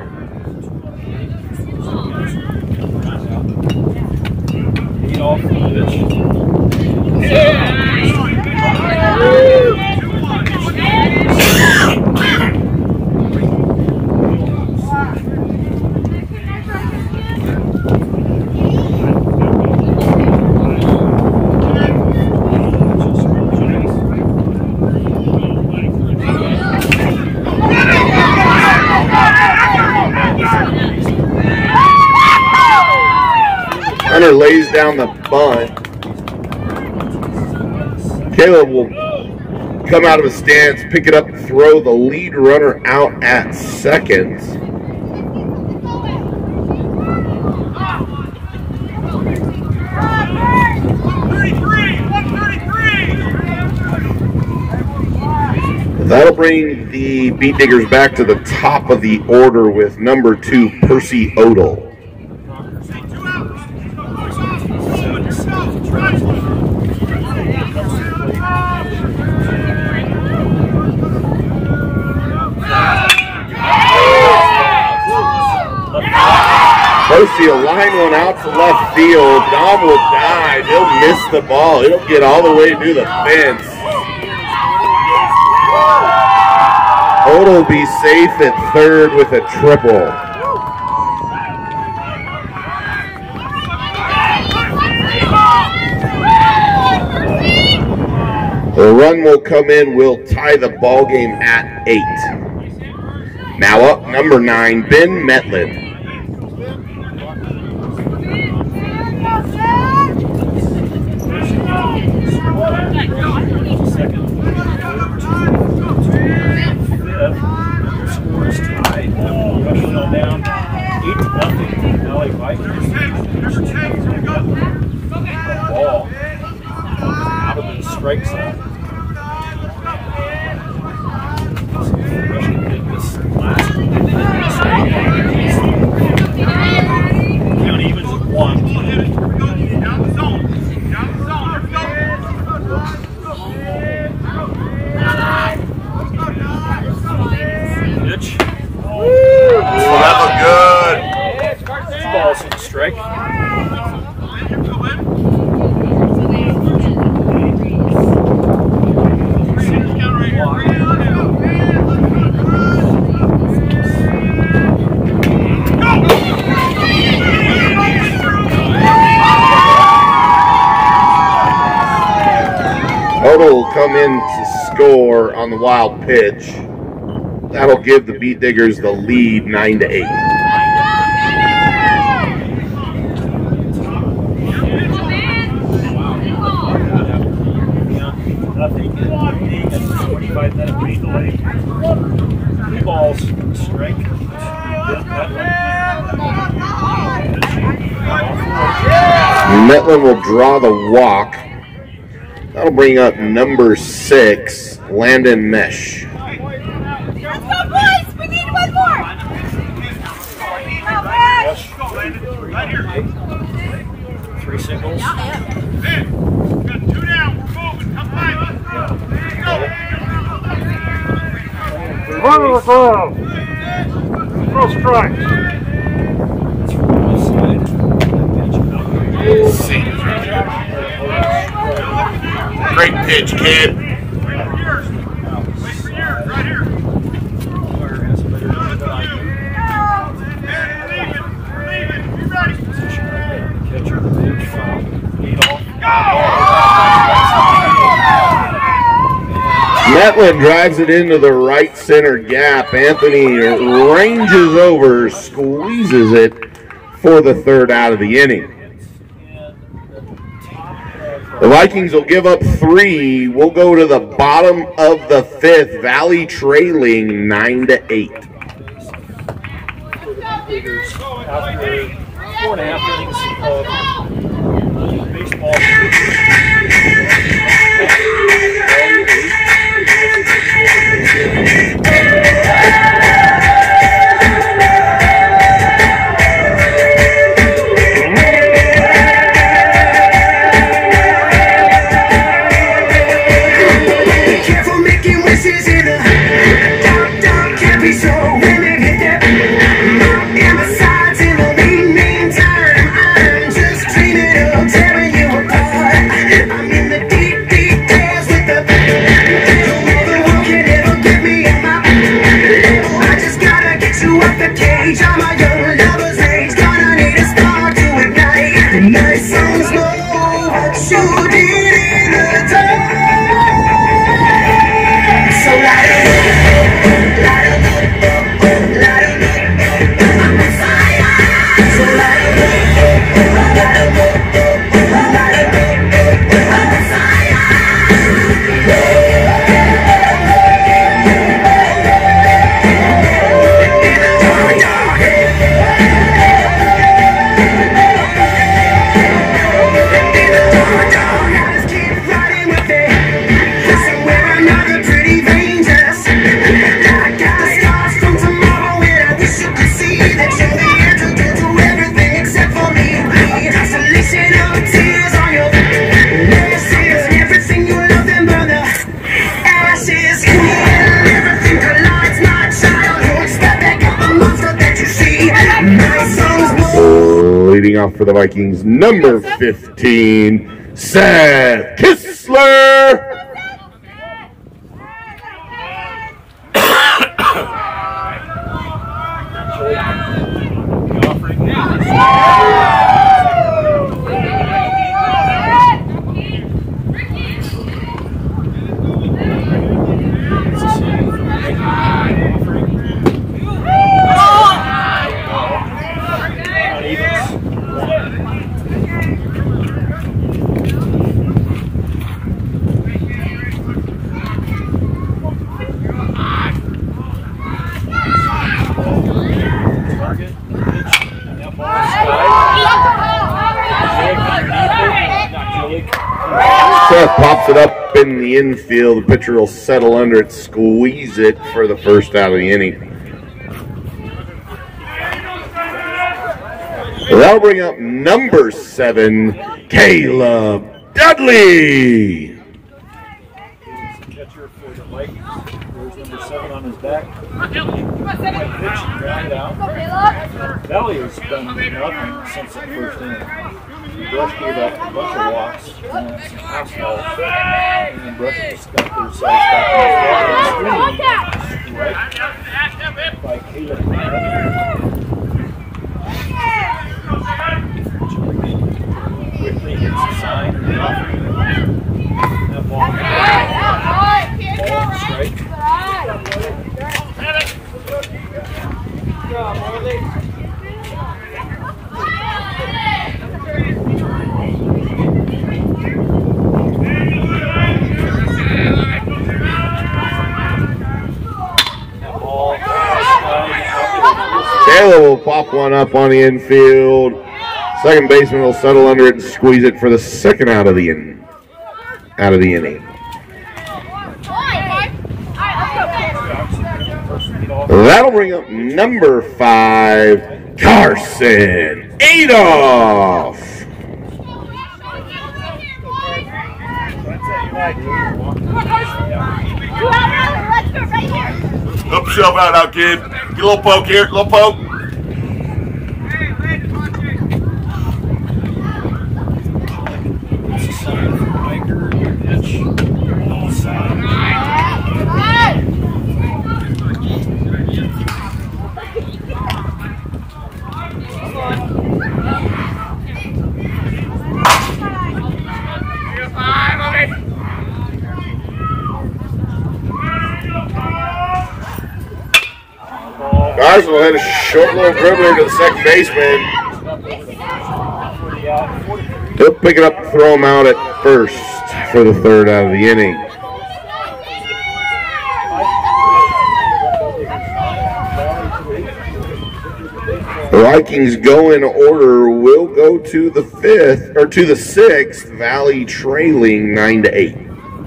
Hunter lays down the bunt. Caleb will come out of his stance, pick it up, throw the lead runner out at second. That'll bring the Beat Diggers back to the top of the order with number two, Percy Odell. Percy will line one out to left field. Dom will dive. He'll miss the ball. He'll get all the way to the fence. Odell will be safe at third with a triple. The run will come in. We'll tie the ball game at eight. Now up, number nine, Ben Metlin. Strike zone. Count evens at one. Pitch. Oh, that looked good. Ball's in the strike. Odell will come in to score on the wild pitch. That'll give the Beat Diggers the lead nine to eight. Balls strike. Metlin will draw the walk. That'll bring up number six, Landon Mesh. Let's go, boys! We need one more! Right here. Three singles. Got two down. We're moving. Come back. Run of the glove. Throw strikes. Great pitch, kid. Hetland drives it into the right center gap. Anthony ranges over, squeezes it for the third out of the inning. The Vikings will give up three. We'll go to the bottom of the fifth. Valley trailing nine to eight. After four and a half innings of baseball. Careful making wishes in the dark, dark, can't be so women hit that and the sides in the mean, mean time. I'm just cleaning up, tearing you apart. I'm in the deep, deep days with the no the world can ever get me in my I just gotta get you up the cage. I'm a young lover's age, gonna need a spark to ignite. My songs know what you did in the dark. So light up, light up, light up, I'm on fire. So light up, light up, light up, I'm on fire. In the dark, dark. In the dark, dark. I just keep riding with it. Somewhere another pretty dangerous. I got the scars from tomorrow, and I wish you could see that you're the antidote to everything except for me. Isolation of tears on your lashes, and everything you love them burn the ashes. And everything collides, my childhood. Step back up the monster that you see. My songs will. Leading off for the Vikings, number fifteen, Seth Kistler. Seth pops it up in the infield. The pitcher will settle under it, squeeze it for the first out of the inning. That'll bring up number seven, Caleb Dudley. Catcher for the Vikings. There's number seven on his back. Pitch and ground out. Valley has done nothing since the first inning. Brush gave up a bunch of walks and some house balls, and then Brush just got their size back in the right by Caleb. Quickly hits the sign. That ball. Ball strike. Good job, Marley. Taylor will pop one up on the infield. Second baseman will settle under it and squeeze it for the second out of the inning. Out of the inning. That'll bring up number five, Carson Adolph. Help yourself out now, kid. Get a little poke here, a little poke. Carson will hit a short little dribbler to the second baseman. He'll pick it up and throw him out at first for the third out of the inning. The Vikings go in order. Will go to the fifth or to the sixth. Valley trailing nine to eight.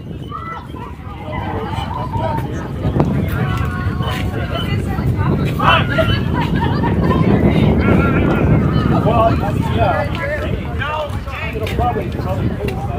Well, yeah. It'll probably probably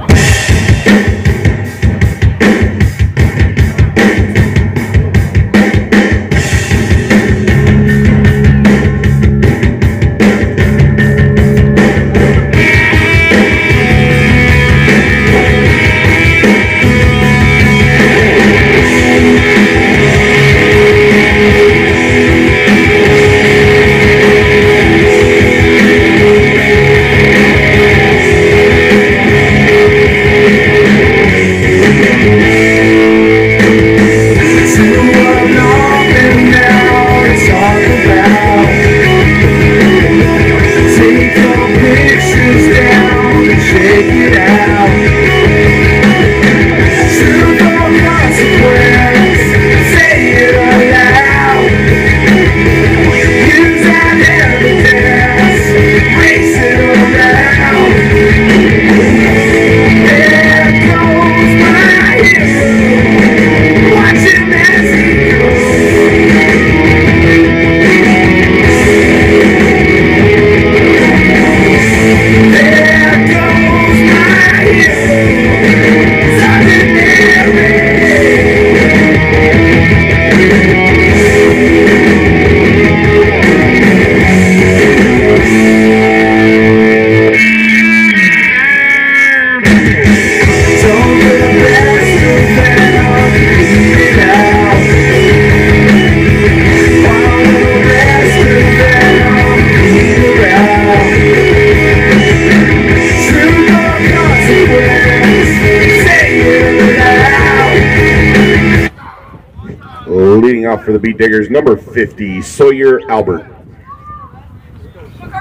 leading off for the Beat Diggers, number fifty, Sawyer Albert. Come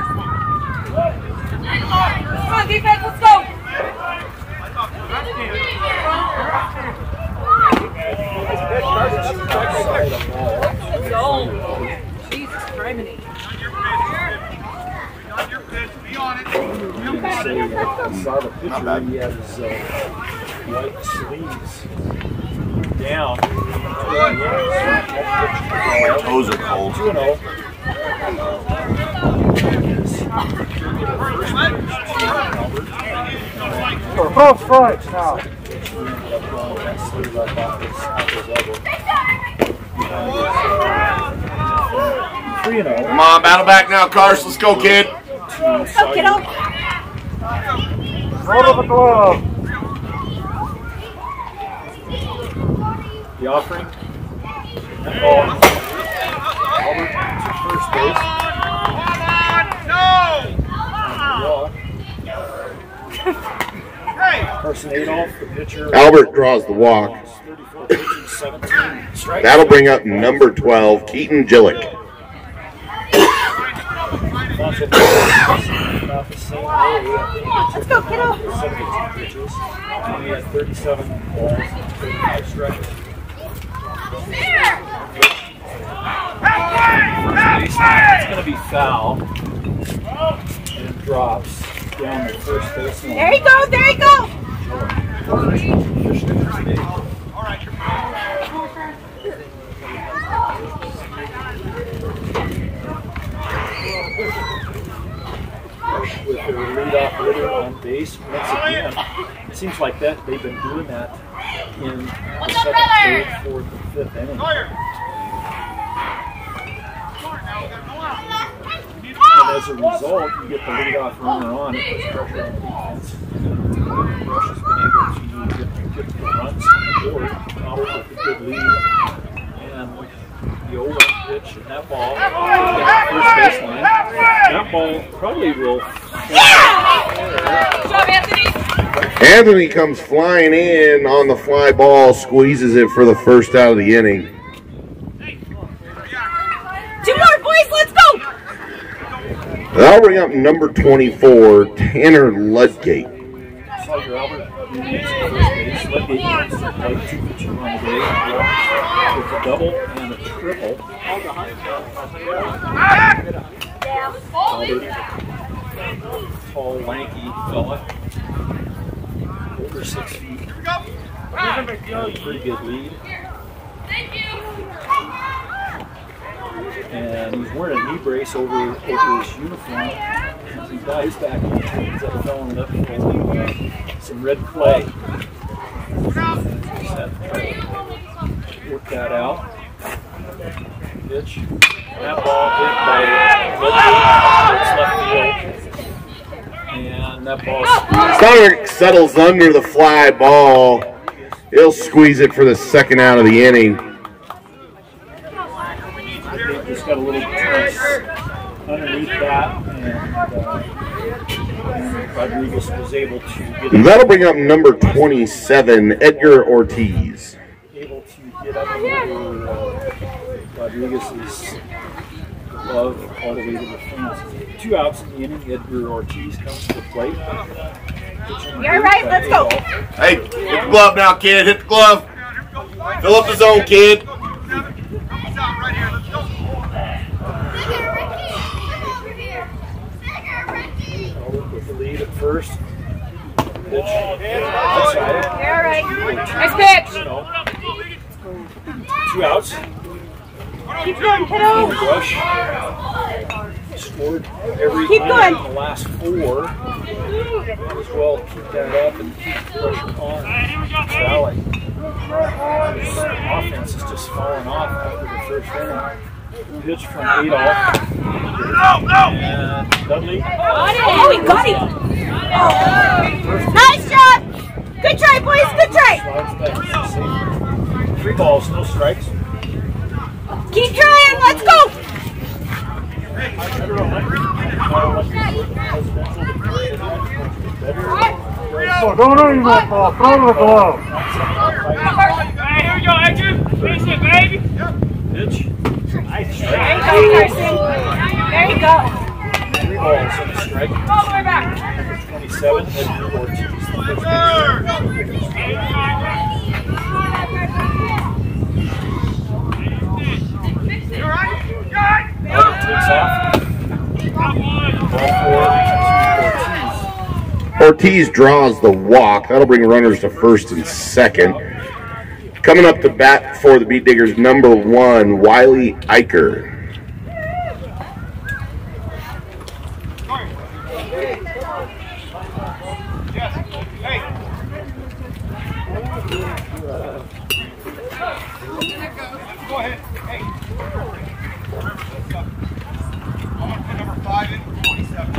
on, defense, let's go! Jesus, criminy. I saw the picture, he had his uh, white sleeves down. My toes are cold. You know. For both strikes now. Come on, battle back now, Cars. Let's go, kid. Let's go, kiddo. Roll to the glove. The offering. And ball. Albert to first base. Carson Adolph, the pitcher. Albert draws the walk. That'll bring up number twelve, Keaton Gillick. Let's go, kiddo. And he had thirty-seven balls, thirty-five strikes. It's going to be foul. And it drops down the first base. There you go, there you go. With their leadoff hitter on base once again. It seems like that they've been doing that in the second, third, fourth, and fifth inning. And as a result, you get the leadoff runner on, it puts pressure on the defense. Rush has been able to get, get the runs on the board, Albert with a good lead. And the oh one pitch and that ball, first baseline. That ball probably will. Good job, Anthony. Anthony comes flying in on the fly ball, squeezes it for the first out of the inning. Two more, boys. That'll bring up number twenty-four, Tanner Ludgate. Sawyer Albert remains at first base. Ludgate wants to play two for two on the day. With a double and a triple. Albert, tall, lanky fella. Over six feet. Had a pretty good lead. And he's wearing a knee brace over, over his uniform. As he dives back, he ends up throwing it up for uh, some red clay. Work that out. Pitch. That ball hit by Ludgate. It's left field. And that ball Sonic settles under the fly ball. He'll squeeze it for the second out of the inning. Just got a little touch underneath that, and, uh, and Rodriguez was able to get it. That'll bring up number twenty-seven, Edgar Ortiz. Able to get up over uh, Rodriguez's glove all the way to the fence. Two outs in the inning. Edgar Ortiz comes to the plate. You're right. Let's go. Hey, hit the glove now, kid. Hit the glove. Fill up the zone, kid. With the lead at first. Pitch. You're right. Nice pitch. Two outs. Keep going, kiddo. Rush. Scored every Keep going. in the last four. Might as well keep that up and keep the pressure on Valley. His offense is just falling off after the first inning. Pitch from Adolph. And Dudley. Oh, he got him. Oh. Nice job. Good try, boys. Good try. Three balls, no strikes. Keep trying. Let's go. Oh, don't even uh, throw the glove. Hey, here we go, action. Finish it, baby. Pitch. Nice. There you go, Carson. There you go. Three balls and a strike. All the way back. twenty-seven, Edgar Ortiz. You're right. You're right. Albert takes off. Ball four, Ortiz draws the walk. That'll bring runners to first and second. Coming up to bat for the Beat Diggers, number one, Wiley Eicher. Go ahead. Hey. Number five and twenty-seven.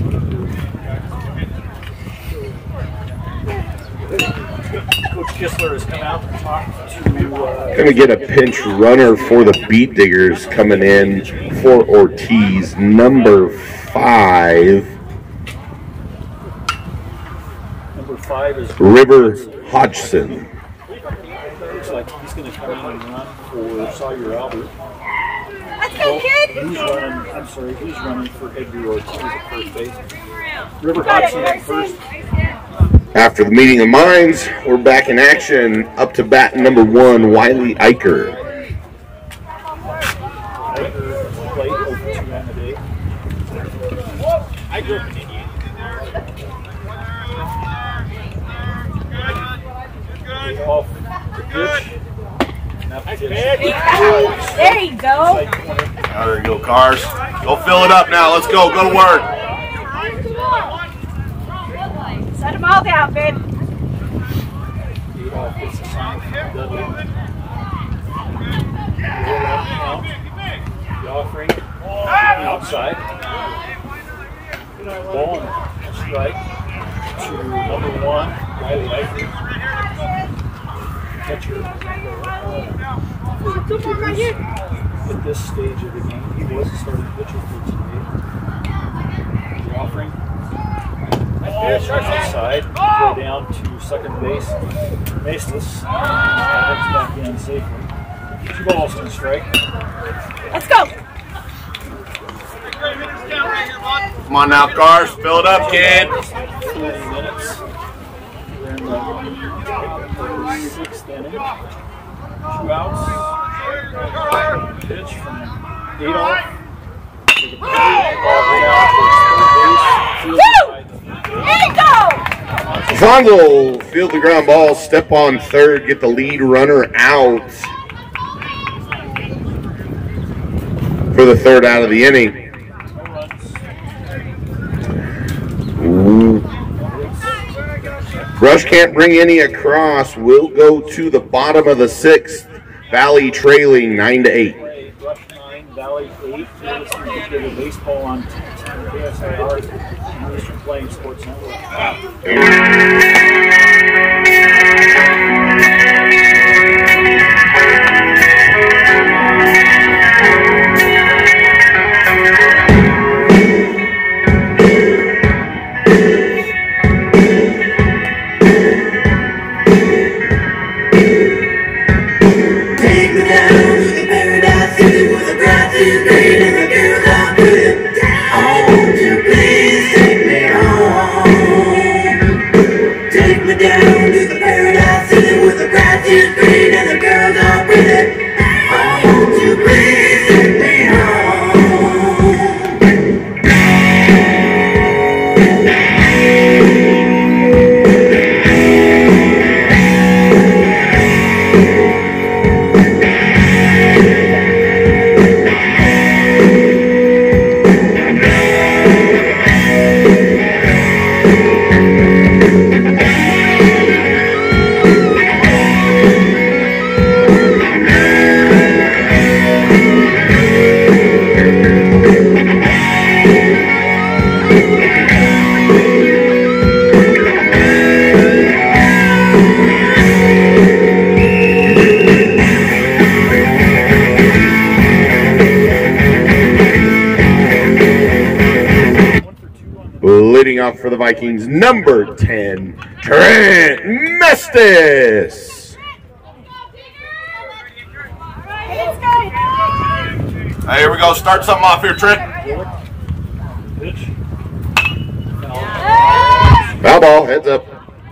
Coach Kistler has come out and talked to. Uh, Going to get a pinch runner for the Beat Diggers coming in for Ortiz, number five. Number five is River Hodgson. Looks like he's going to come in and run for Sawyer Albert. Let's go, kid. He's running. I'm sorry. He's running for Edgar Ortiz at first base. River Hodgson at first. After the meeting of minds, we're back in action. Up to bat number one, Wiley Eicher. Eicher played over two on the day. Eicher. Off the pitch. There you go. Now there you go, Cars. Go fill it up now. Let's go. Go to work. Set them all down, babe. The offering outside. Ball and strike to number one, Wiley Eicher. Catcher. At this stage of the game, he was a starting pitcher for today. The offering. Outside, go down to second base. Maestas heads back in safely. Two balls and a strike. Let's go. Come Come on now, cars. Fill it up, kid. twenty minutes. We're in the sixth inning. Two outs. Pitch from Adolph. Zongo field the ground ball, step on third, get the lead runner out for the third out of the inning. Ooh. Brush can't bring any across. We'll go to the bottom of the sixth. Valley trailing nine to eight. Brush nine, Valley eight. You're listening to the baseball on K S I R, Eastern Playing Sports Network. Leading off for the Vikings, number ten, Trent Mestis. Hey, here we go. Start something off here, Trent. Foul ball, heads up.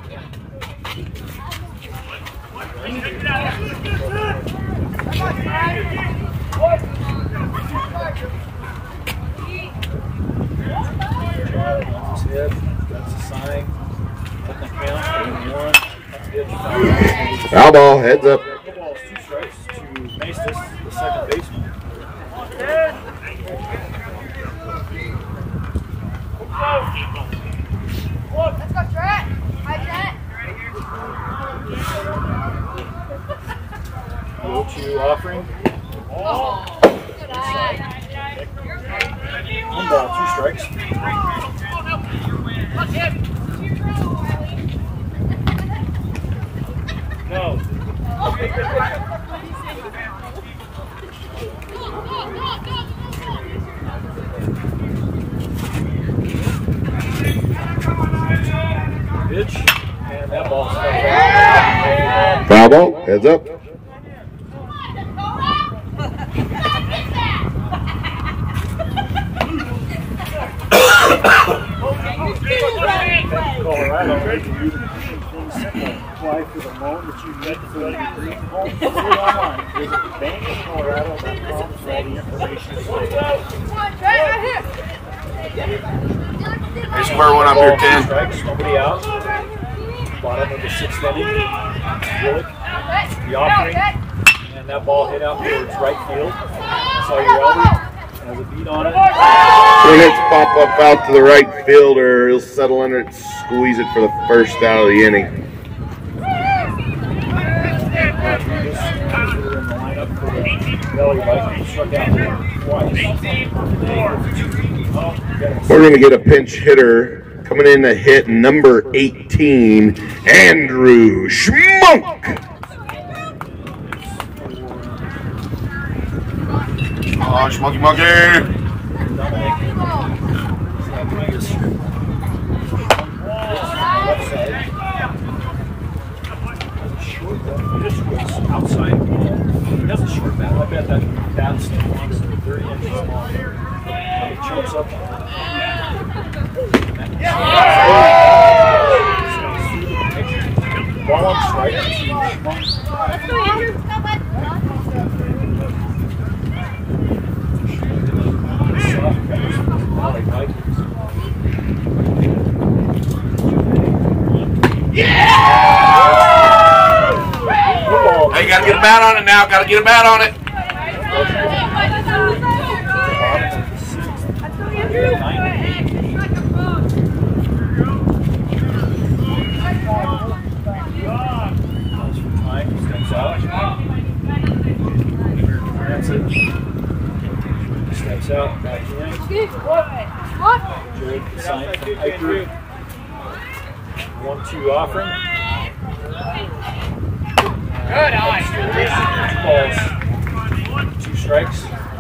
Foul ball, heads up. Two strikes to Mestis, the second baseman. Let's go, Trent. Hi, Trent. Go to offering. One ball, two strikes. No. Pitch, and that ball's foul ball, heads up. Colorado, you can apply for the loan that you need for your dream home. Go online. Visit bank of colorado dot com for all the information. Hey, square one up here, ten. Strikes, nobody out. Bottom of the sixth inning. Willick, the offering, and that ball hit out towards right field. Sawyer Elder has a beat on it. When it's pop up out to the right fielder, he'll settle under it, squeeze it for the first out of the inning. We're going to get a pinch hitter coming in to hit number eighteen, Andrew Schmunk. Oh, Schmunky Monkey. Outside, he has a short bat. I bet that bat's longer than thirty inches long. It chokes up. Hey, you gotta get a bat on it now. Gotta get a bat on it. Steps out, back in. Good sign from Piper. One, two offering. Good eye. Two balls. Two strikes.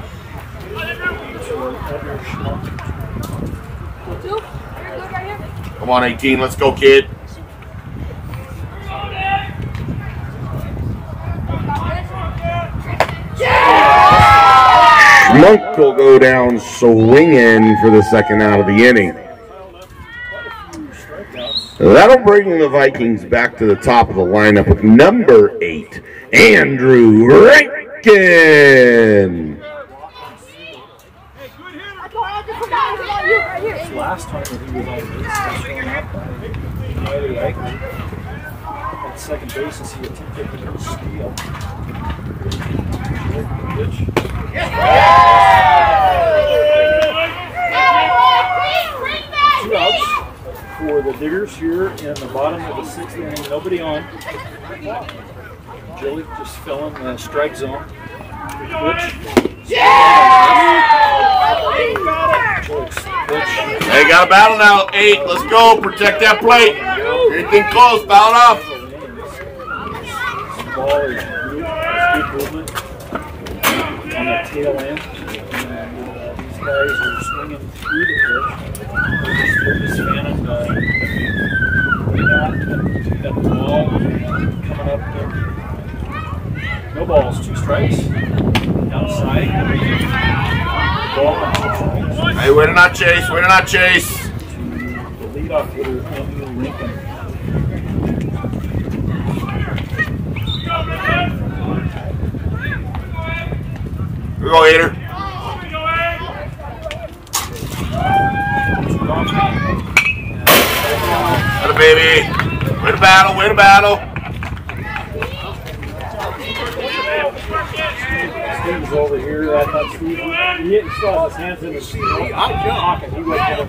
Come on, eighteen. Let's go, kid. Schmunk will go down swinging for the second out of the inning. That'll bring the Vikings back to the top of the lineup with number eight, Andrew Rankin. Last time that he was on base, at second basis, he attempted to steal. Two outs for the Diggers here in the bottom of the sixth inning. Nobody on. Joey just filling the strike zone. Pitch. Hey, got a battle now. Eight. Let's go. Protect that plate. Anything close, foul it off. The ball is good. It's good movement on the tail end. And uh, these guys are swinging through the pitch. They're just, they're just fanning the, got the ball coming up there. No balls, two strikes. Outside. Ball on two strikes. Hey, way to not chase, way to not chase. The leadoff hitter, Andrew Rankin. Here we go, Hater. Atta baby. Way to battle, way to battle. Steve's over here. I thought Steve, he, he still has his hands in his pocket. He went down.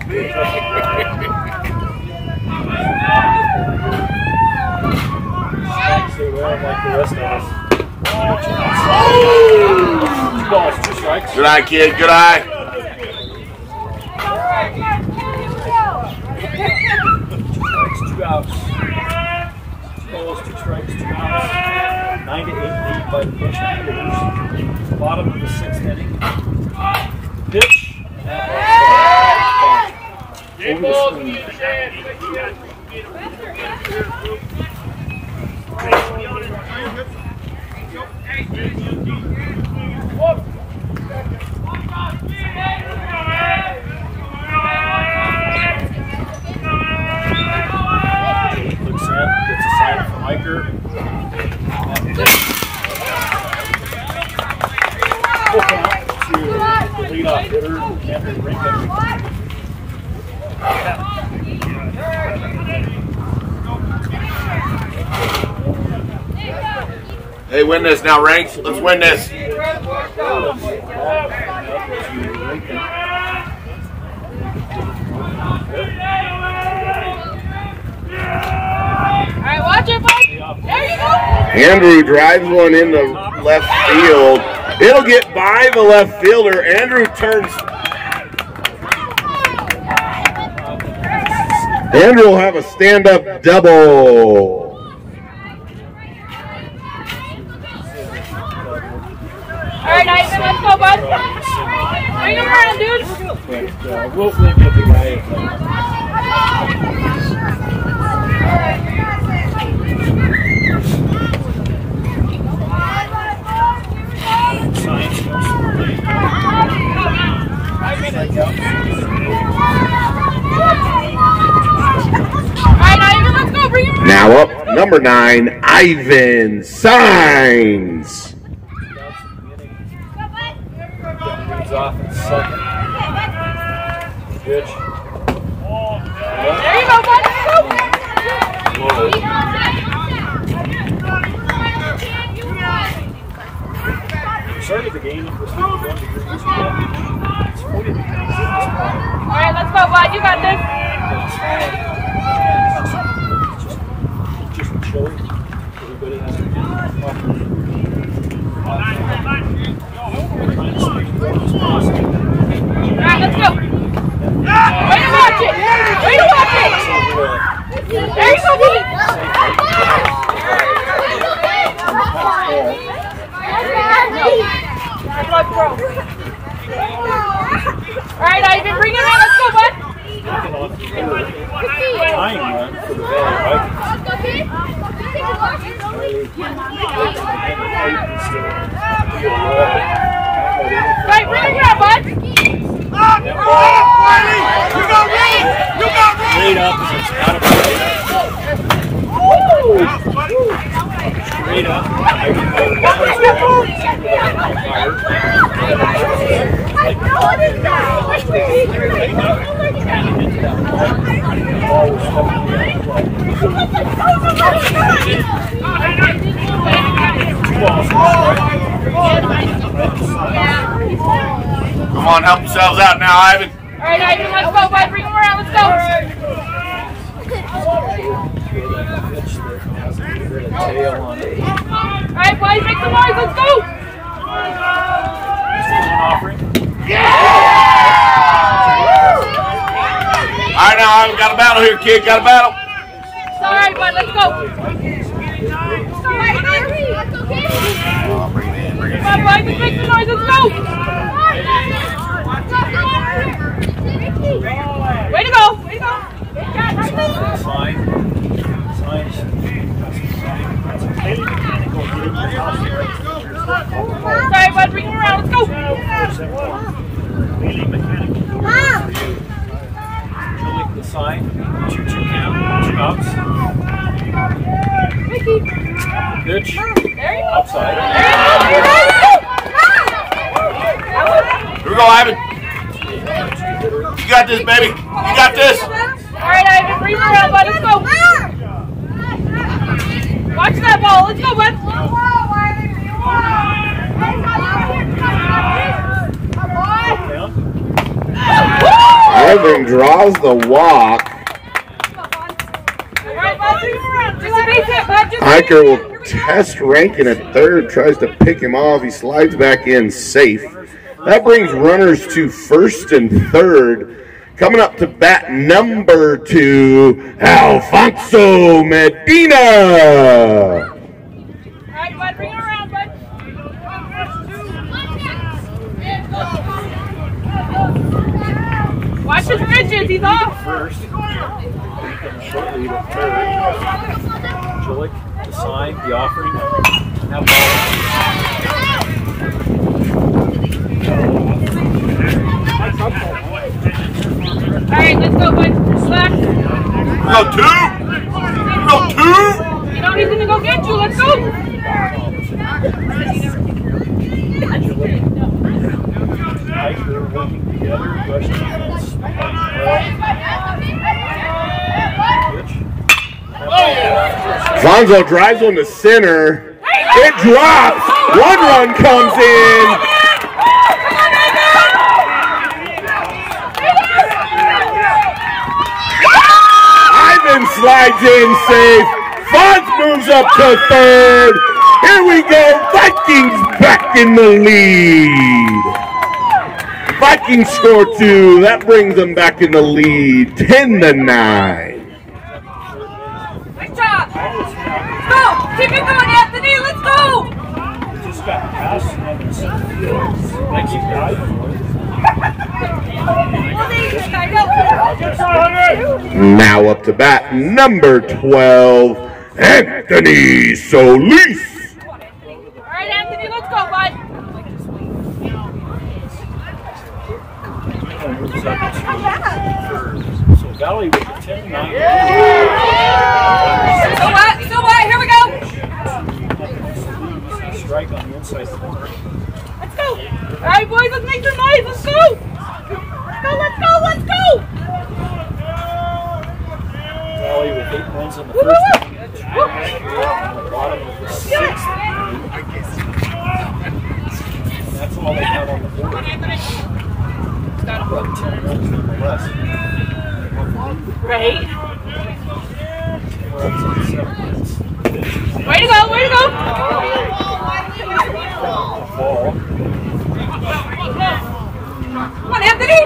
Stay well like the rest of us. Two balls, two strikes. Good eye, kid. Good eye. Two strikes, two outs. Two balls, two strikes, two outs. Nine to eight lead by the Bush Tigers. Bottom of the sixth inning. Pitch. And that ball over the looks in, gets a sign from Iker. Full count to the leadoff hitter, Andrew Rankin. Hey, win this now, Ranks. Let's win this. Alright, watch it, Mike. There you go. Andrew drives one into left field. It'll get by the left fielder. Andrew turns. Andrew will have a stand-up double. Alright, Ivan, let's go, bud. Bring him around, dude. But uh, we'll, we'll get the guy. Now up, number nine, Ivan Signs. Leads off in second. Pitch. There you go, bud. Go. Alright, let's go, bud. You got this. Just chilly. Everybody has to Alright, let's go. Way to watch it. Way to watch it. There you go, buddy. Alright, Ivan, bring him in. Let's go, bud. Tying run for the Valley Vikings. Right, bring him here, bud. You got Reed! You got Reed! Straight up as it's out of play. Straight up. Come on, help yourselves out now, Ivan. All right, Ivan, let's go, bud. Bring him around. Let's go. All right, boys, make some noise. Let's go. All right, now Ivan, got a battle here, kid. Got a battle. All right, bud, let's go. Bring it in, bring it in. Come on, boys, let's make some noise. Let's go. Way to go. Way to go. Sign. Sign. Sorry, bud, bring him around. Let's go. The sign. Choo choo count. Two ups. Pitch. There you go. Outside. Here we go, Ivan. You got this, baby. You got this. All right, Ivan, bring him around, bud. Let's go. Watch that ball. Let's go, bud. Ivan draws the walk. All right, bud, bring him around. Just a base hit, bud. Just a base Hiker will hit. test ranking at third, tries to pick him off. He slides back in safe. That brings runners to first and third. Coming up to bat number two, Alfonso Medina. All right, bud, bring him around, bud. Watch his bridges. He's off. First. Short lead at third. Julik, the sign, the offering. Now ball. All right, let's go, bud. Slack. Go two. Go two. You know he's gonna go get you. Let's go. Hiker working together. Rush defense. Vonzo drives on the center. It drops. One run comes in. Ivan slides in safe. Fonz moves up to third. Here we go. Vikings back in the lead. Vikings score two. That brings them back in the lead. ten to nine. Nice job. Let's go. Keep it going, Anthony. Let's go. Just got past and thank you, guys. Now up to bat number twelve, Anthony Solis. All right, Anthony, let's go, bud. So Valley with the ten nine. So what? So what? Here we go. Strike on the inside corner. Let's go. All right, boys, let's make some noise. Let's go. Let's go, let's go, let's go. Valley with eight runs on the Woo, first woo, inning. woo. On the bottom of the sixth inning. And that's a all they got on the board. About ten runs nonetheless. Right? Way to go, way to go! Come on, Anthony!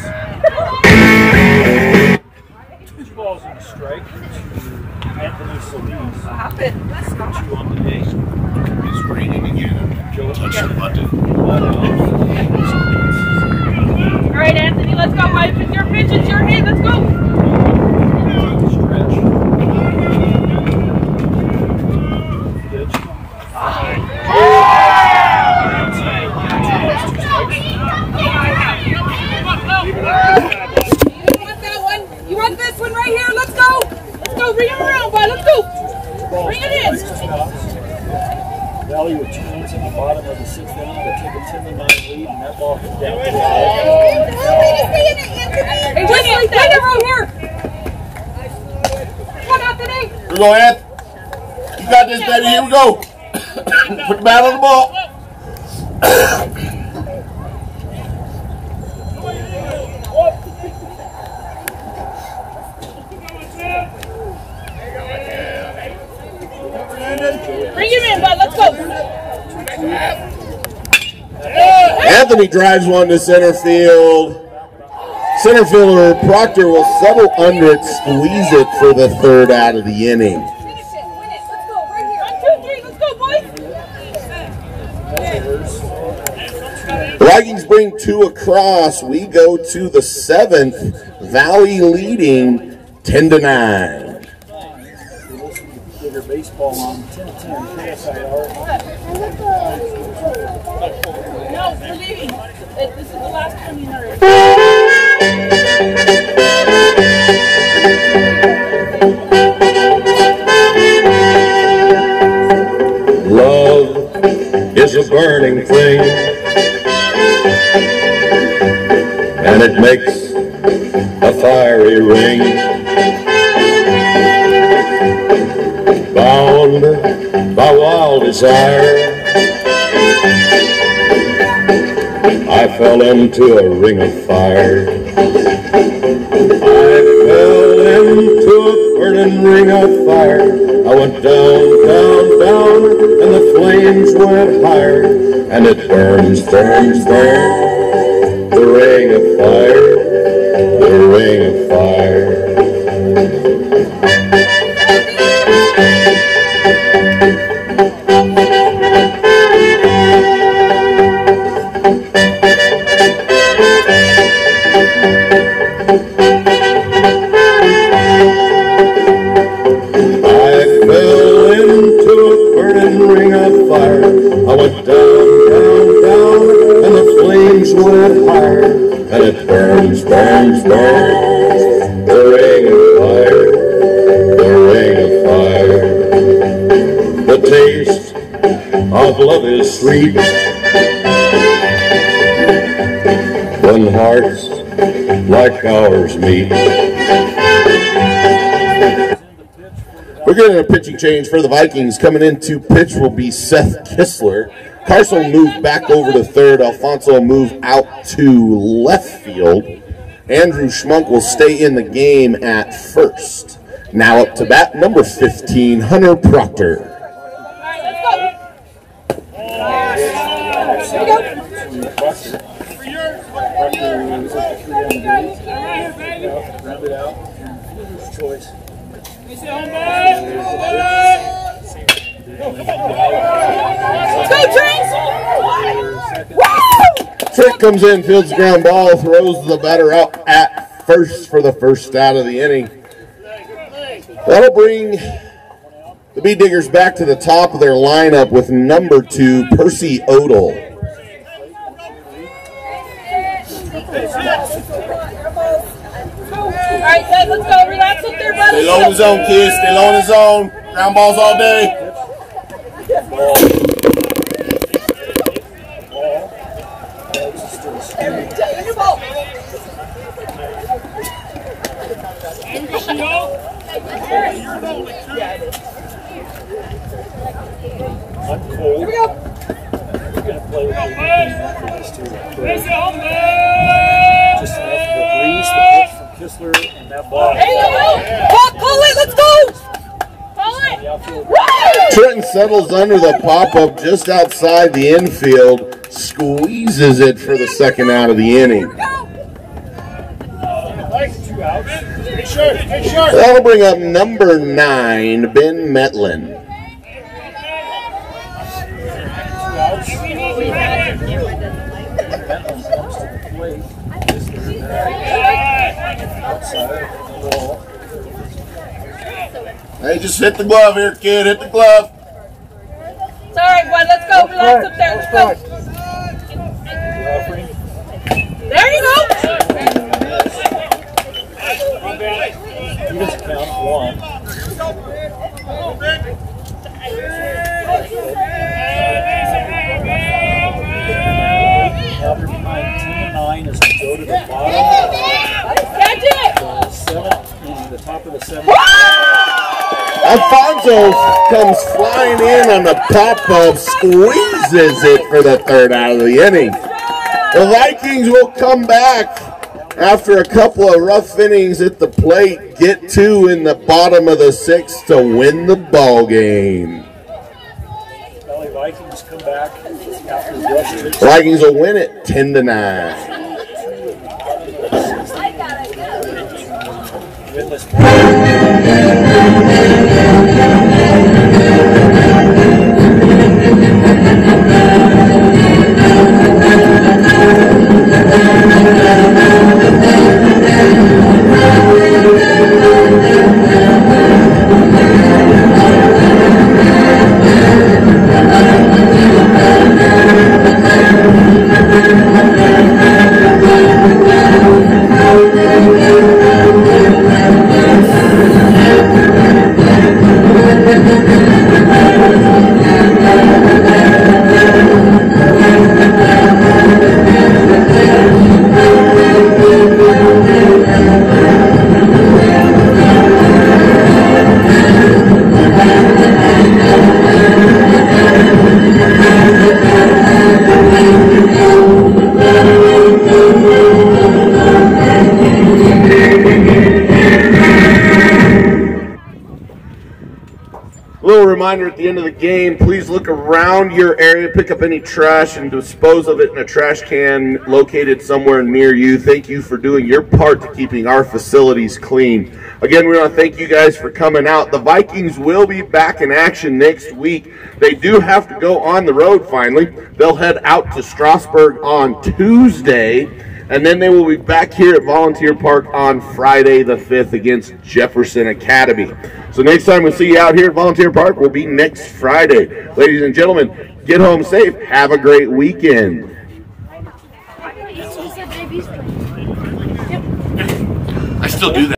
Two balls in the strike to Anthony Solis. What happened? Two on the day. It's raining again. Joe Touch the button. Alright, Anthony, let's go, Mike. It's your pitch, it's your hit, let's go! Stretch. Pitch. You want that one? You want this one right here? Let's go! Let's go, bring him around, bud, let's go! Bring it in! Valley with two runs in the bottom of the sixth inning to take a ten to nine lead, and that ball comes down to the Hey, Wesley, bring it right here! Come on, Anthony! Here we go, Ed. You got this, baby. Here we go. Put the bat on the ball. Bring him in, bud, let's go! Anthony drives one to center field. Center fielder Proctor will settle under it, squeeze it for the third out of the inning. The Vikings bring two across. We go to the seventh. Valley leading ten to nine. bigger baseball on ten ten K S I R. No, we're leaving. This is the last time you heard. Love is a burning thing, and it makes a fiery ring. Bound by wild desire, I fell into a ring of fire. I fell into a burning ring of fire. I went down, down, down, and the flames went higher. And it burns, burns, burns, the ring of fire, the ring of fire. I went down, down, down, and the flames went higher, and it burns, burns, burns, the ring of fire, the ring of fire. The taste of love is sweet when hearts like ours meet. We're getting a pitching change for the Vikings. Coming in to pitch will be Seth Kistler. Carson will move back over to third. Alfonso will move out to left field. Andrew Schmunk will stay in the game at first. Now up to bat, number fifteen, Hunter Proctor. Round it out. His choice. Trick comes in, fields the ground ball, throws the batter out at first for the first out of the inning. That'll bring the Bee Diggers back to the top of their lineup with number two, Percy Odell. Alright, guys, let's go. Relax up there, buddy. Stay low in the zone, kids. Stay low in the zone. Ground balls all day. Here we go. play with the this too. Just enough of the breeze, the pitch from Kistler, and that ball. There you go! Pop, pull it, let's go! Pull it! Trenton settles under the pop-up just outside the infield, squeezes it for the second out of the inning. That'll bring up number nine, Ben Metlin. Hey, just hit the glove here, kid. Hit the glove. It's all right, bud. Let's go. Relax up there. Let's go. There you go. He doesn't count one. Now they're behind ten and nine as we go to the bottom. Catch it! The seventh, the top of the seventh. Alfonso comes flying in on the pop-up, squeezes it for the third out of the inning. The Vikings will come back after a couple of rough innings at the plate, get two in the bottom of the sixth to win the ball game. Valley Vikings come back after the rush. Vikings will win it ten to nine. Win this Reminder at the end of the game, please look around your area, pick up any trash and dispose of it in a trash can located somewhere near you. Thank you for doing your part to keeping our facilities clean. Again, we want to thank you guys for coming out. The Vikings will be back in action next week. They do have to go on the road finally. They'll head out to Strasburg on Tuesday, and then they will be back here at Volunteer Park on Friday the fifth against Jefferson Academy. So next time we see you out here at Volunteer Park will be next Friday. Ladies and gentlemen, get home safe. Have a great weekend. I still do that.